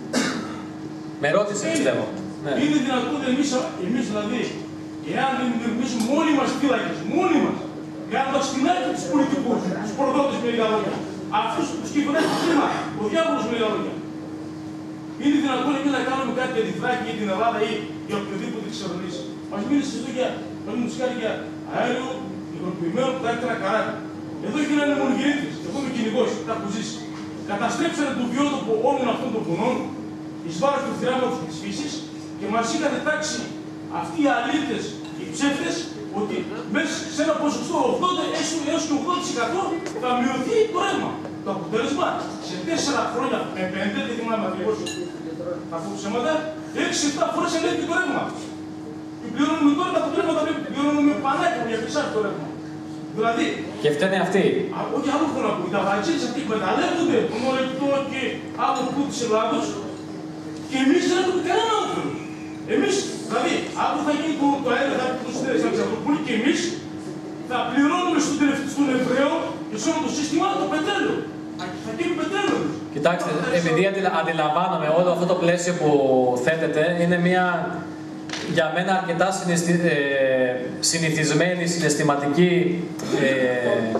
Με ερώτηση, πιστεύω. Ναι. Είναι δυνατόν εμείς, εμείς δηλαδή, εάν δεν δημιουργήσουμε μόνοι μας φύλακες, μόνοι μας, κάνοντας την άκρη τους πολιτικούς, τους προδότες με λίγα λόγια, αυτούς τους κυβερνάει το κλίμα, ο διάβολος με λίγα λόγια. Είναι δυνατόν εμείς να κάνουμε κάτι για τη Θράκη ή την Ελλάδα ή για οποιοδήποτε ξερονήσει. Μας μίλησε εδώ για, παραδείγματος χάρη, για αέριο υγροποιημένο που θα έχει ένα καράβι. Εδώ γίνανε μονογεννήτρες, εγώ είμαι κυνηγός, τα έχω ζήσει. Καταστρέψανε τον βιότοπο όλων αυτών των πονών, εις βάρος του θυράματος της φύσης, και μας είχαν τάξει αυτοί οι αλήτες, οι ψεύτες, ότι μέσα σε ένα ποσοστό ογδόντα έως και ογδόντα τοις εκατό θα μειωθεί το ρεύμα. Το αποτέλεσμα σε τέσσερα χρόνια, με πέντε, δεν θυμάμαι ακριβώς από ψέματα, έξι επτά φορές ελέγχει το ρεύμα. Και πληρώνουμε τώρα τα αποτέλεσματα, πληρώνουμε πανάκια για χρυσάφι το ρεύμα. Δηλαδή. Και φταίνε αυτοί. Α, όχι άλλο θέλω να πω. Οι ταβατζίδες αυτοί εκμεταλλεύονται τον ορεκτό και άλλο που της Ελλάδος και εμείς δεν έχουμε κανένα όφελο. Εμείς, δηλαδή, αύριο θα γίνει το, το αέριο, θα πει το συνέδριο σαν Ξαδροπούλη και εμείς θα πληρώνουμε στον τελευταίο στον Εβραίο και σε όλο το σύστημα το πετρέλαιο. Θα γίνει πετρέλαιο. Κοιτάξτε, επειδή αντιλαμβάνομαι όλο αυτό το πλαίσιο που θέτεται, είναι μια για μένα αρκετά συναισθη... ε, συνηθισμένη, συναισθηματική ε,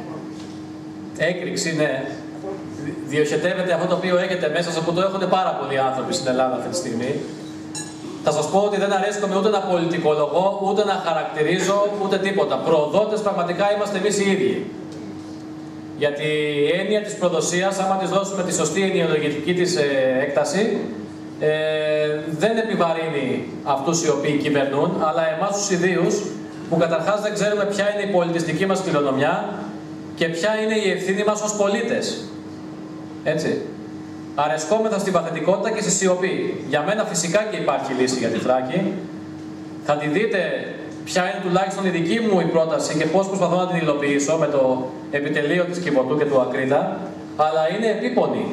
έκρηξη, ναι. Διοχετεύεται αυτό το οποίο έχετε μέσα σας, που το έχουν πάρα πολλοί άνθρωποι στην Ελλάδα αυτή τη στιγμή. Θα σας πω ότι δεν αρέσκομαι ούτε να πολιτικολογώ, ούτε να χαρακτηρίζω, ούτε τίποτα. Προδότες πραγματικά είμαστε εμείς οι ίδιοι. Γιατί η έννοια της προδοσίας, άμα της δώσουμε τη σωστή ενοιολογητική της ε, έκταση, Ε, δεν επιβαρύνει αυτούς οι οποίοι κυβερνούν, αλλά εμάς τους ιδίους, που καταρχάς δεν ξέρουμε ποια είναι η πολιτιστική μας κληρονομιά και ποια είναι η ευθύνη μας ως πολίτες. Έτσι. Αρεσκόμεθα στην παθητικότητα και στη σιωπή. Για μένα φυσικά και υπάρχει λύση για τη Θράκη. Θα τη δείτε ποια είναι τουλάχιστον η δική μου η πρόταση και πώς προσπαθώ να την υλοποιήσω με το επιτελείο της Κιβωτού και του Ακρίδα, αλλά είναι επίπονη.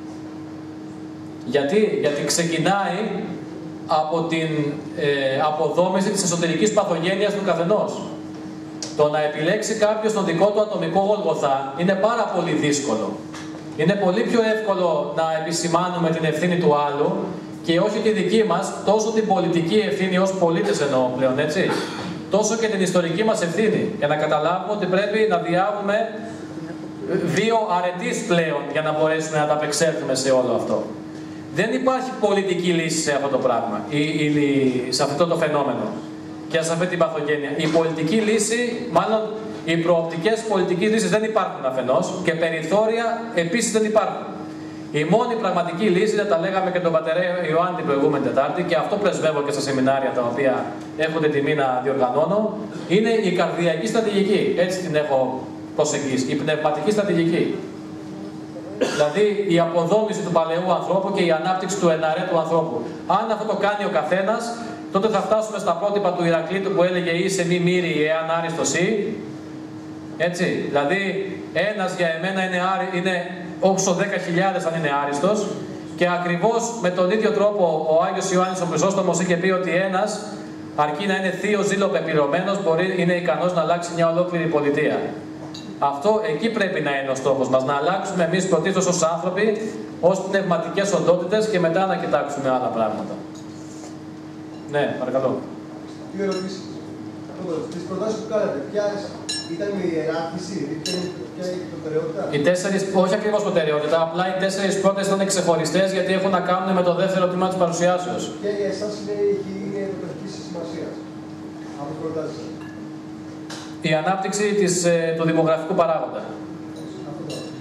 Γιατί, Γιατί ξεκινάει από την ε, αποδόμηση της εσωτερικής παθογένειας του καθενός. Το να επιλέξει κάποιος τον δικό του ατομικό Γολγοθά είναι πάρα πολύ δύσκολο. Είναι πολύ πιο εύκολο να επισημάνουμε την ευθύνη του άλλου και όχι τη δική μας, τόσο την πολιτική ευθύνη ως πολίτες εννοώ πλέον, έτσι, τόσο και την ιστορική μας ευθύνη, για να καταλάβουμε ότι πρέπει να διάγουμε δύο αρετής πλέον για να μπορέσουμε να ανταπεξέλθουμε σε όλο αυτό. Δεν υπάρχει πολιτική λύση σε αυτό το πράγμα, ή, ή, σε αυτό το φαινόμενο και σε αυτή την παθογένεια. Η πολιτική λύση, μάλλον οι προοπτικές πολιτικής λύσης δεν υπάρχουν αφενός και περιθώρια επίσης δεν υπάρχουν. Η μόνη πραγματική λύση, δεν τα λέγαμε και τον πατέρα Ιωάννη την προηγούμενη Τετάρτη και αυτό πρεσβεύω και στα σεμινάρια τα οποία έχω την τιμή να διοργανώνω, είναι η καρδιακή στρατηγική. Έτσι την έχω προσεγγίσει, η πνευματική στρατηγική. Δηλαδή η αποδόμηση του παλαιού ανθρώπου και η ανάπτυξη του εναρέτου ανθρώπου. Αν αυτό το κάνει ο καθένας, τότε θα φτάσουμε στα πρότυπα του Ηρακλήτου που έλεγε «Είσαι μη μύρη, εάν άριστος ή». Έτσι, δηλαδή ένας για εμένα είναι, άρι, είναι όσο δέκα χιλιάδες αν είναι άριστος, και ακριβώς με τον ίδιο τρόπο ο Άγιος Ιωάννης ο Χρυσόστομος είχε πει ότι ένας, αρκεί να είναι θείο ζήλο πεπειρωμένος, μπορεί, είναι ικανός να αλλάξει μια ολόκληρη πολιτεία. Αυτό εκεί πρέπει να είναι ο στόχος μας, να αλλάξουμε εμείς πρωτίστως ως άνθρωποι, ως πνευματικές οντότητες και μετά να κοιτάξουμε άλλα πράγματα. Ναι, παρακαλώ. Δύο ερωτήσεις. Τις προτάσεις που κάνατε, ποια ήταν η ιεράρχηση, ποια είναι η προτεραιότητα? Οι τέσσερις, όχι ακριβώς προτεραιότητα, απλά οι τέσσερις πρώτες ήταν ξεχωριστές γιατί έχουν να κάνουν με το δεύτερο τμήμα της παρουσιάσεως. Και για εσάς είναι η πρωταρχική σημασία από τις προτάσεις σας? Η ανάπτυξη της, του δημογραφικού παράγοντα.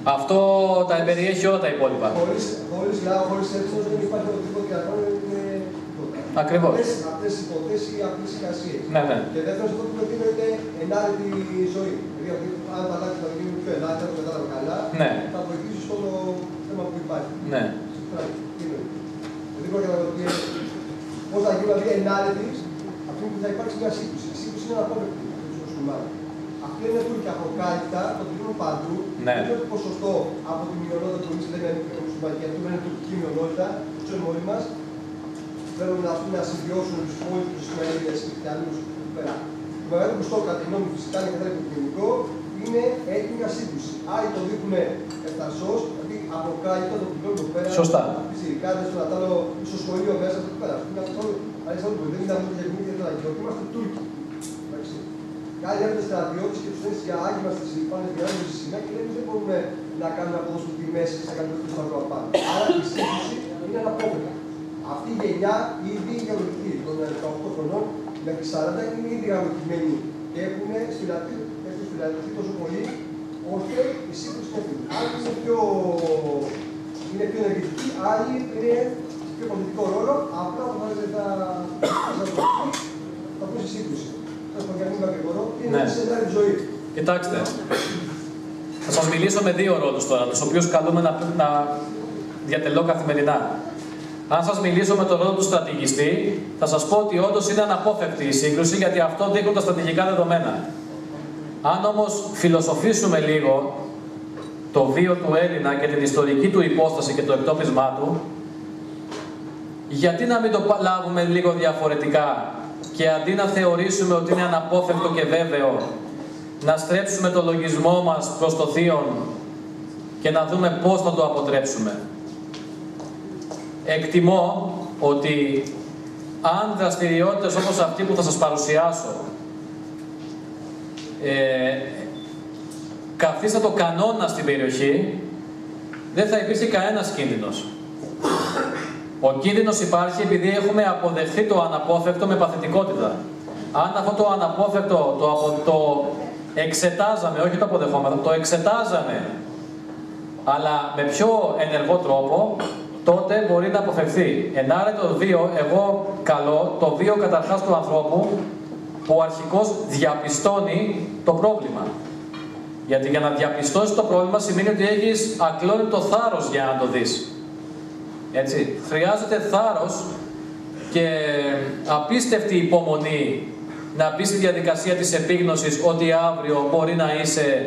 Αυτό τα περιέχει όλα τα υπόλοιπα. Χωρίς λαό, χωρίς έξω, δεν υπάρχει οτιδήποτε άλλο, είναι τίποτα. Ακριβώς. Αυτές οι υποθέσεις ή απλές εικασίες. Ναι, ναι. Και δεύτερον, αυτό που με δίνεται ενάρετη ζωή. Δηλαδή, αν τα αλλάξει θα γίνει πιο ενάρετα, το κατάλαβα καλά, ναι. θα βοηθήσει στο θέμα που υπάρχει. Ναι. Δεν μπορώ να καταλαβαίνω πώς θα γίνει δηλαδή ενάρετη, αυτή που θα υπάρξει μια σύγκρουση. Η σύγκρουση είναι αναπόφευκτη για τους μουσουλμάνους. Αυτοί είναι Τούρκοι αποκάλυπτα, το δίνουν παντού. Ναι. Δεν είναι το ποσοστό από τη μειονότητα που εμείς λέμε μουσουλμανική, γιατί είναι τουρκική μειονότητα, ξέρουμε όλοι μας. Θέλουν να, να συμβιώσουν τους υπόλοιπους Ισραηλινές και Χριστιανούς εκεί πέρα. Το μεγαλύτερο ποσοστό, κατά τη γνώμη φυσικά είναι καθαρά υποκειμενικό, είναι έτοιμη για σύγκρουση. Άλλοι το δείχνουν ευθαρσώς, δηλαδή αποκάλυπτα το πληρώνουν εδώ πέρα. Σωστά. Τις ειδικάδες, το Νατάλο, στο σχολείο μέσα εδώ πέρα. Δεν μιλάμε για την ίδια τραγική, ότι είμαστε Τούρκοι. Κάποιοι έρχονται στρατιώτες και τους λένε για άγγιμα στις πάνες διάδρομες στη σημαία και λένε δεν μπορούμε να κάνουμε από εδώ τη μέση και να κάνουμε το σταυρό απάνω. Άρα η σύγκρουση είναι αναπόφευκτη. Αυτή η γενιά ήδη γαλωτική των δεκαοκτώ χρονών μέχρι σαράντα είναι ήδη γαλωτημένοι και έχουν σφυλατωθεί τόσο πολύ ώστε η σύγκρουση είναι εύκολη. Άλλοι είναι πιο, είναι πιο ενεργητικοί, άλλοι είναι πιο πολιτικό ρόλο, απλά όταν θα θα πω στη σύγκρουση. Ναι. Κοιτάξτε, θα σας μιλήσω με δύο ρόλους τώρα, τους οποίους καλούμε να, να διατελώ καθημερινά. Αν σας μιλήσω με τον ρόλο του στρατηγιστή, θα σας πω ότι όντως είναι αναπόφευκτη η σύγκρουση, γιατί αυτό δείχνουν τα στρατηγικά δεδομένα. Αν όμως φιλοσοφήσουμε λίγο το βίο του Έλληνα και την ιστορική του υπόσταση και το εκτόπισμά του, γιατί να μην το λάβουμε λίγο διαφορετικά και αντί να θεωρήσουμε ότι είναι αναπόφευκτο και βέβαιο, να στρέψουμε το λογισμό μας προς το Θείον και να δούμε πώς θα το αποτρέψουμε. Εκτιμώ ότι αν δραστηριότητες όπως αυτή που θα σας παρουσιάσω ε, καθίστα το κανόνα στην περιοχή, δεν θα υπήρχε κανένας κίνδυνος. Ο κίνδυνος υπάρχει επειδή έχουμε αποδεχθεί το αναπόφευκτο με παθητικότητα. Αν αυτό το αναπόφευκτο το, απο, το εξετάζαμε, όχι το αποδεχόμαστε, το εξετάζαμε, αλλά με πιο ενεργό τρόπο, τότε μπορεί να αποφευθεί. Ενάρετο βίο, εγώ καλώ το βίο καταρχάς του ανθρώπου, που αρχικώς διαπιστώνει το πρόβλημα. Γιατί για να διαπιστώσεις το πρόβλημα σημαίνει ότι έχεις ακλόνητο θάρρος για να το δεις. Έτσι, χρειάζεται θάρρος και απίστευτη υπομονή να μπει στη διαδικασία της επίγνωσης ότι αύριο μπορεί να είσαι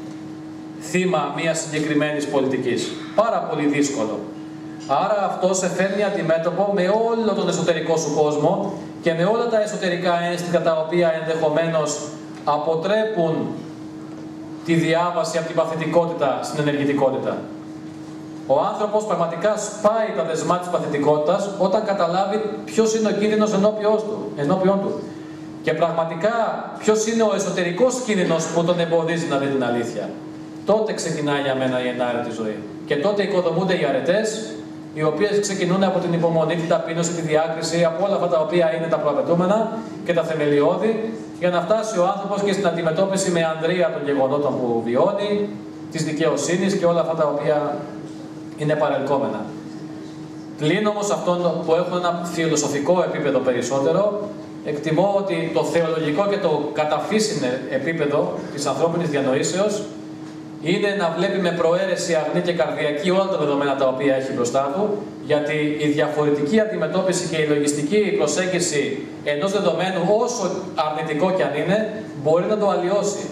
θύμα μιας συγκεκριμένης πολιτικής. Πάρα πολύ δύσκολο. Άρα αυτό σε φέρνει αντιμέτωπο με όλο τον εσωτερικό σου κόσμο και με όλα τα εσωτερικά ένστικτα τα οποία ενδεχομένως αποτρέπουν τη διάβαση από την παθητικότητα στην ενεργητικότητα. Ο άνθρωπος πραγματικά σπάει τα δεσμά της παθητικότητας όταν καταλάβει ποιος είναι ο κίνδυνος ενώπιον του, ενώπιον του. Και πραγματικά ποιος είναι ο εσωτερικός κίνδυνος που τον εμποδίζει να δει την αλήθεια. Τότε ξεκινάει για μένα η ενάρετη ζωή. Και τότε οικοδομούνται οι αρετές, οι οποίες ξεκινούν από την υπομονή, την ταπείνωση, τη διάκριση, από όλα αυτά τα οποία είναι τα προαπαιτούμενα και τα θεμελιώδη, για να φτάσει ο άνθρωπος και στην αντιμετώπιση με ανδρεία των γεγονότων που βιώνει, της δικαιοσύνης και όλα αυτά τα οποία είναι παρελκόμενα. Πλην όμως αυτόν που έχουν ένα φιλοσοφικό επίπεδο περισσότερο, εκτιμώ ότι το θεολογικό και το καταφύσινε επίπεδο της ανθρώπινης διανοήσεως είναι να βλέπει με προαίρεση αγνή και καρδιακή όλα τα δεδομένα τα οποία έχει μπροστά του, γιατί η διαφορετική αντιμετώπιση και η λογιστική προσέγγιση ενός δεδομένου, όσο αρνητικό κι αν είναι, μπορεί να το αλλοιώσει.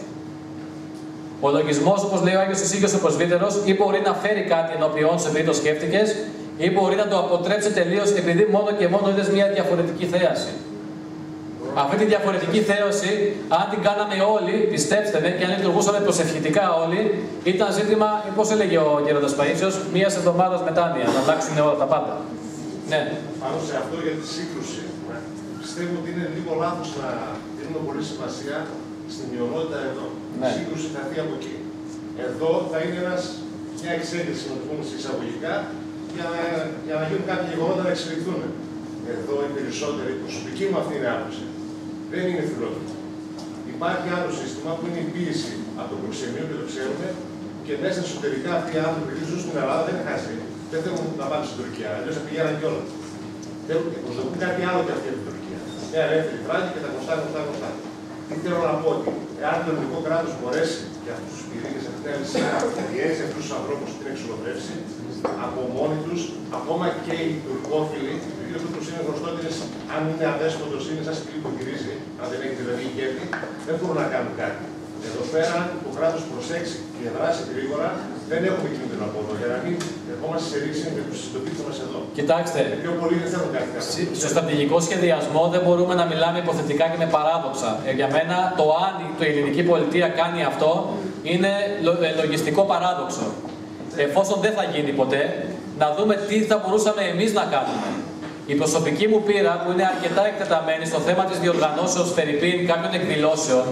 Ο λογισμός, όπως λέει ο Άγιος Ισίγιος ο Πρεσβύτερος, ή μπορεί να φέρει κάτι ενώπιόν σου επειδή το σκέφτηκες, ή μπορεί να το αποτρέψει τελείως επειδή μόνο και μόνο είδες μια διαφορετική θέαση. Αυτή τη διαφορετική θέωση, αν την κάναμε όλοι, πιστέψτε με, και αν λειτουργούσαμε προσευχητικά όλοι, ήταν ζήτημα, πώς έλεγε ο Γέροντας Παΐσιος, μίας εβδομάδας μετάνοια, να αλλάξουν όλα τα πάντα. Ναι. Πάνω σε αυτό για τη σύγκρουση, πιστεύω ότι είναι λίγο λάθος να δίνουμε πολύ σημασία στη μειονότητα εδώ. Ναι. Η σύγκρουση θα έρθει από εκεί. Εδώ θα είναι ένας, μια εξέλιξη, να το πούμε εισαγωγικά, για να, για να γίνουν κάποια γεγονότα να εξελιχθούν. Εδώ οι περισσότεροι, η προσωπική μου αυτή είναι άποψη. Δεν είναι φιλότιμο. Υπάρχει άλλο σύστημα που είναι η πίεση από το προξενείο και το ξέρουμε, και μέσα εσωτερικά αυτοί οι άνθρωποι που ζουν στην Ελλάδα δεν είναι χάσει. Δεν θέλουν να πάνε στην Τουρκία, αλλιώς θα πηγαίναν κιόλα. Θέλουν και προσδοκούν κάτι άλλο και αυτή την Τουρκία. Μια ελεύθερη φράγη και τα γνωστά, γνωστά, γνωστά. Τι θέλω να πω, ότι εάν το ελληνικό κράτος μπορέσει για αυτούς τους πυρήνες ευθύνες να διέσει αυτούς τους ανθρώπους στην εξολοθρεύση, από μόνοι τους, ακόμα και οι τουρκόφιλοι, ο κ. Τούρκος είναι γνωστό ότι αν είναι αδέσποτος, είναι σαν σκλή που γυρίζει, αν δεν έχει δηλαδή ηγέτη, δεν μπορούν να κάνουν κάτι. Εδώ πέρα, αν το κράτος προσέξει και δράσει γρήγορα, δεν έχουμε κίνδυνο από εδώ. Για να μην ερχόμαστε σε ρίξη με τους συντοπίτες μας εδώ. Κοιτάξτε, οι πιο πολλοί δεν θέλουν κάτι. Στο στρατηγικό σχεδιασμό δεν μπορούμε να μιλάμε υποθετικά και με παράδοξα. Ε, για μένα, το αν η ελληνική πολιτεία κάνει αυτό είναι λογιστικό παράδοξο. Εφόσον δεν θα γίνει ποτέ, να δούμε τι θα μπορούσαμε εμείς να κάνουμε. Η προσωπική μου πείρα, που είναι αρκετά εκτεταμένη στο θέμα της διοργανώσεως φερειπίν κάποιων εκδηλώσεων,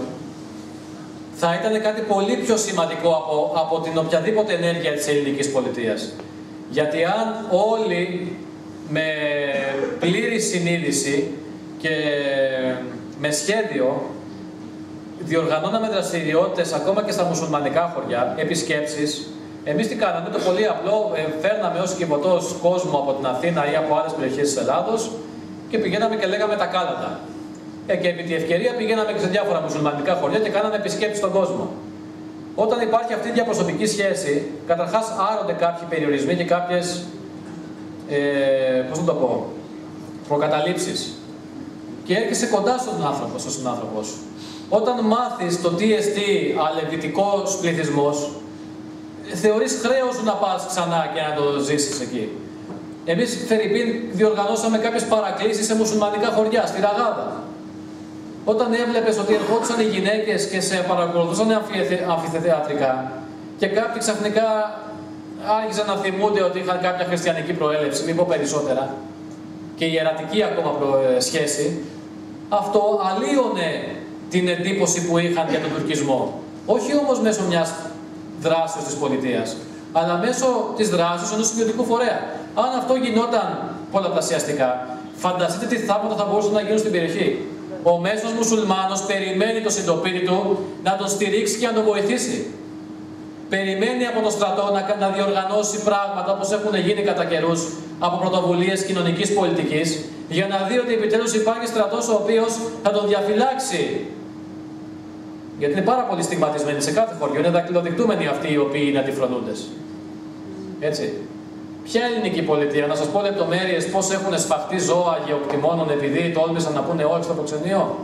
θα ήταν κάτι πολύ πιο σημαντικό από, από την οποιαδήποτε ενέργεια της ελληνικής πολιτείας. Γιατί αν όλοι με πλήρη συνείδηση και με σχέδιο διοργανώναμε δραστηριότητες ακόμα και στα μουσουλμανικά χωριά, επισκέψεις, εμείς τι κάναμε, το πολύ απλό, ε, φέρναμε ως κυβωτός κόσμο από την Αθήνα ή από άλλες περιοχές της Ελλάδος και πηγαίναμε και λέγαμε τα κάλατα. Ε, και επί τη ευκαιρία πηγαίναμε και σε διάφορα μουσουλμανικά χωριά και κάναμε επισκέψεις στον κόσμο. Όταν υπάρχει αυτή η διαπροσωπική σχέση, καταρχάς άρονται κάποιοι περιορισμοί και κάποιες, ε, πώς να το πω, προκαταλήψεις. Και έρχεσαι κοντά στον άνθρωπο, στον συνάνθρωπό σου. Όταν μάθεις το τι εστί αλεβητικός πληθυσμός, θεωρείς χρέος σου να πας ξανά και να το ζήσεις εκεί. Εμείς, φερειπίν, διοργανώσαμε κάποιες παρακλήσεις σε μουσουλμανικά χωριά, στη Ραγάδα. Όταν έβλεπες ότι ερχόντουσαν οι γυναίκες και σε παρακολουθούσαν αμφιθεατρικά και κάποιοι ξαφνικά άρχισαν να θυμούνται ότι είχαν κάποια χριστιανική προέλευση, μη πω περισσότερα, και ιερατική ακόμα σχέση, αυτό αλλίωνε την εντύπωση που είχαν για τον τουρκισμό. Όχι όμως μέσω μιας δράσεως της πολιτείας, αλλά μέσω της δράσης ενός ιδιωτικού φορέα. Αν αυτό γινόταν πολλαπλασιαστικά, φανταστείτε τι θαύματα θα μπορούσαν να γίνουν στην περιοχή. Ο μέσος μουσουλμάνος περιμένει το συντοπίτη του να τον στηρίξει και να τον βοηθήσει. Περιμένει από το στρατό να, να διοργανώσει πράγματα όπως έχουν γίνει κατά καιρούς από πρωτοβουλίες κοινωνικής πολιτικής, για να δει ότι επιτέλους υπάρχει στρατός ο οποίος θα τον διαφυλάξει. Γιατί είναι πάρα πολύ στιγματισμένοι σε κάθε χωριό, είναι δακτυλοδεικτούμενοι αυτοί οι οποίοι είναι αντιφρονούντες. Έτσι. Ποια ελληνική πολιτεία, να σας πω λεπτομέρειες πώς έχουν σφαχτεί ζώα γεωκτημόνων επειδή τόλμησαν να πούνε όχι στο προξενείο.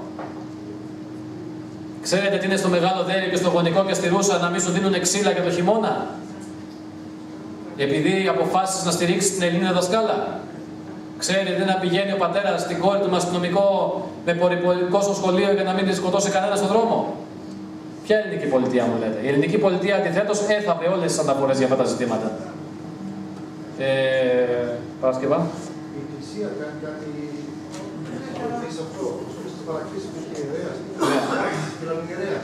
Ξέρετε τι είναι στο Μεγάλο Δέρι και στο Γονικό και στη Ρούσα να μην σου δίνουν ξύλα για το χειμώνα? Επειδή αποφάσισες να στηρίξεις την Ελληνίδα δασκάλα. Ξέρετε τι να πηγαίνει ο πατέρας στην κόρη του με αστυνομικό με πολυπολικό στο σχολείο για να μην τη σκοτώσει κανένα στον δρόμο? Ποια ελληνική πολιτεία μου λέτε? Η ελληνική πολιτεία αντιθέτως έθαβε όλες τις αναφορές για αυτά τα ζητήματα. Ε, Παρασκευά. Η Εκκλησία κάνει κάτι σε αυτό, στις παρακλήσεις του ιερέας, στην Αλγερία.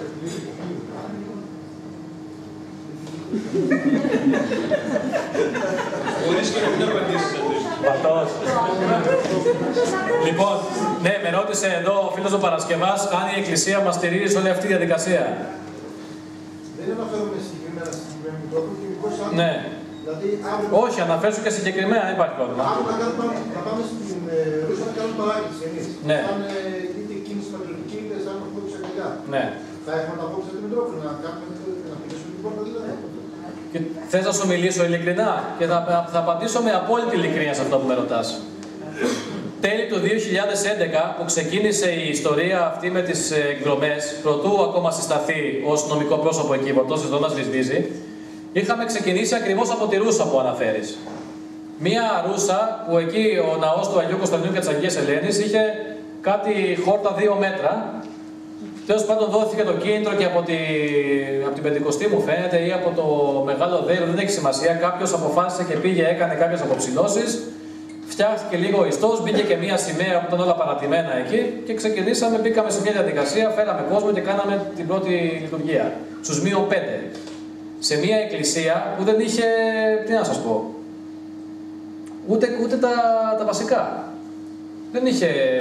Μπορείς και να μην απαντήσεις Πατώς. Λοιπόν, ναι, με ρώτησε εδώ ο φίλος ο Παρασκευάς αν η Εκκλησία μας στηρίζει σε όλη αυτή τη διαδικασία. Δεν αναφέρομαι συγκεκριμένα συγκεκριμένου τρόπου και μήπως αν... Ναι. Δηλαδή, αύριο... Όχι, αναφέρσου και συγκεκριμένα, δεν υπάρχει πρόβλημα. Αύριο να, κάνουμε, να πάμε στην ε, Ρούσια να κάνουμε παράκληση εμείς. Ναι. Θα είναι είτε κίνηση πατριωτική είτε σαν να πούμε εξαιρετικά. Ναι. Θα έχουμε να πούμε σε Δημητρόφιλο, να κάνουμε να πηγαίνουμε την πόρτα δηλαδή. Και θες να σου μιλήσω ειλικρινά και θα, θα απαντήσω με απόλυτη ειλικρίνεια σε αυτό που με ρωτάς. Τέλη του δύο χιλιάδες έντεκα που ξεκίνησε η ιστορία αυτή με τις εκδρομές, προτού ακόμα συσταθεί ως νομικό πρόσωπο εκεί, ο Βορτός Δόνας Βυσβίζη, είχαμε ξεκινήσει ακριβώς από τη Ρούσα που αναφέρεις. Μία Ρούσα που εκεί ο ναός του Αγίου Κωνσταντινού και της Αγίας Ελένης είχε κάτι χόρτα δύο μέτρα. Τέλος πάντων δόθηκε το κίνητρο και από, τη, από την Πεντηκοστή μου φαίνεται ή από το Μεγάλο Δέριο, δεν έχει σημασία. Κάποιος αποφάσισε και πήγε, έκανε κάποιες αποψηλώσεις, φτιάχτηκε λίγο ο ιστός, μπήκε και μία σημαία που ήταν όλα παρατημένα εκεί και ξεκινήσαμε, μπήκαμε σε μια διαδικασία, φέραμε κόσμο και κάναμε την πρώτη λειτουργία. Στους μείον πέντε. Σε μια εκκλησία που δεν είχε, τι να σας πω, ούτε, ούτε τα, τα βασικά. Δεν είχε ε,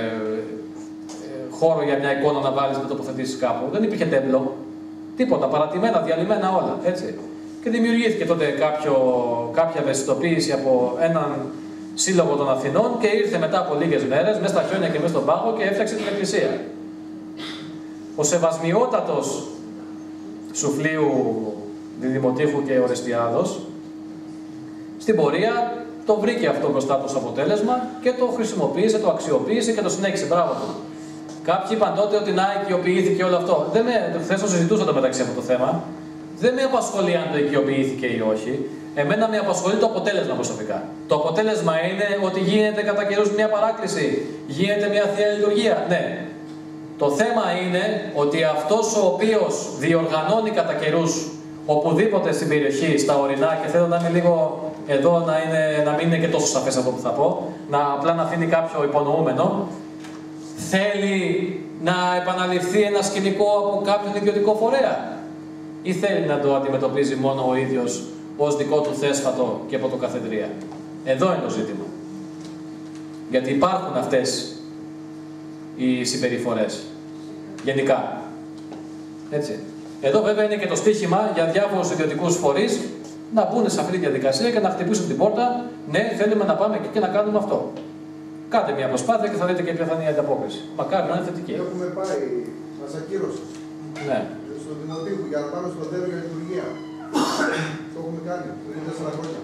ε, χώρο για μια εικόνα να βάλεις να τοποθετήσεις κάπου. Δεν υπήρχε τέμπλο. Τίποτα, παρατημένα, διαλυμένα όλα, έτσι. Και δημιουργήθηκε τότε κάποιο, κάποια ευαισθητοποίηση από έναν σύλλογο των Αθηνών και ήρθε μετά από λίγες μέρες, μέσα στα χιόνια και μέσα στον πάγο και έφτιαξε την εκκλησία. Ο σεβασμιότατος Σουφλίου Διδημοτήχου και Ορεστιάδος, στην πορεία το βρήκε αυτό μπροστά του ως αποτέλεσμα και το χρησιμοποίησε, το αξιοποίησε και το συνέχισε. Μπράβο του. Κάποιοι είπαν τότε ότι να οικειοποιήθηκε όλο αυτό. Δεν με, χθες το συζητούσα το μεταξύ αυτό το θέμα. Δεν με απασχολεί αν το οικειοποιήθηκε ή όχι. Εμένα με απασχολεί το αποτέλεσμα προσωπικά. Το αποτέλεσμα είναι ότι γίνεται κατά καιρούς μια παράκληση, γίνεται μια θεία λειτουργία. Ναι. Το θέμα είναι ότι αυτός ο οποίος διοργανώνει κατά καιρούς οπουδήποτε στην περιοχή, στα ορεινά, και θέλω να είμαι λίγο εδώ να, είναι, να μην είναι και τόσο σαφές αυτό που θα πω, να απλά να αφήνει κάποιο υπονοούμενο, θέλει να επαναληφθεί ένα σκηνικό από κάποιον ιδιωτικό φορέα ή θέλει να το αντιμετωπίζει μόνο ο ίδιος ως δικό του θέσφατο και από το καθεδρία. Εδώ είναι το ζήτημα. Γιατί υπάρχουν αυτές οι συμπεριφορές. Γενικά. Έτσι. Εδώ βέβαια είναι και το στίχημα για διάφορους ιδιωτικούς φορείς να μπουν σε αυτή τη διαδικασία και να χτυπήσουν την πόρτα. Ναι, θέλουμε να πάμε εκεί και να κάνουμε αυτό. Κάντε μια προσπάθεια και θα δείτε και ποια θα είναι η ανταπόκριση. Μακάρι να είναι θετική. Έχουμε πάει, μας ακύρωσε. Ναι. Στο Δημοτήχο για να πάμε στο τέλος για λειτουργία. Το έχουμε κάνει πριν τέσσερα χρόνια.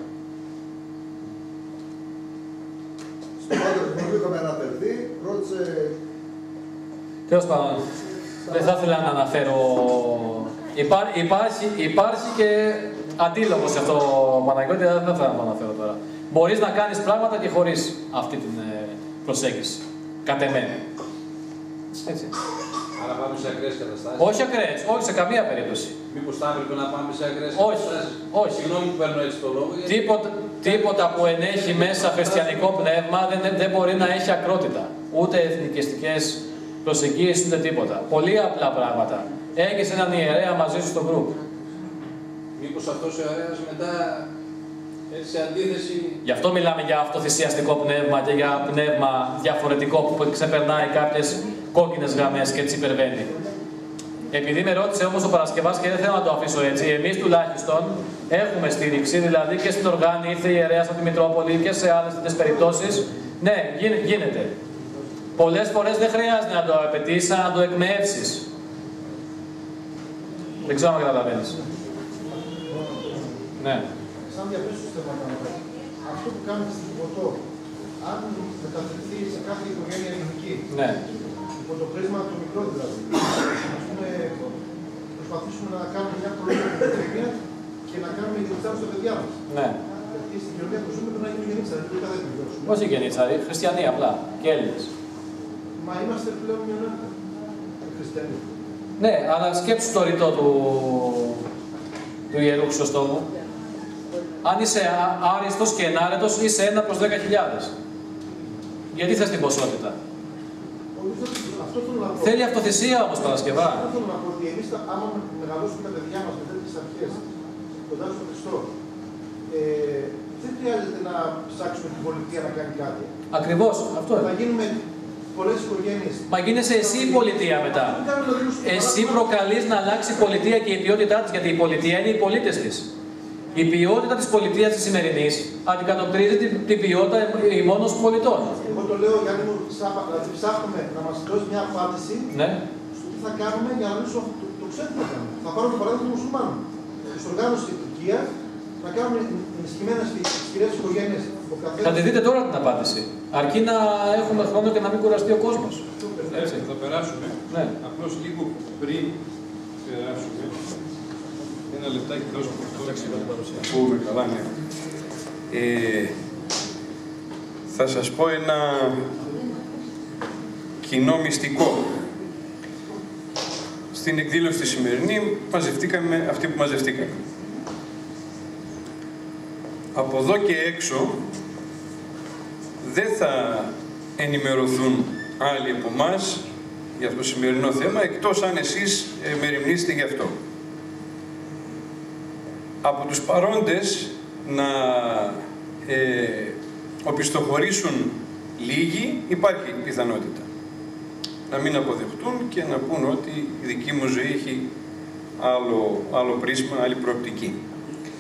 Στο πάντο του Δημοτήχου είχαμε αναφερθεί, ρώτησε. Τέλος πάντων, δεν θα ήθελα να αναφέρω. Υπά, υπάρχει, υπάρχει και αντίλογο σε αυτό, Παναγιώτη, δεν θα ήθελα να το αναφέρω τώρα. Μπορείς να κάνεις πράγματα και χωρίς αυτή την προσέγγιση. Κατ' εμέ. Έτσι. Άρα πάμε σε ακραίες καταστάσεις. Όχι ακραίες, όχι σε καμία περίπτωση. Μήπως θα έπρεπε να πάμε σε ακραίες όχι, καταστάσεις. Όχι. Συγγνώμη που παίρνω έτσι το λόγο. Γιατί... Τίποτα, τίποτα που ενέχει μέσα χριστιανικό πνεύμα δεν, δεν μπορεί να έχει ακρότητα. Ούτε εθνικιστικές προσεγγίσεις, ούτε τίποτα. Πολύ απλά πράγματα. Έχεις έναν ιερέα μαζί σου στο γκρουπ. Μήπως αυτός ο ιερέας μετά έτσι σε αντίθεση. Γι' αυτό μιλάμε για αυτοθυσιαστικό πνεύμα και για πνεύμα διαφορετικό που ξεπερνάει κάποιες κόκκινες γραμμές και έτσι υπερβαίνει. Επειδή με ρώτησε όμως ο Παρασκευάς και δεν θέλω να το αφήσω έτσι, εμείς τουλάχιστον έχουμε στήριξη, δηλαδή και στην Οργάνη ήρθε η ιερέας από τη Μητρόπολη και σε άλλες τέτοιες περιπτώσεις. Ναι, γίνεται. Πολλές φορές δεν χρειάζεται να το απαιτήσεις, να το εκμεύσεις. Δεν ξέρω αν καταλαβαίνεις. Ναι. Σαν διαπίστωση θέματα, αυτό που κάνετε στην Ποτό, αν μεταφερθεί σε κάθε οικογένεια ελληνική, ναι. υπό το πρίσμα του μικρού δηλαδή, ας πούμε, προσπαθήσουμε να κάνουμε μια προλογική οικογένεια και να κάνουμε γεννήτσαρι στα παιδιά μας. Ναι. Γιατί στην κοινωνία που ζούμε πρέπει να γίνει γεννήτσαρι, δεν θα επιβιώσουμε. Όχι γεννήτσαρι, χριστιανοί απλά και Έλληνες. Μα είμαστε πλέον μειονότητα. Χριστιανοί. Ναι, αλλά σκέψου το ρητό του, του Ιερού Χρυσοστόμου. Αν είσαι άριστος και ενάρετος, είσαι ένα προς δέκα χιλιάδες. Γιατί θες την ποσότητα. Αυτό θέλω να πω. Θέλει αυτοθυσία όμως, Παρασκευά. Αυτό θέλω να πω ότι εμείς, άμα μεγαλώσουμε τα παιδιά μας με τέτοιες αρχές, κοντά στον Χριστό, ε, δεν χρειάζεται να ψάξουμε την πολιτεία να κάνει κάτι. Ακριβώς, αυτό είναι. Θα γίνουμε πολλές οικογένειες. Μα γίνεσαι εσύ η πολιτεία μετά. Εσύ προκαλείς να αλλάξει η πολιτεία και η ποιότητά της, γιατί η πολιτεία είναι οι πολίτες της. Η ποιότητα της πολιτείας της σημερινής αντικατοπτρίζει την, την ποιότητα ημών των πολιτών. Εγώ το λέω, Γιάννη μου, δηλαδή ψάχνουμε να μας δώσει μια απάντηση ναι. στο τι θα κάνουμε για να λύσουμε το, το ξέρουμε τι θα κάνουμε. Θα πάρουμε το παράδειγμα των μουσουλμάνων. Στην οργάνωση στην Τουρκία θα κάνουμε ενισχυμένες και ισχυρές οικογένειες. Θα τη δείτε τώρα την απάντηση. Αρκεί να έχουμε χρόνο και να μην κουραστεί ο κόσμος. Έτσι, θα περάσουμε. Ναι. Απλώς λίγο πριν περάσουμε. Ένα λεπτάκι δώσω αυτό. Πούμε καλά, ναι. Ε, θα σας πω ένα κοινό μυστικό. Στην εκδήλωση τη σημερινή μαζευτήκαμε αυτοί που μαζευτήκαμε. Από εδώ και έξω δεν θα ενημερωθούν άλλοι από εμάς για το σημερινό θέμα, εκτός αν εσείς ε, μεριμνήσετε γι' αυτό. Από τους παρόντες να ε, οπισθοχωρήσουν λίγοι, υπάρχει πιθανότητα. Να μην αποδεχτούν και να πούν ότι η δική μου ζωή έχει άλλο, άλλο πρίσμα, άλλη προοπτική.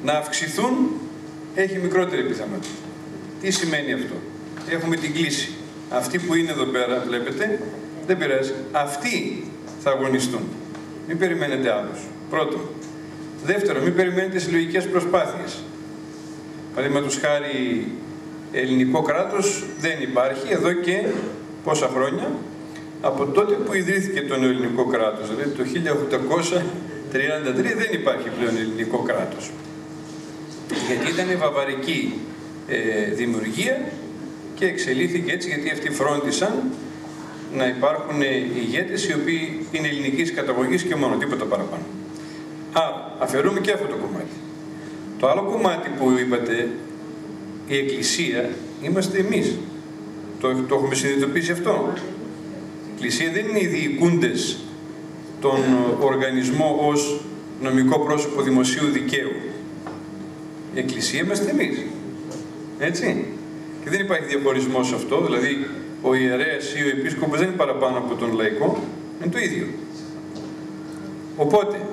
να αυξηθούν, έχει μικρότερη πιθανότητα. Τι σημαίνει αυτό? Έχουμε την κλίση. Αυτοί που είναι εδώ πέρα, βλέπετε, δεν πειράζει. Αυτοί θα αγωνιστούν. Μην περιμένετε άλλους. Πρώτον. Δεύτερον, μην περιμένετε συλλογικές προσπάθειες. Παραδείγματος χάρη, ελληνικό κράτος δεν υπάρχει εδώ και πόσα χρόνια? Από τότε που ιδρύθηκε το ελληνικό κράτος, δηλαδή το χίλια οκτακόσια τριάντα τρία, δεν υπάρχει πλέον ελληνικό κράτος. Γιατί ήταν βαβαρική ε, δημιουργία και εξελίχθηκε έτσι, γιατί αυτοί φρόντισαν να υπάρχουν ηγέτες οι οποίοι είναι ελληνικής καταγωγής και μόνο, τίποτα παραπάνω. Άρα, αφαιρούμε και αυτό το κομμάτι. Το άλλο κομμάτι που είπατε, η Εκκλησία, είμαστε εμείς. Το, το έχουμε συνειδητοποιήσει αυτό. Η Εκκλησία δεν είναι οι διοικούντες τον οργανισμό ως νομικό πρόσωπο δημοσίου δικαίου. Η Εκκλησία είμαστε εμείς. Έτσι. Και δεν υπάρχει διαχωρισμός σε αυτό, δηλαδή ο ιερέας ή ο επίσκοπος δεν είναι παραπάνω από τον λαϊκό, είναι το ίδιο. Οπότε,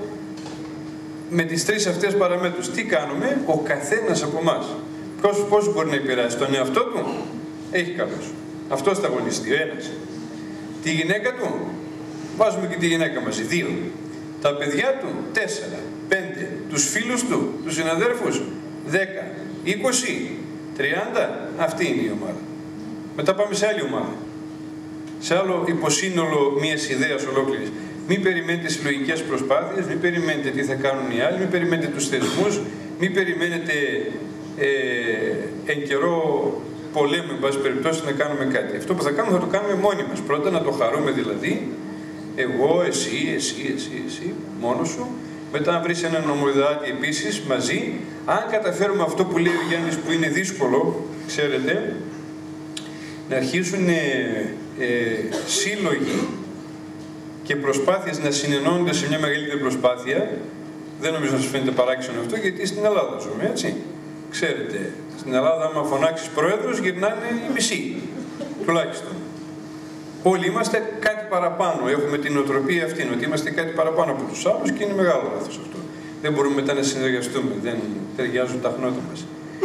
με τις τρεις αυτές παραμέτρους, τι κάνουμε? Ο καθένας από εμάς. Πώς, πώς μπορεί να επηρεάσει τον εαυτό του? Έχει καλώς. Αυτός θα αγωνιστεί, ο ένας. Τη γυναίκα του, βάζουμε και τη γυναίκα μαζί, δύο. Τα παιδιά του, τέσσερα, πέντε. Τους φίλους του, τους συναδέρφους, δέκα, είκοσι, τριάντα. Αυτή είναι η ομάδα. Μετά πάμε σε άλλη ομάδα. Σε άλλο υποσύνολο μιας ιδέας ολόκληρης. Μην περιμένετε συλλογικές προσπάθειες, μην περιμένετε τι θα κάνουν οι άλλοι, μην περιμένετε τους θεσμούς, μην περιμένετε ε, εν καιρό πολέμου, εν πάση περιπτώσει, να κάνουμε κάτι. Αυτό που θα κάνουμε θα το κάνουμε μόνοι μας. Πρώτα να το χαρούμε δηλαδή, εγώ, εσύ, εσύ, εσύ, εσύ, μόνος σου. Μετά να βρεις έναν ομοειδεάτη επίσης μαζί. Αν καταφέρουμε αυτό που λέει ο Γιάννης, που είναι δύσκολο, ξέρετε, να αρχίσουν ε, ε, σύλλογοι και προσπάθειες να συνενώνονται σε μια μεγαλύτερη προσπάθεια. Δεν νομίζω να σας φαίνεται παράξενο αυτό, γιατί στην Ελλάδα ζούμε, έτσι. Ξέρετε, στην Ελλάδα άμα φωνάξεις πρόεδρος γυρνάνε οι μισοί, τουλάχιστον. Όλοι είμαστε κάτι παραπάνω, έχουμε την οτροπία αυτή, ότι είμαστε κάτι παραπάνω από τους άλλους και είναι μεγάλο λάθος αυτό. Δεν μπορούμε μετά να συνεργαστούμε, δεν ταιριάζουν τα χνότα μας.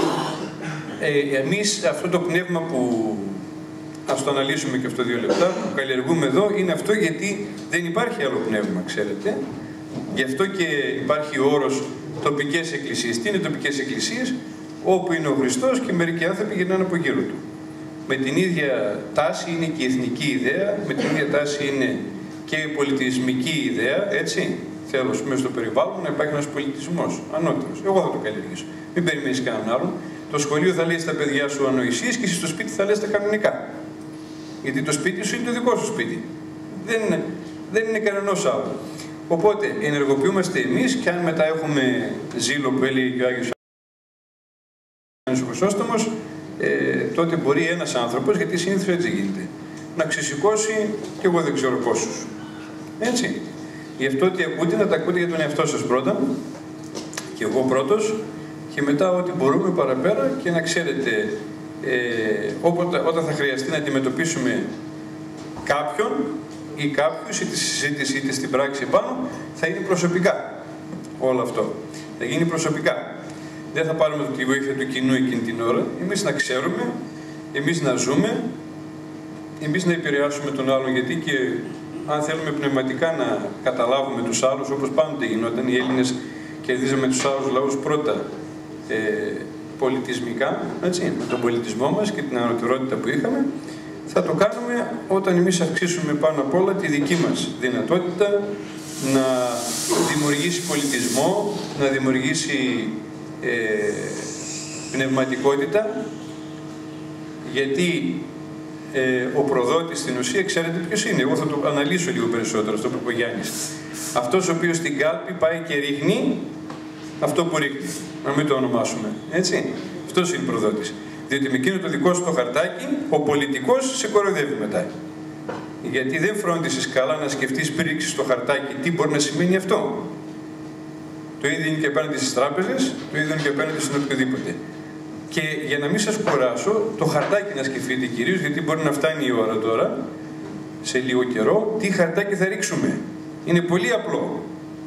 Ε, εμείς αυτό το πνεύμα που, ας το αναλύσουμε και αυτό δύο λεπτά, που καλλιεργούμε εδώ, είναι αυτό γιατί δεν υπάρχει άλλο πνεύμα, ξέρετε. Γι' αυτό και υπάρχει ο όρος τοπικές εκκλησίες. Τι είναι τοπικές εκκλησίες? Όπου είναι ο Χριστός και μερικοί άνθρωποι γυρνάνε από γύρω του. Με την ίδια τάση είναι και η εθνική ιδέα, με την ίδια τάση είναι και η πολιτισμική ιδέα, έτσι. Θέλω μέσα στο περιβάλλον να υπάρχει ένας πολιτισμός ανώτερος. Εγώ θα το καλλιεργήσω. Μην περιμένεις κανέναν άλλον. Το σχολείο θα λέει στα παιδιά σου ανοησίες και εσύ στο σπίτι θα λες τα κανονικά. Γιατί το σπίτι σου είναι το δικό σου σπίτι. Δεν είναι, δεν είναι κανένας άλλο. Οπότε ενεργοποιούμαστε εμείς και αν μετά έχουμε ζήλο που έλεγε και ο Άγιος ο Χρυσόστομος, ε, τότε μπορεί ένας άνθρωπος, γιατί συνήθως έτσι γίνεται, να ξεσηκώσει και εγώ δεν ξέρω πόσους. Έτσι. Γι' αυτό ότι ακούτε, να τα ακούτε για τον εαυτό σας πρώτα, και εγώ πρώτος, και μετά ό,τι μπορούμε παραπέρα, και να ξέρετε, ε, όποτε, όταν θα χρειαστεί να αντιμετωπίσουμε κάποιον ή κάποιους, είτε στη συζήτηση είτε στην πράξη επάνω, θα είναι προσωπικά όλο αυτό. Θα γίνει προσωπικά. Δεν θα πάρουμε τη βοήθεια του κοινού εκείνη την ώρα. Εμείς να ξέρουμε, εμείς να ζούμε, εμείς να επηρεάσουμε τον άλλον, γιατί και αν θέλουμε πνευματικά να καταλάβουμε τους άλλους, όπως πάντοτε γινόταν, οι Έλληνες κερδίζαμε τους άλλους λαούς πρώτα ε, πολιτισμικά, έτσι, με τον πολιτισμό μας και την ανωτερότητα που είχαμε. Θα το κάνουμε όταν εμείς αυξήσουμε πάνω απ' όλα τη δική μας δυνατότητα να δημιουργήσει πολιτισμό, να δημιουργήσει ε, πνευματικότητα, γιατί ε, ο προδότης στην ουσία ξέρετε ποιος είναι. Εγώ θα το αναλύσω λίγο περισσότερο, αυτό που είπε ο Γιάννης. Αυτός ο οποίος στην κάλπη πάει και ρίχνει αυτό που ρίχνει, να μην το ονομάσουμε, έτσι. Αυτός είναι ο προδότης. Διότι με εκείνο το δικό σου το χαρτάκι, ο πολιτικός σε κοροϊδεύει μετά. Γιατί δεν φρόντισες καλά να σκεφτείς πριν ρίξεις το χαρτάκι τι μπορεί να σημαίνει αυτό. Το ίδιο είναι και απέναντι στις τράπεζες, το ίδιο είναι και απέναντι στον οποιοδήποτε. Και για να μην σας κουράσω, το χαρτάκι να σκεφτείτε κυρίως, γιατί μπορεί να φτάνει η ώρα τώρα, σε λίγο καιρό, τι χαρτάκι θα ρίξουμε. Είναι πολύ απλό.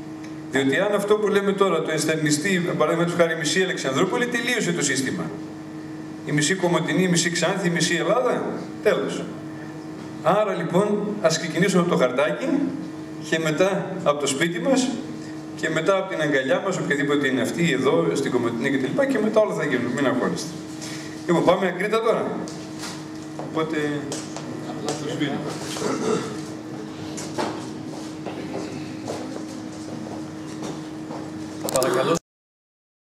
Διότι αν αυτό που λέμε τώρα, το ενστερνιστεί, παραδείγματος χάρη μισή Αλεξανδρούπολη, τελείωσε το σύστημα. Η μισή Κομοτηνή, η μισή Ξάνθη, η μισή Ελλάδα, τέλος. Άρα λοιπόν, ας ξεκινήσουμε από το χαρτάκι και μετά από το σπίτι μας και μετά από την αγκαλιά μας, οποιαδήποτε είναι αυτή, εδώ, στην Κομοτηνή κτλ. Και μετά όλα θα γίνουν, μην αγχώνεστε. Λοιπόν, πάμε Ακρίτα τώρα. Οπότε... Απλά στο σπίτι.